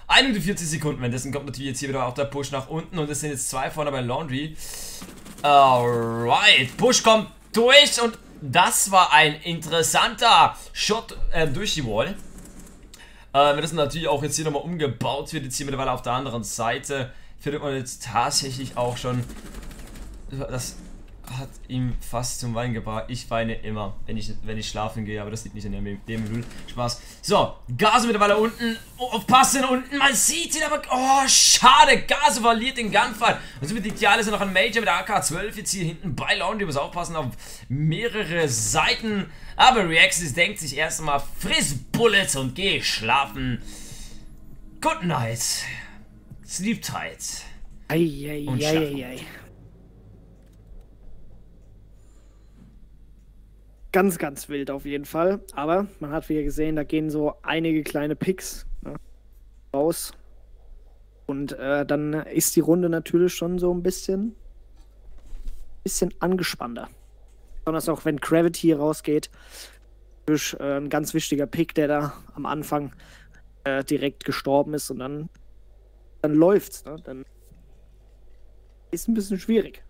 eine Minute vierzig Sekunden. Währenddessen kommt natürlich jetzt hier wieder auch der Push nach unten. Und es sind jetzt zwei vorne bei Laundry. Alright. Push kommt durch. Und das war ein interessanter Shot äh, durch die Wall. Äh, das ist natürlich auch jetzt hier nochmal umgebaut. Wird jetzt hier mittlerweile auf der anderen Seite. Findet man jetzt tatsächlich auch schon. Das hat ihm fast zum Weinen gebracht. Ich weine immer, wenn ich, wenn ich schlafen gehe, aber das liegt nicht in dem, dem Null. Spaß. So, Gaso mittlerweile unten. Oh, aufpassen unten. Man sieht ihn aber. Oh, schade. Gaso verliert den Gunfight. Und so mit Ideal ist er noch ein Major mit der A K zwölf jetzt hier hinten bei Laundry. Muss aufpassen auf mehrere Seiten. Aber Reaxis denkt sich erstmal: friss Bullets und geh schlafen. Good night. Sleep tight. Eieieiei. Und schlafen. Ganz, ganz wild auf jeden Fall. Aber man hat wieder gesehen, da gehen so einige kleine Picks, ne, raus. Und äh, dann ist die Runde natürlich schon so ein bisschen, bisschen angespannter. Besonders auch, wenn Gravity rausgeht. Natürlich äh, ein ganz wichtiger Pick, der da am Anfang äh, direkt gestorben ist. Und dann, dann läuft's. Ne? Dann ist ein bisschen schwierig.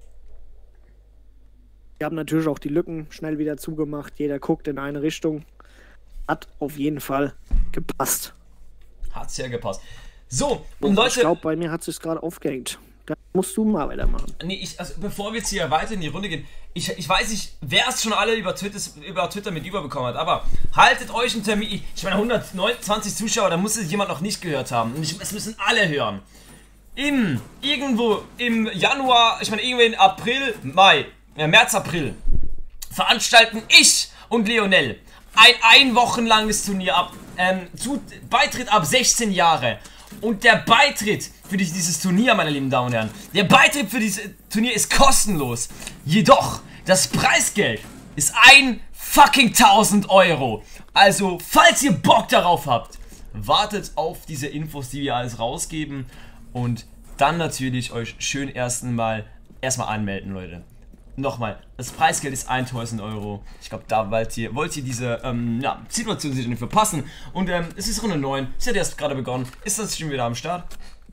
Wir haben natürlich auch die Lücken schnell wieder zugemacht. Jeder guckt in eine Richtung. Hat auf jeden Fall gepasst. Hat's ja gepasst. So, und Leute... Ich glaube, bei mir hat es sich gerade aufgehängt. Da musst du mal weitermachen. Nee, ich, also bevor wir jetzt hier weiter in die Runde gehen, ich, ich weiß nicht, wer es schon alle über Twitter, über Twitter mit überbekommen hat, aber haltet euch einen Termin. Ich meine, hundertneunundzwanzig Zuschauer, da muss es jemand noch nicht gehört haben. Und ich, es müssen alle hören. Im, irgendwo im Januar, ich meine, irgendwo in April, Mai, ja, März, April, veranstalten ich und Lionel ein ein Wochen langes Turnier ab, ähm, zu, Beitritt ab sechzehn Jahre. Und der Beitritt für dieses Turnier, meine lieben Damen und Herren, der Beitritt für dieses Turnier ist kostenlos. Jedoch, das Preisgeld ist ein fucking tausend Euro. Also, falls ihr Bock darauf habt, wartet auf diese Infos, die wir alles rausgeben. Und dann natürlich euch schön ersten Mal erstmal anmelden, Leute. Nochmal, das Preisgeld ist tausend Euro. Ich glaube, da wollt ihr, wollt ihr diese ähm, ja, Situation sich nicht verpassen. Und ähm, es ist Runde neun. Es hat erst gerade begonnen. Ist das Stream wieder am Start?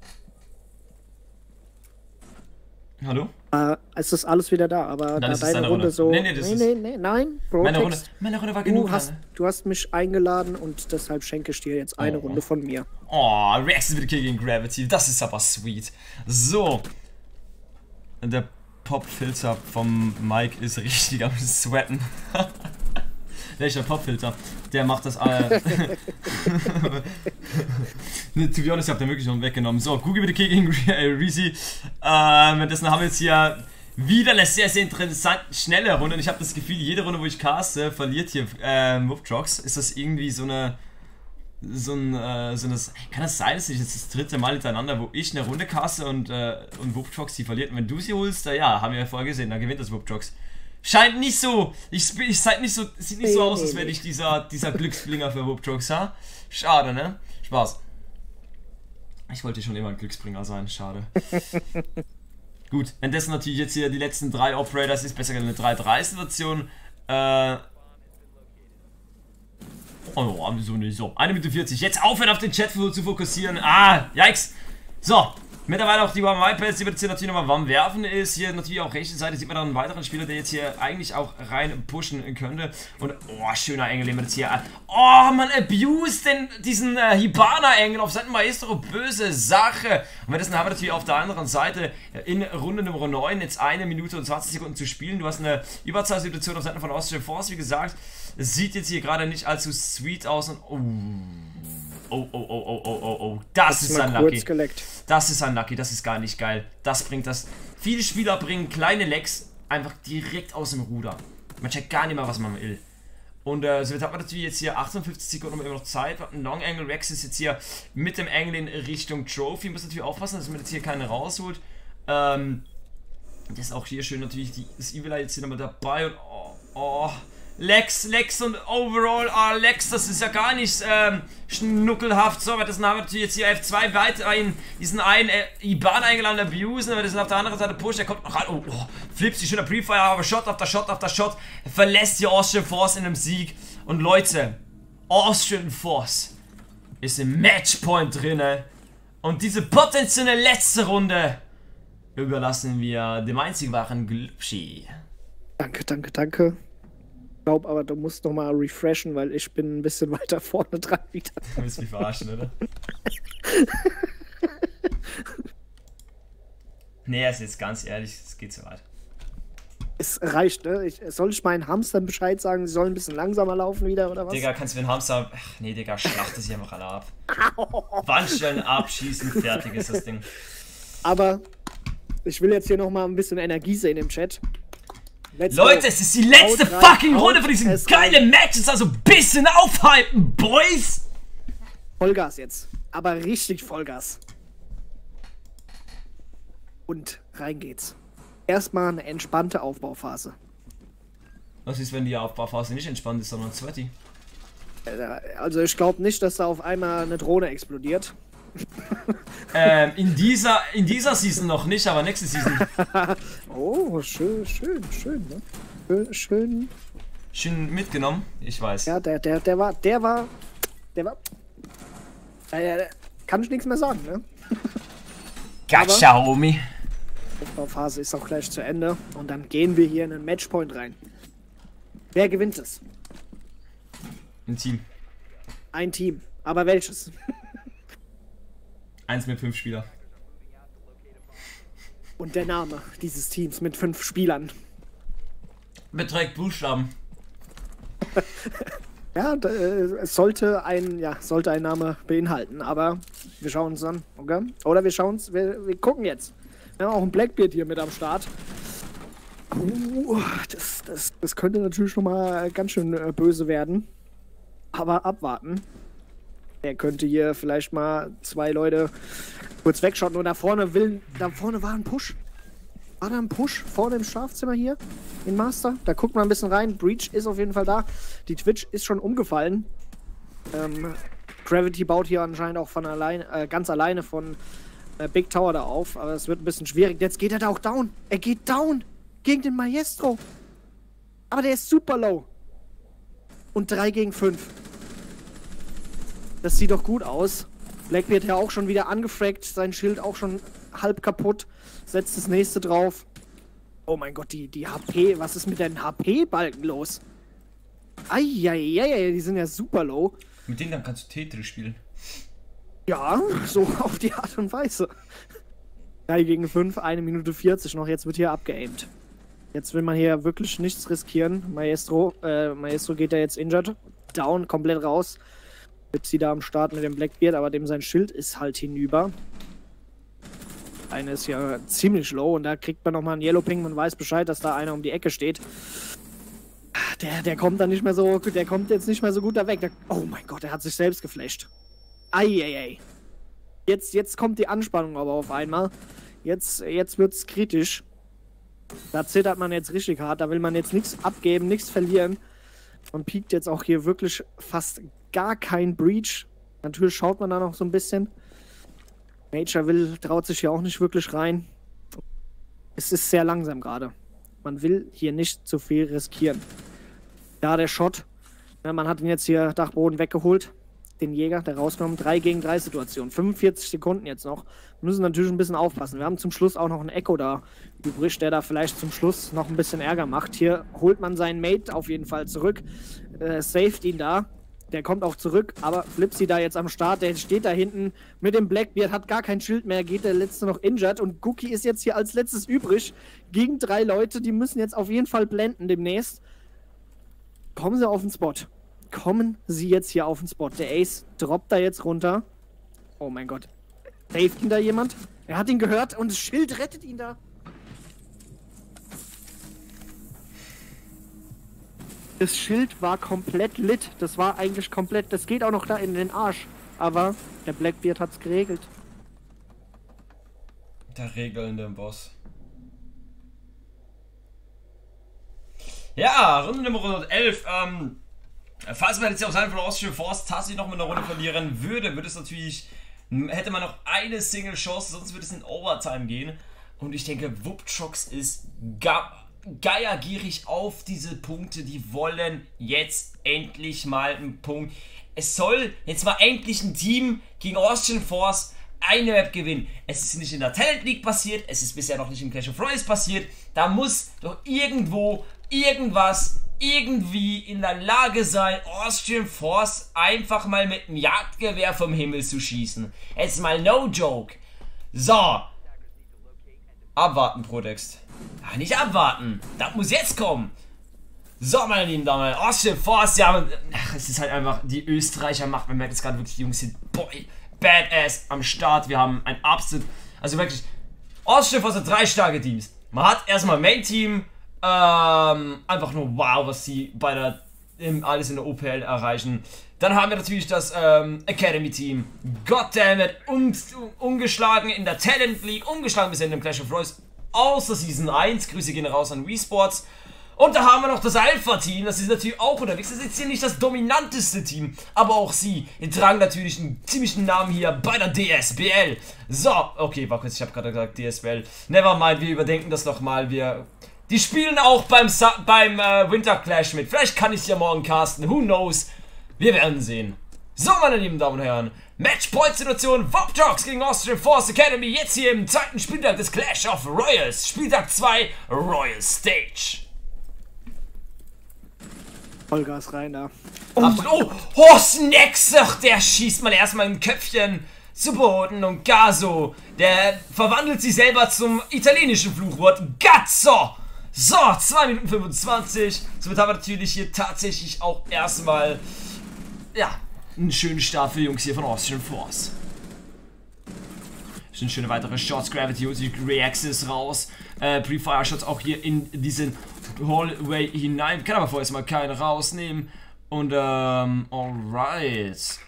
Hallo? Äh, es ist alles wieder da, aber Dann da deine Runde, Runde so... Nee, nee, das nee, ist nee, nee, nein. Bro, meine, Runde, meine Runde war genug. Du hast, du hast mich eingeladen und deshalb schenke ich dir jetzt eine oh. Runde von mir. Oh, Reax mit gegen Gravity. Das ist aber sweet. So. Der Popfilter vom Mike ist richtig am Sweaten. Welcher Popfilter? Der macht das alle. Ne, to be honest, ich hab den wirklich noch weggenommen. So, Google bitte gegen Reezy. Ähm, dessen haben wir jetzt hier wieder eine sehr, sehr interessante, schnelle Runde. Und ich habe das Gefühl, jede Runde, wo ich caste, verliert hier äh, Whooptrox. Ist das irgendwie so eine. So ein, äh, so eine, kann das sein, dass ich jetzt das dritte Mal hintereinander, wo ich eine Runde caste und, äh, und Whooptrox die verliert? Und wenn du sie holst, da ja, haben wir ja vorher gesehen, dann gewinnt das Whooptrox. Scheint nicht so, ich, ich seid nicht so, sieht nicht so aus, als wäre ich dieser, dieser Glücksbringer für Whooptrox, ha? Schade, ne? Spaß. Ich wollte schon immer ein Glücksbringer sein, schade. Gut, währenddessen natürlich jetzt hier die letzten drei Operators, ist besser eine drei drei Situation, äh, oh, so nicht so. eine Minute vierzig. Jetzt aufhören auf den Chat zu fokussieren. Ah, yikes. So, mittlerweile auch die Warm iPads, die wird jetzt hier natürlich nochmal warm werfen. Ist hier natürlich auch rechte Seite. Sieht man dann einen weiteren Spieler, der jetzt hier eigentlich auch rein pushen könnte. Und, oh, schöner Engel, den wir jetzt hier. Oh, man abused den, diesen äh, Hibana-Engel auf Seiten Maestro. Böse Sache. Und währenddessen haben wir natürlich auf der anderen Seite in Runde Nummer neun jetzt eine Minute und zwanzig Sekunden zu spielen. Du hast eine Überzahlsituation auf Seiten von Austrian Force, wie gesagt. Es sieht jetzt hier gerade nicht allzu sweet aus und oh, oh, oh, oh, oh, oh, oh, oh, das, das ist unlucky. Das ist unlucky, das ist gar nicht geil. Das bringt das. Viele Spieler bringen kleine Lecks einfach direkt aus dem Ruder. Man checkt gar nicht mehr, was man will. Und äh, so hat man natürlich jetzt hier achtundfünfzig Sekunden immer noch Zeit. Ein Long Angle Rex ist jetzt hier mit dem Angle in Richtung Trophy. Muss natürlich aufpassen, dass man jetzt hier keine rausholt. Ähm, das ist auch hier schön natürlich die, das Evil jetzt hier nochmal dabei und oh, oh. Lex, Lex und overall, ah, Lex, das ist ja gar nicht ähm, schnuckelhaft. So, aber das haben wir natürlich jetzt hier F zwei weiter in diesen einen äh, Iban eingeladen, abusen, aber das ist auf der anderen Seite Push, der kommt noch ran. Oh, oh, flips, die schöner Pre-Fire, aber Shot auf der Shot auf der Shot, verlässt die Austrian Force in einem Sieg. Und Leute, Austrian Force, ist im Matchpoint drinne. Und diese potenzielle letzte Runde überlassen wir dem einzig wahren Glubschi. Danke, danke, danke. Ich glaube aber, du musst noch mal refreshen, weil ich bin ein bisschen weiter vorne dran wieder. Du willst mich verarschen, oder? Nee, also jetzt ganz ehrlich, es geht so weit. Es reicht, ne? Ich, soll ich meinen Hamstern Bescheid sagen, sie sollen ein bisschen langsamer laufen wieder, oder was? Digga, kannst du den Hamster... Ach, nee, Digga, schlachte sie einfach alle ab. Wandstellen abschießen, fertig ist das Ding. Aber ich will jetzt hier noch mal ein bisschen Energie sehen im Chat. Let's Leute, go. es ist die letzte Haut fucking rein, Runde von diesen geilen Matches, also ein bisschen aufhypen, Boys! Vollgas jetzt. Aber richtig Vollgas. Und rein geht's. Erstmal eine entspannte Aufbauphase. Was ist, wenn die Aufbauphase nicht entspannt ist, sondern sweaty? Also ich glaube nicht, dass da auf einmal eine Drohne explodiert. ähm, in dieser, in dieser Season noch nicht, aber nächste Season. Oh, schön, schön, schön, ne? Schön, schön. Schön mitgenommen, ich weiß. Ja, der, der, der war, der war, der war, äh, kann ich nichts mehr sagen, ne? Gotcha, Homie. Die Aufbauphase ist auch gleich zu Ende und dann gehen wir hier in einen Matchpoint rein. Wer gewinnt es? Ein Team. Ein Team. Aber welches? Eins mit fünf Spielern. Und der Name dieses Teams mit fünf Spielern. Beträgt Buchstaben. Ja, da, äh, es sollte ein, ja, sollte ein Name beinhalten, aber wir schauen uns an, okay? Oder wir schauen uns, wir, wir gucken jetzt. Wir haben auch ein Blackbeard hier mit am Start. Uh, das, das, das könnte natürlich schon mal ganz schön äh, böse werden. Aber abwarten. Er könnte hier vielleicht mal zwei Leute kurz wegschotten. Und da vorne will, da vorne war ein Push. War da ein Push vorne im Schlafzimmer hier in Master? Da guckt man ein bisschen rein. Breach ist auf jeden Fall da. Die Twitch ist schon umgefallen. Ähm, Gravity baut hier anscheinend auch von allein, äh, ganz alleine von äh, Big Tower da auf. Aber es wird ein bisschen schwierig. Jetzt geht er da auch down. Er geht down gegen den Maestro. Aber der ist super low. Und drei gegen fünf. Das sieht doch gut aus. Blackbeard ja auch schon wieder angefragt. Sein Schild auch schon halb kaputt. Setzt das nächste drauf. Oh mein Gott, die, die H P. Was ist mit den H P-Balken los? Eieiei, die sind ja super low. Mit denen dann kannst du Tetris spielen. Ja, so auf die Art und Weise. drei gegen fünf, eine Minute vierzig noch. Jetzt wird hier abgeaimt. Jetzt will man hier wirklich nichts riskieren. Maestro, äh, Maestro geht da jetzt injured. Down, komplett raus. Lipsy da am Start mit dem Blackbeard, aber dem sein Schild ist halt hinüber. Eine ist ja ziemlich low und da kriegt man nochmal einen Yellow Ping. Man weiß Bescheid, dass da einer um die Ecke steht. Der, der kommt dann nicht mehr so, der kommt jetzt nicht mehr so gut da weg. Der, oh mein Gott, er hat sich selbst geflasht. Eieiei. Jetzt, jetzt kommt die Anspannung aber auf einmal. Jetzt, jetzt wird's kritisch. Da zittert man jetzt richtig hart. Da will man jetzt nichts abgeben, nichts verlieren. Man piekt jetzt auch hier wirklich fast gar kein Breach. Natürlich schaut man da noch so ein bisschen. Major will, traut sich hier auch nicht wirklich rein. Es ist sehr langsam gerade. Man will hier nicht zu viel riskieren. Ja, der Shot. Ja, man hat ihn jetzt hier Dachboden weggeholt. Den Jäger, der rauskommt. drei gegen drei Situation. fünfundvierzig Sekunden jetzt noch. Wir müssen natürlich ein bisschen aufpassen. Wir haben zum Schluss auch noch einen Echo da übrig, der da vielleicht zum Schluss noch ein bisschen Ärger macht. Hier holt man seinen Mate auf jeden Fall zurück. Äh, saved ihn da. Der kommt auch zurück, aber Flipsy da jetzt am Start, der steht da hinten mit dem Blackbeard, hat gar kein Schild mehr, geht der letzte noch injured und Gookie ist jetzt hier als letztes übrig gegen drei Leute, die müssen jetzt auf jeden Fall blenden demnächst. Kommen sie auf den Spot. Kommen sie jetzt hier auf den Spot. Der Ace droppt da jetzt runter. Oh mein Gott. Saved ihn da jemand? Er hat ihn gehört und das Schild rettet ihn da. Das Schild war komplett lit. Das war eigentlich komplett... Das geht auch noch da in den Arsch. Aber der Blackbeard hat's geregelt. Der regelnde Boss. Ja, Runde Nummer hundertelf. Ähm, falls man jetzt hier auf Seiten von Austrian Force tatsächlich noch mal eine Runde verlieren würde, würde es natürlich... Hätte man noch eine Single Chance, sonst würde es in Overtime gehen. Und ich denke, Wupchox ist... Ga geiergierig auf diese Punkte. Die wollen jetzt endlich mal einen Punkt. Es soll jetzt mal endlich ein Team gegen Austrian Force eine Map gewinnen. Es ist nicht in der Talent League passiert, es ist bisher noch nicht im Clash of Royals passiert. Da muss doch irgendwo irgendwas irgendwie in der Lage sein, Austrian Force einfach mal mit einem Jagdgewehr vom Himmel zu schießen. Jetzt mal no joke. So. Abwarten, Protext. Ach, nicht abwarten. Das muss jetzt kommen. So, meine lieben Damen, Austrian Force, ja, ach, es ist halt einfach die Österreicher Macht. Man merkt es gerade wirklich, die Jungs sind boy, badass am Start. Wir haben ein absolut, also wirklich, Austrian Force hat drei starke Teams. Man hat erstmal Main Team, ähm, einfach nur wow, was sie bei der, im, alles in der O P L erreichen. Dann haben wir natürlich das ähm, Academy Team, goddammit, un, ungeschlagen in der Talent League, ungeschlagen bisher in dem Clash of Royals, außer Season eins. Grüße gehen raus an Wii Sports. Und da haben wir noch das Alpha-Team, das ist natürlich auch unterwegs. Das ist jetzt hier nicht das dominanteste Team, aber auch sie tragen natürlich einen ziemlichen Namen hier bei der D S B L. So, okay, war kurz, ich habe gerade gesagt D S B L. Nevermind, wir überdenken das nochmal. Wir, die spielen auch beim, beim äh, Winter Clash mit. Vielleicht kann ich es ja morgen casten, who knows. Wir werden sehen. So, meine lieben Damen und Herren, Matchpoint-Situation, Vopjox gegen Austrian Force Academy, jetzt hier im zweiten Spieltag des Clash of Royals. Spieltag zwei, Royal Stage. Vollgas rein da. Oh, oh, oh, Snacksucht, der schießt mal erstmal ein Köpfchen zu Boden und Gaso, der verwandelt sich selber zum italienischen Fluchwort Gazzo. So, zwei Minuten fünfundzwanzig. Somit haben wir natürlich hier tatsächlich auch erstmal, ja, einen schönen Start für die Jungs hier von Austrian Force. Sind schöne weitere Shots, Gravity und die Reaxis raus. Äh, Pre-Fire Shots auch hier in diesen Hallway hinein. Kann aber vorerst mal keinen rausnehmen. Und ähm, alright.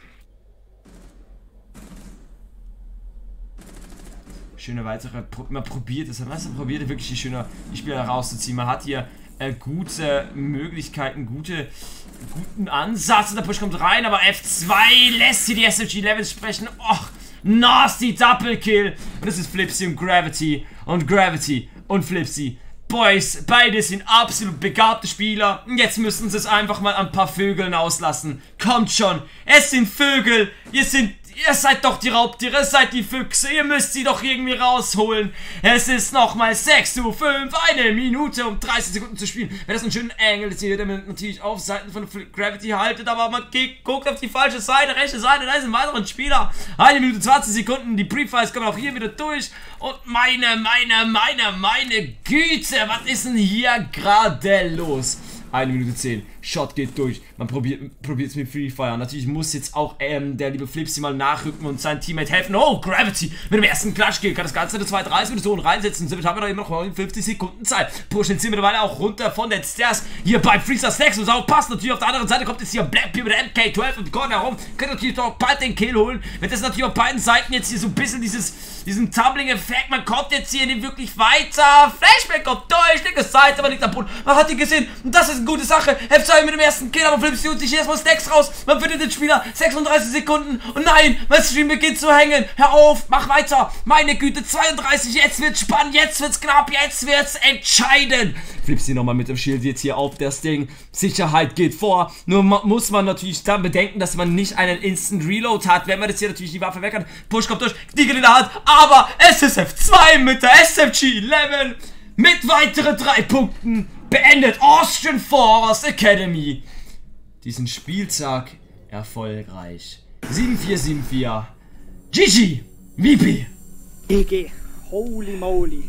Schöne weitere, man probiert es, man probiert wirklich die schöne die Spieler rauszuziehen. Man hat hier äh, gute Möglichkeiten, gute, guten Ansatz. Und der Push kommt rein, aber F zwei lässt hier die S M G Levels sprechen. Och, nasty Double Kill. Und das ist Flipsy und Gravity. Und Gravity und Flipsy. Boys, beide sind absolut begabte Spieler. Und jetzt müssen sie es einfach mal an ein paar Vögeln auslassen. Kommt schon, es sind Vögel. Ihr sind, ihr seid doch die Raubtiere, ihr seid die Füchse. Ihr müsst sie doch irgendwie rausholen. Es ist nochmal sechs zu fünf, eine Minute und dreißig Sekunden zu spielen. Wenn das einen schönen Angle ist hier, der man natürlich auf Seiten von Gravity haltet, aber man geht, guckt auf die falsche Seite, rechte Seite, da ist ein weiterer Spieler. Eine Minute zwanzig Sekunden, die Pre-Fights kommen auch hier wieder durch. Und meine, meine, meine, meine Güte, was ist denn hier gerade los? Eine Minute zehn. Shot geht durch. Man probiert probiert es mit Free Fire. Natürlich muss jetzt auch ähm, der liebe Flipsy mal nachrücken und sein Teammate helfen. Oh, Gravity mit dem ersten Clutch-Kill kann das Ganze in zwei dreißig Minuten reinsetzen. Somit haben wir doch eben noch fünfzig Sekunden Zeit. Pushen jetzt hier mittlerweile auch runter von den Stairs. Hier bei Freezer Snacks muss auch passen. Natürlich auf der anderen Seite kommt jetzt hier Blackbeard mit der M K zwölf und Corner herum. Könnt natürlich doch bald den Kill holen. Wenn das natürlich auf beiden Seiten jetzt hier so ein bisschen dieses, diesen Tumbling-Effekt. Man kommt jetzt hier nicht wirklich weiter. Flashback kommt durch. Linke Seite, aber liegt am Boden. Man hat ihn gesehen. Und das ist eine gute Sache. F zwei mit dem ersten Kill, aber Flipsy holt sich erstmal Stacks raus. Man findet den Spieler. sechsunddreißig Sekunden. Und nein, mein Stream beginnt zu hängen. Hör auf, mach weiter. Meine Güte, zweiunddreißig. Jetzt wird's spannend, jetzt wird's knapp, jetzt wird's entscheidend. Flipsy nochmal mit dem Schild jetzt hier auf das Ding. Sicherheit geht vor. Nur muss man natürlich dann bedenken, dass man nicht einen Instant Reload hat, wenn man jetzt hier natürlich die Waffe weg hat. Push kommt durch, Deagle in der Hand. Aber es ist F zwei mit der S M G Level. Mit weiteren drei Punkten beendet Austrian Force Academy diesen Spieltag erfolgreich. sieben vier sieben vier. G G. V P. G G. Holy moly.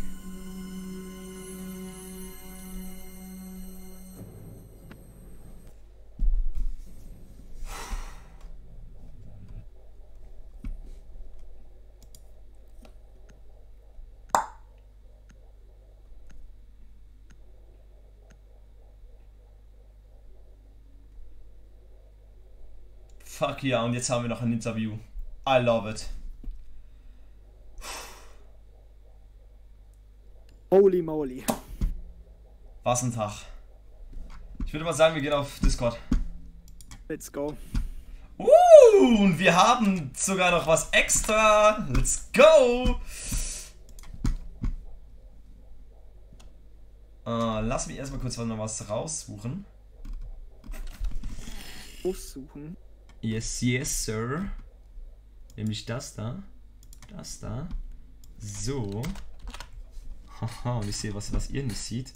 Fuck ja, und jetzt haben wir noch ein Interview. I love it. Holy moly. Was ein Tag. Ich würde mal sagen, wir gehen auf Discord. Let's go. Uh, und wir haben sogar noch was extra. Let's go. Äh, lass mich erstmal kurz noch was raussuchen. Aussuchen. Yes, yes, sir. Nämlich das da. Das da. So. Haha, und ich sehe was, was ihr nicht seht.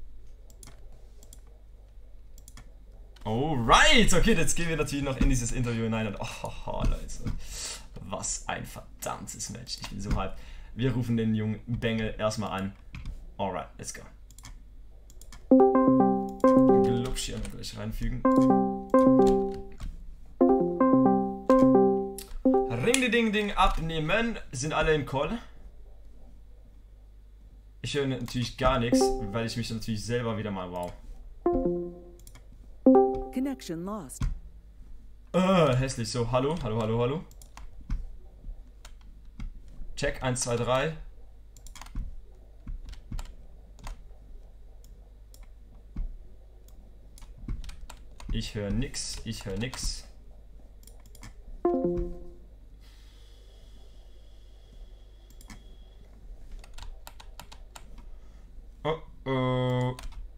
Alright, okay, jetzt gehen wir natürlich noch in dieses Interview hinein und oh, haha, Leute. Was ein verdammtes Match. Ich bin so hyped. Wir rufen den jungen Bengel erstmal an. Alright, let's go. Glubsch hier mal gleich reinfügen. Ring die Ding Ding abnehmen. Sind alle im Call? Ich höre natürlich gar nichts, weil ich mich natürlich selber wieder mal wow. Connection lost. Äh, hässlich. So, hallo, hallo, hallo, hallo. Check, eins, zwei, drei. Ich höre nix, ich höre nix. Oh, oh.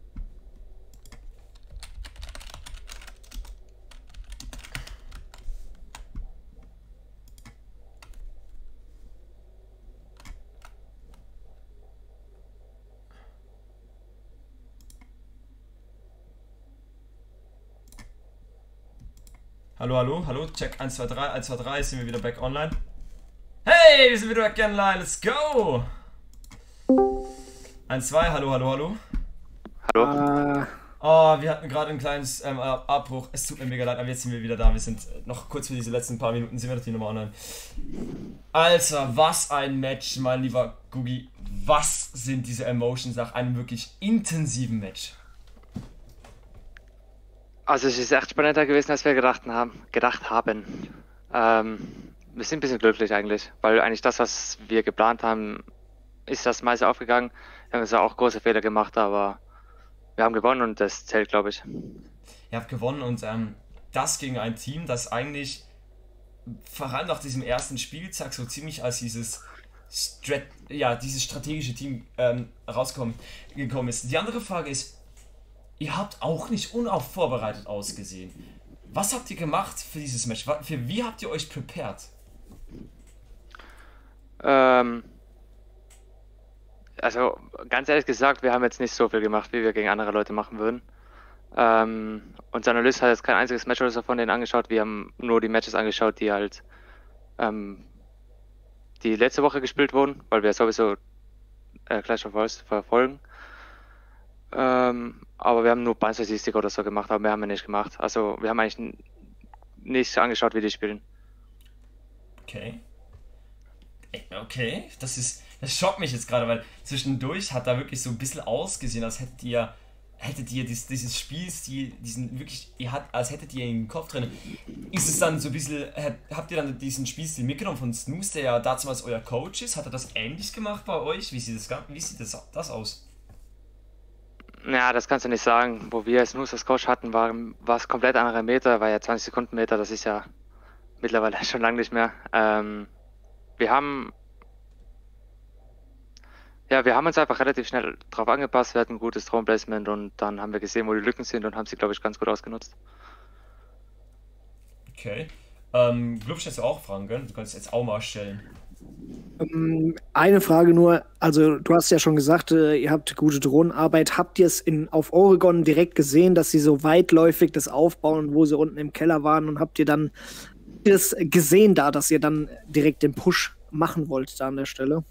Hallo, hallo, hallo, check eins, zwei, drei, eins, zwei, drei, sind wir wieder back online. Hey, wir sind wieder back online, let's go! eins, zwei, hallo, hallo, hallo. Hallo. Äh, Oh, wir hatten gerade ein kleines ähm, Abbruch, es tut mir mega leid, aber jetzt sind wir wieder da, wir sind noch kurz für diese letzten paar Minuten, sind wir natürlich nochmal online. Alter, was ein Match, mein lieber Gugi, was sind diese Emotions nach einem wirklich intensiven Match? Also es ist echt spannender gewesen, als wir gedacht haben. Gedacht haben. Ähm, wir sind ein bisschen glücklich eigentlich, weil eigentlich das, was wir geplant haben, ist das meiste aufgegangen. Wir haben zwar auch große Fehler gemacht, aber wir haben gewonnen und das zählt, glaube ich. Ihr habt gewonnen und ähm, das gegen ein Team, das eigentlich vor allem nach diesem ersten Spieltag so ziemlich als dieses Strat ja, dieses strategische Team ähm, rausgekommen gekommen ist. Die andere Frage ist, ihr habt auch nicht unaufvorbereitet ausgesehen. Was habt ihr gemacht für dieses Match? Für wie habt ihr euch prepared? Ähm, also ganz ehrlich gesagt, wir haben jetzt nicht so viel gemacht, wie wir gegen andere Leute machen würden. Ähm, unser Analyst hat jetzt kein einziges Match oder so von denen angeschaut. Wir haben nur die Matches angeschaut, die halt ähm, die letzte Woche gespielt wurden, weil wir sowieso äh, Clash of Royals verfolgen. Ähm, aber wir haben nur Bandstatistik oder so gemacht, aber mehr haben wir nicht gemacht. Also wir haben eigentlich n- nicht angeschaut, wie die spielen. Okay. Okay, das ist. Das schockt mich jetzt gerade, weil zwischendurch hat da wirklich so ein bisschen ausgesehen, als hättet ihr. Hättet ihr dies, dieses Spielstil, diesen wirklich, ihr hat, als hättet ihr ihn im Kopf drin. Ist es dann so ein bisschen, habt ihr dann diesen Spielstil mitgenommen von Snooze, der ja damals euer Coach ist? Hat er das ähnlich gemacht bei euch? Wie sieht das, wie sieht das, das aus? Ja, das kannst du nicht sagen. Wo wir als Snooze als Coach hatten, war war es komplett andere Meter, war ja zwanzig Sekunden Meter, das ist ja mittlerweile schon lange nicht mehr. Ähm, wir haben ja, wir haben uns einfach relativ schnell drauf angepasst, wir hatten ein gutes Throne Placement und dann haben wir gesehen, wo die Lücken sind und haben sie, glaube ich, ganz gut ausgenutzt. Okay. Ähm, Glubsch, jetzt auch Fragen, gell? Du kannst jetzt auch mal stellen. ähm, eine Frage nur, also du hast ja schon gesagt, äh, ihr habt gute Drohnenarbeit. Habt ihr es in, auf Oregon direkt gesehen, dass sie so weitläufig das aufbauen, wo sie unten im Keller waren und habt ihr dann das gesehen da, dass ihr dann direkt den Push machen wollt da an der Stelle?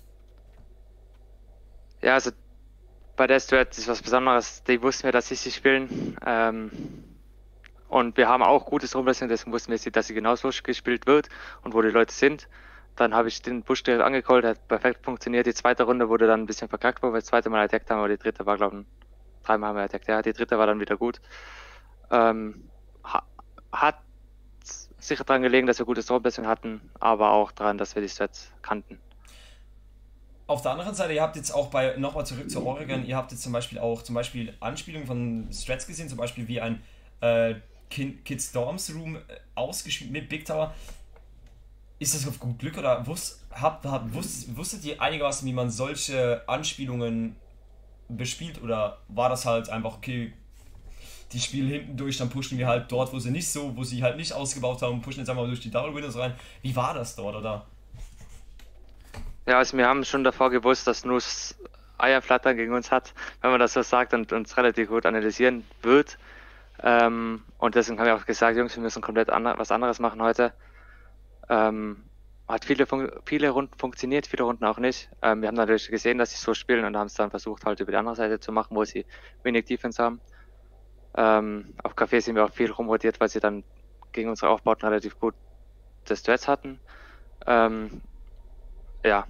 Ja, also bei der Strat ist was Besonderes. Die wussten wir, dass sie sie spielen. Ähm, und wir haben auch gutes Rumblessing, deswegen wussten wir, dass sie genauso gespielt wird und wo die Leute sind. Dann habe ich den Push direkt angecallt, hat perfekt funktioniert. Die zweite Runde wurde dann ein bisschen verkackt, wo wir das zweite Mal attackt haben, aber die dritte war, glaube ich, dreimal haben wir attackt. Ja, die dritte war dann wieder gut. Ähm, ha hat sicher daran gelegen, dass wir gutes Rumblessing hatten, aber auch daran, dass wir die Strats kannten. Auf der anderen Seite, ihr habt jetzt auch bei, nochmal zurück zu Oregon, ihr habt jetzt zum Beispiel auch zum Beispiel Anspielungen von Strats gesehen, zum Beispiel wie ein äh, Kid, Kid Storms Room äh, ausgespielt mit Big Tower. Ist das auf gut Glück oder wusst, habt, habt, wusst, wusstet ihr einigermaßen, wie man solche Anspielungen bespielt oder war das halt einfach, okay, die spielen hinten durch, dann pushen wir halt dort, wo sie nicht so, wo sie halt nicht ausgebaut haben, pushen jetzt einfach durch die Double Windows rein. Wie war das dort, oder? Ja, also wir haben schon davor gewusst, dass Nus Eierflattern gegen uns hat, wenn man das so sagt und uns relativ gut analysieren wird. Ähm, und deswegen haben wir auch gesagt, Jungs, wir müssen komplett andre was anderes machen heute. Ähm, hat viele, viele Runden funktioniert, viele Runden auch nicht. Ähm, wir haben natürlich gesehen, dass sie so spielen und haben es dann versucht, halt über die andere Seite zu machen, wo sie wenig Defense haben. Ähm, auf Café sind wir auch viel rumrotiert, weil sie dann gegen unsere Aufbauten relativ gut das Threads hatten. Ähm, ja.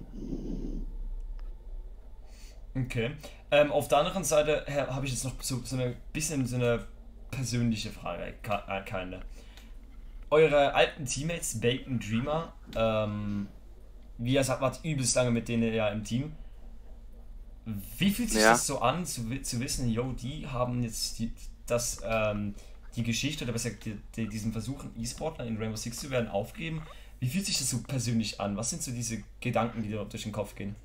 Okay. Ähm, auf der anderen Seite habe ich jetzt noch so, so ein bisschen so eine persönliche Frage, keine. Eure alten Teammates, Bacon, Dreamer, ähm, wie ihr sagt, wart übelst lange mit denen ja im Team. Wie fühlt sich ja. das so an, zu, zu wissen, yo, die haben jetzt die, das, ähm, die Geschichte, oder besser die, die, diesen Versuch, E-Sportler in Rainbow Six zu werden, aufgeben? Wie fühlt sich das so persönlich an? Was sind so diese Gedanken, die dir durch den Kopf gehen?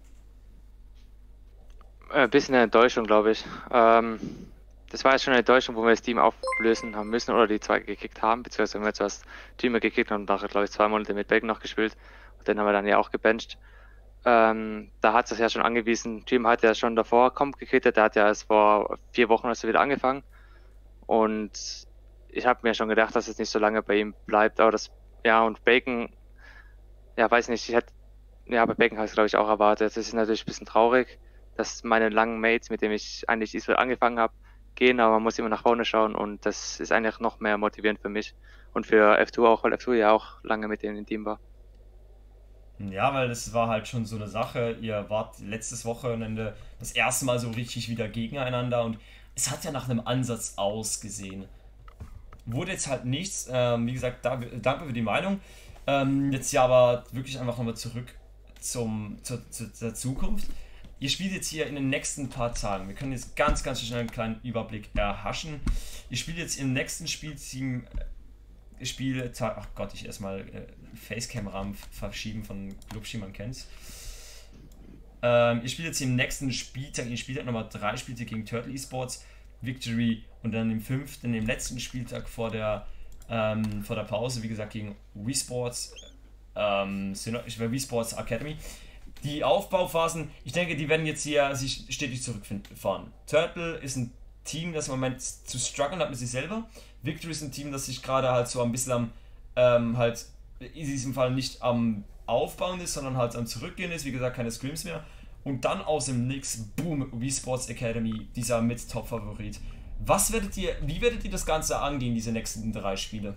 Ein bisschen eine Enttäuschung, glaube ich. Ähm, das war jetzt schon eine Enttäuschung, wo wir das Team auflösen haben müssen oder die zwei gekickt haben, beziehungsweise haben wir zuerst Dreamer gekickt und nachher, glaube ich, zwei Monate mit Bacon noch gespielt. Und den haben wir dann ja auch gebencht. Ähm, da hat es ja schon angewiesen, Dream hat ja schon davor Comp gekittet, der hat ja erst vor vier Wochen oder so wieder angefangen. Und ich habe mir schon gedacht, dass es nicht so lange bei ihm bleibt, aber das, ja, und Bacon, ja, weiß nicht, ich hätte, ja, bei Bacon habe ich es, glaube ich, auch erwartet. Das ist natürlich ein bisschen traurig, dass meine langen Mates, mit denen ich eigentlich E-Sport angefangen habe, gehen, aber man muss immer nach vorne schauen und das ist eigentlich noch mehr motivierend für mich und für F zwei auch, weil F zwei ja auch lange mit denen im Team war. Ja, weil das war halt schon so eine Sache, ihr wart letztes Wochenende das erste Mal so richtig wieder gegeneinander und es hat ja nach einem Ansatz ausgesehen. Wurde jetzt halt nichts, ähm, wie gesagt, da, danke für die Meinung. Ähm, jetzt ja aber wirklich einfach nochmal zurück zum, zur, zur, zur Zukunft. Ihr spielt jetzt hier in den nächsten paar Tagen. Wir können jetzt ganz, ganz schnell einen kleinen Überblick erhaschen. Ihr spielt jetzt im nächsten Spielteam Spieltag. Ach Gott, ich erstmal äh, Facecam-Rahmen verschieben von Glubschi, man kennt's. Ähm, ihr spielt jetzt im nächsten Spieltag, ihr spielt Nummer drei Spieltag gegen Turtle Esports, Victory und dann im fünften, im letzten Spieltag vor der, ähm, vor der Pause, wie gesagt, gegen Wii Sports, ähm, Wii Sports Academy. Die Aufbauphasen, ich denke, die werden jetzt hier sich stetig zurückfahren. Turtle ist ein Team, das im Moment zu strugglen hat mit sich selber. Victory ist ein Team, das sich gerade halt so ein bisschen am, ähm, halt in diesem Fall nicht am Aufbauen ist, sondern halt am Zurückgehen ist. Wie gesagt, keine Scrims mehr. Und dann aus dem Nix, boom, Wii Sports Academy, dieser mit Top-Favorit. Was werdet ihr, wie werdet ihr das Ganze angehen, diese nächsten drei Spiele?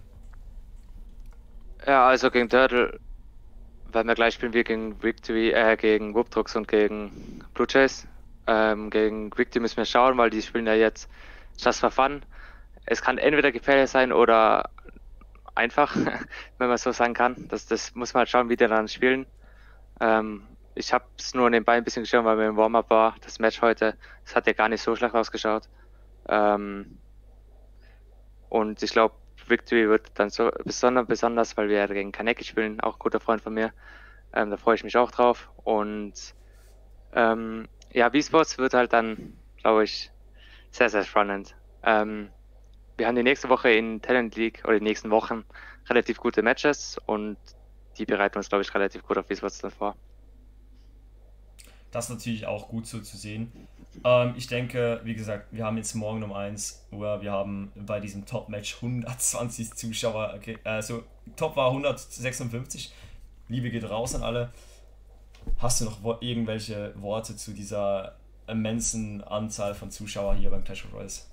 Ja, also gegen Turtle, weil wir gleich spielen wir gegen Victory, äh, gegen Whoopdrucks und gegen Blue Jays. Ähm, gegen Victory müssen wir schauen, weil die spielen ja jetzt Just for Fun. Es kann entweder gefährlich sein oder einfach, wenn man so sagen kann. Das, das muss man halt schauen, wie die dann spielen. Ähm, ich habe es nur nebenbei ein bisschen geschaut, weil wir im Warm-Up war. Das Match heute, das hat ja gar nicht so schlecht ausgeschaut. Ähm, und ich glaube, Victory wird dann so besonders, besonders, weil wir ja gegen Kaneki spielen, auch ein guter Freund von mir. Ähm, da freue ich mich auch drauf. Und ähm, ja, Wii Sports wird halt dann, glaube ich, sehr, sehr spannend. Ähm, wir haben die nächste Woche in Talent League oder die nächsten Wochen relativ gute Matches und die bereiten uns, glaube ich, relativ gut auf Wii Sports dann vor. Das ist natürlich auch gut so zu sehen. Ähm, ich denke, wie gesagt, wir haben jetzt morgen um eins Uhr, wir haben bei diesem Top-Match hundertzwanzig Zuschauer, okay, also Top war hundertsechsundfünfzig. Liebe geht raus an alle. Hast du noch wo- irgendwelche Worte zu dieser immensen Anzahl von Zuschauern hier beim Clash of Royals?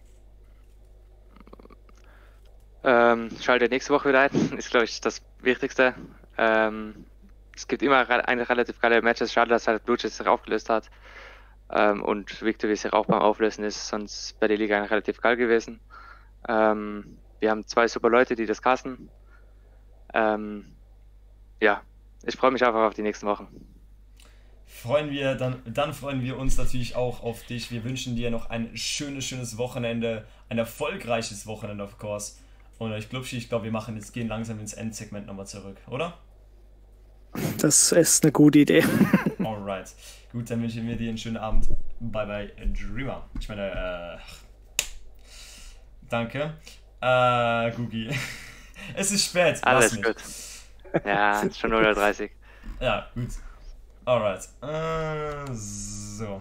Ähm, schalte nächste Woche wieder ein, ist, glaube ich, das Wichtigste. Ähm, es gibt immer re- eine relativ geile Matches. Schade, dass halt Blue Jays sich aufgelöst hat. Ähm, und Victory sich auch beim Auflösen ist, sonst wäre die Liga relativ geil gewesen. Ähm, wir haben zwei super Leute, die das casten. Ähm, ja, ich freue mich einfach auf die nächsten Wochen. Freuen wir, dann, dann freuen wir uns natürlich auch auf dich. Wir wünschen dir noch ein schönes, schönes Wochenende, ein erfolgreiches Wochenende, of course. Und ich glaube, ich glaube, wir machen jetzt, gehen langsam ins Endsegment nochmal zurück, oder? Das ist eine gute Idee. Alright. Gut, dann wünschen wir dir einen schönen Abend. Bye bye Dreamer. Ich meine, äh. Danke. Äh, Gugi. Es ist spät. Alles gut. Ja, ist schon null Uhr dreißig. Ja, gut. Alright. Äh, so.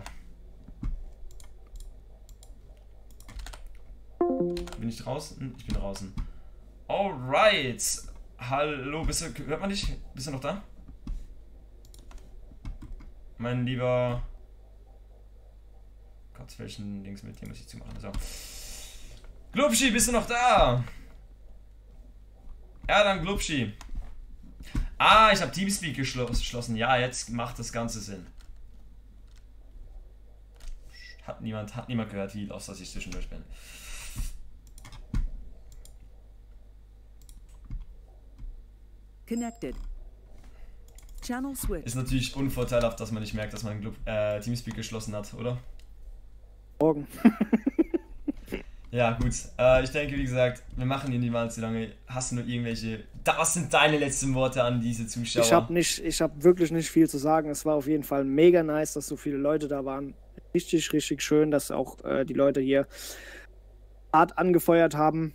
Bin ich draußen? Ich bin draußen. Alright. Hallo, bist du, hört man dich? Bist du noch da? Mein lieber... Gott, welchen Dings mit dem muss ich zumachen? So. Glubschi, bist du noch da? Ja, dann Glubschi. Ah, ich habe Teamspeak geschlossen. Ja, jetzt macht das Ganze Sinn. Hat niemand, hat niemand gehört, wie los, dass ich zwischendurch bin. Connected. Channel switch. Ist natürlich unvorteilhaft, dass man nicht merkt, dass man äh, Teamspeak geschlossen hat, oder? Morgen. Ja, gut. Äh, ich denke, wie gesagt, wir machen hier niemals so lange. Hast du nur irgendwelche... Was sind deine letzten Worte an diese Zuschauer? Ich habe nicht, ich habe wirklich nicht viel zu sagen. Es war auf jeden Fall mega nice, dass so viele Leute da waren. Richtig, richtig schön, dass auch äh, die Leute hier hart angefeuert haben.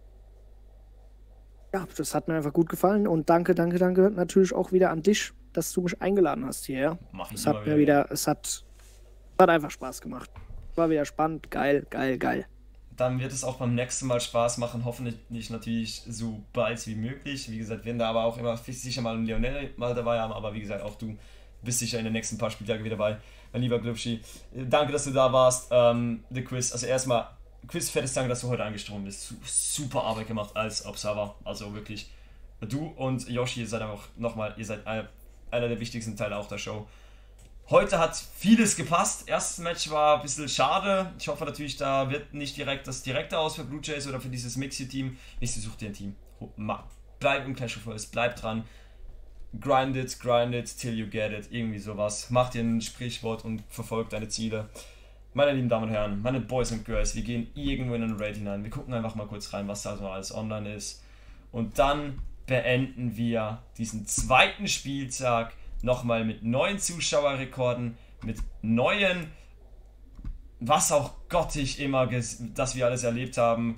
Ja, das hat mir einfach gut gefallen. Und danke, danke, danke natürlich auch wieder an dich, dass du mich eingeladen hast hierher. Mach ich es immer hat mir wieder, es hat, es hat einfach Spaß gemacht. War wieder spannend, geil, geil, geil. Dann wird es auch beim nächsten Mal Spaß machen, hoffentlich natürlich so bald wie möglich. Wie gesagt, werden da aber auch immer sicher mal einen Lionel mal dabei haben, aber wie gesagt, auch du bist sicher in den nächsten paar Spieltagen wieder dabei. Mein lieber Glubschi, danke, dass du da warst. Ähm, The Quiz, also erstmal, Quiz, fettes Dank, dass du heute angestromt bist. Super Arbeit gemacht als Observer, also wirklich. Du und Yoshi, ihr seid auch nochmal, ihr seid einer der wichtigsten Teile auch der Show. Heute hat vieles gepasst. Erstes Match war ein bisschen schade. Ich hoffe natürlich, da wird nicht direkt das direkte aus für Blue Jays oder für dieses Mixi-Team. Ich suche dir ein Team. Bleib im Clash of Royals, bleib dran. Grind it, grind it, till you get it. Irgendwie sowas. Mach dir ein Sprichwort und verfolg deine Ziele. Meine lieben Damen und Herren, meine Boys und Girls, wir gehen irgendwo in einen Raid hinein. Wir gucken einfach mal kurz rein, was da so alles online ist. Und dann beenden wir diesen zweiten Spieltag nochmal mit neuen Zuschauerrekorden, mit neuen, was auch Gott ich immer, dass wir alles erlebt haben.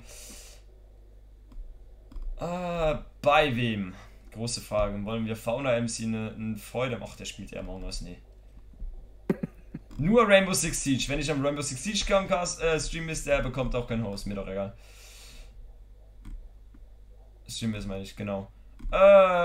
Äh, bei wem? Große Frage. Wollen wir Fauna M C eine, eine Freude? Ach, der spielt ja Among Us, nee. Nur Rainbow Six Siege. Wenn ich am Rainbow Six Siege kann, äh, Stream ist, der bekommt auch keinen Host. Mir doch egal. Stream ist, meine ich, genau. Äh,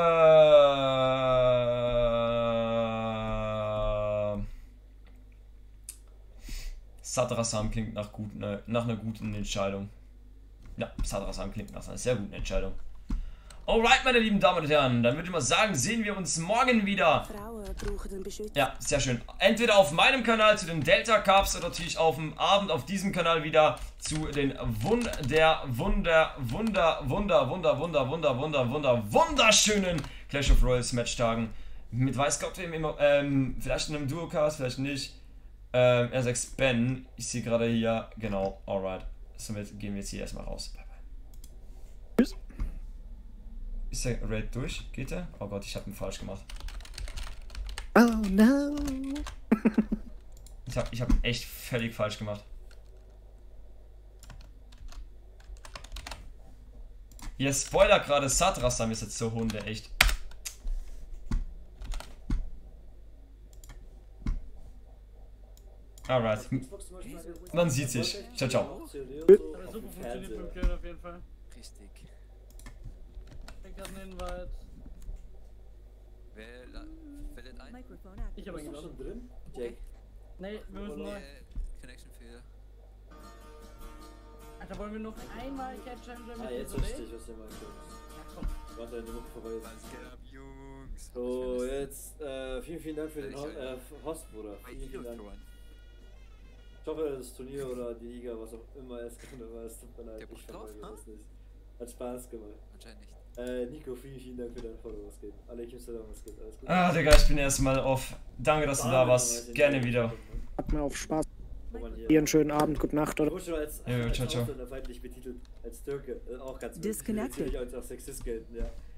Sadrasam klingt nach, gut, ne, nach einer guten Entscheidung. Ja, Sadrasam klingt nach einer sehr guten Entscheidung. Alright, meine lieben Damen und Herren, dann würde ich mal sagen, sehen wir uns morgen wieder. Ja, sehr schön. Entweder auf meinem Kanal zu den Delta Cups oder natürlich auf dem Abend auf diesem Kanal wieder zu den Wunder, Wunder, Wunder, Wunder, Wunder, Wunder, Wunder, Wunder, Wunder, wunderschönen Clash of Royals Matchtagen. Mit weiß Gott wem immer, ähm, vielleicht in einem Duocast, vielleicht nicht. Ähm, R sechs Ben, ich sehe gerade hier, genau, alright. Somit gehen wir jetzt hier erstmal raus. Bye bye. Tschüss. Ist der Raid durch? Geht der? Oh Gott, ich habe ihn falsch gemacht. Oh no. ich habe ich hab ihn echt völlig falsch gemacht. Ihr Spoiler gerade, Sadrasam ist jetzt so Hunde, echt. Alright. Man sieht sich. Ciao, ciao. Super funktioniert mit dem Kill auf jeden Fall. Richtig. Ich hab einen Invite. Wer fällt ein? Ich hab ihn gelassen. drin? Jake. Nee, wir müssen neu. Äh, Connection Fehler. Alter, wollen wir noch einmal Catch Challenger mit Ah, jetzt dem verstehe ich, was ihr meint, Jungs. Ja, komm. Warte, deine Mucke vorbei ist. Was geht ab, Jungs? So, jetzt, äh, vielen, vielen Dank für den Ho äh, Host, Bruder. Vielen, vielen Dank. Ich hoffe, das Turnier oder die Liga, was auch immer es kann, aber es tut mir leid, ich verfolge das nicht. Hat Spaß gemacht. Anscheinend nicht. Äh, Nico, vielen, vielen Dank für dein Follow, was geht. Alaikum Salam, was geht, alles gut? Ah, Digga, ich bin erstmal auf. Danke, dass du da warst. Gerne wieder. Hat mir auf Spaß. Wo man hier- Dir einen schönen Abend, gute Nacht. Ich Oder? wurde schon als, Ja, als ciao, ciao. ausländerfeindlich betitelt, als Türke, äh, auch ganz Disconnected. natürlich als auch Sexist gelten, ja.